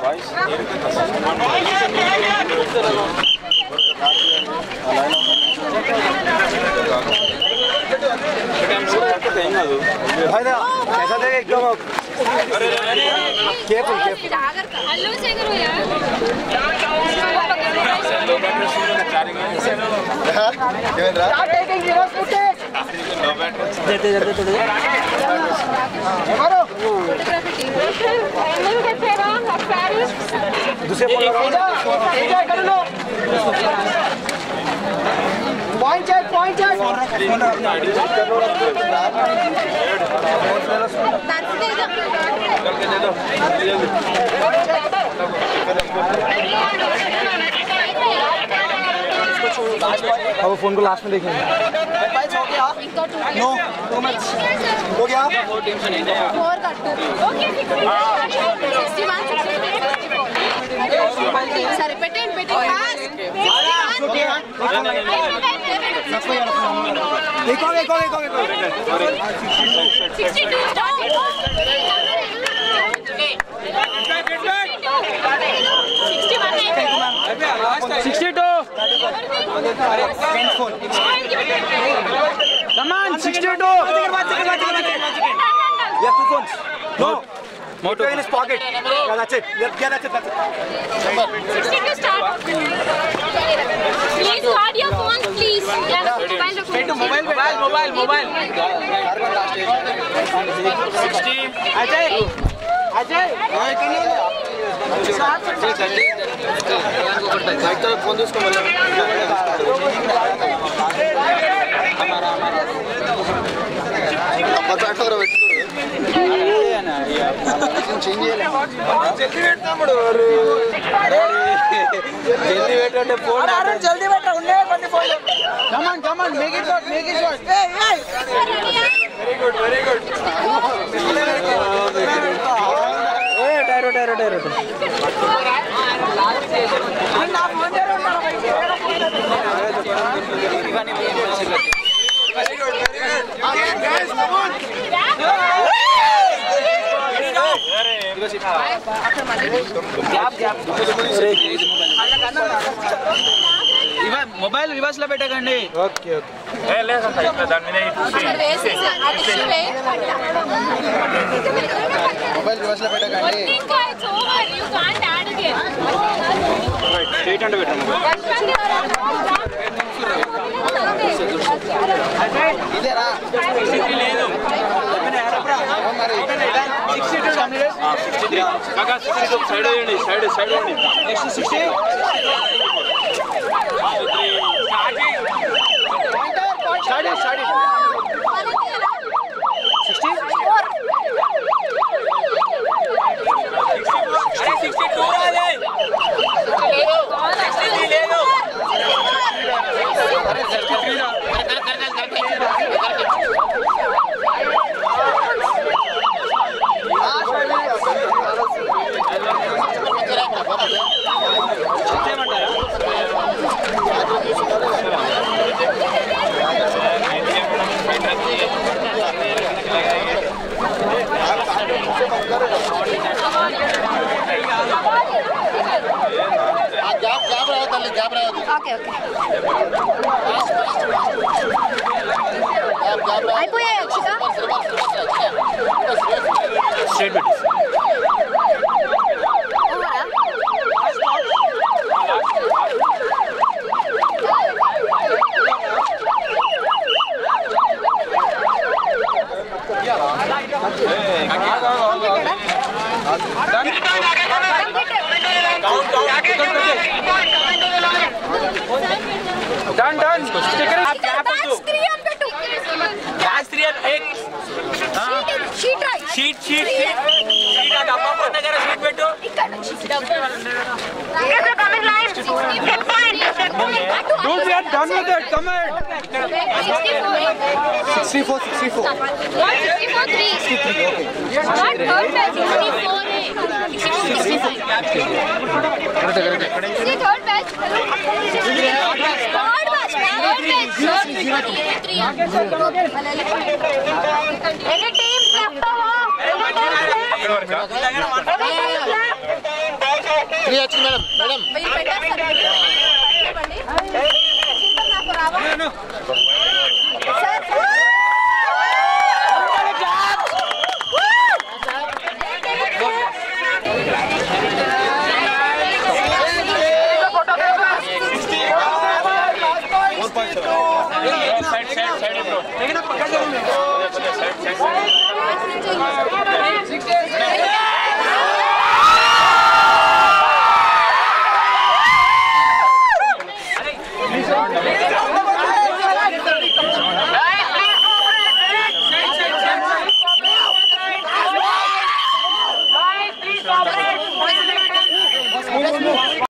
S9: भाई ना कैसा देगा एकदम केयरफुल
S8: हेलो से करो यार
S9: देते दूसरे
S5: पॉइंट चेक
S9: अब फोन को लास्ट में देखेंगे नो टू मच हो गया
S8: सर पेटेंट
S9: एक और 62 Come on, 62 You have 2 phones No Moto in his pocket Yeah, that's it that's it
S8: 62 start Please card your phone please Mobile
S1: mobile
S7: फोन
S9: जल्दी बैठा उन्हें बंदी फोन come on make it short hey very good टायरो guys come on
S1: mobile reverse లో పెట్టకండి.
S2: Okay దాని మీద
S5: మొబైల్ రివర్స్ లో పెట్టకండి.
S2: స్ట్రైట్ అంటే పెట్టండి.
S5: ఇదేరా
S2: సైడ్ వేయండి సైడ్ వేయండి
S1: నెక్స్ట్ 60 స్టార్ట్ 60 62 రాలే 63 లేదు
S8: అయిపోయాయి అక్షిత
S2: స్ట్రైట్ పెట్టి डन स्टिकर आप क्या कर दो गैस 3 एक शीट आ डब्बा बंद करा शीट పెట్టు Dude, we are done with it. Come on.
S5: 64
S2: side bro लेकिन पकड़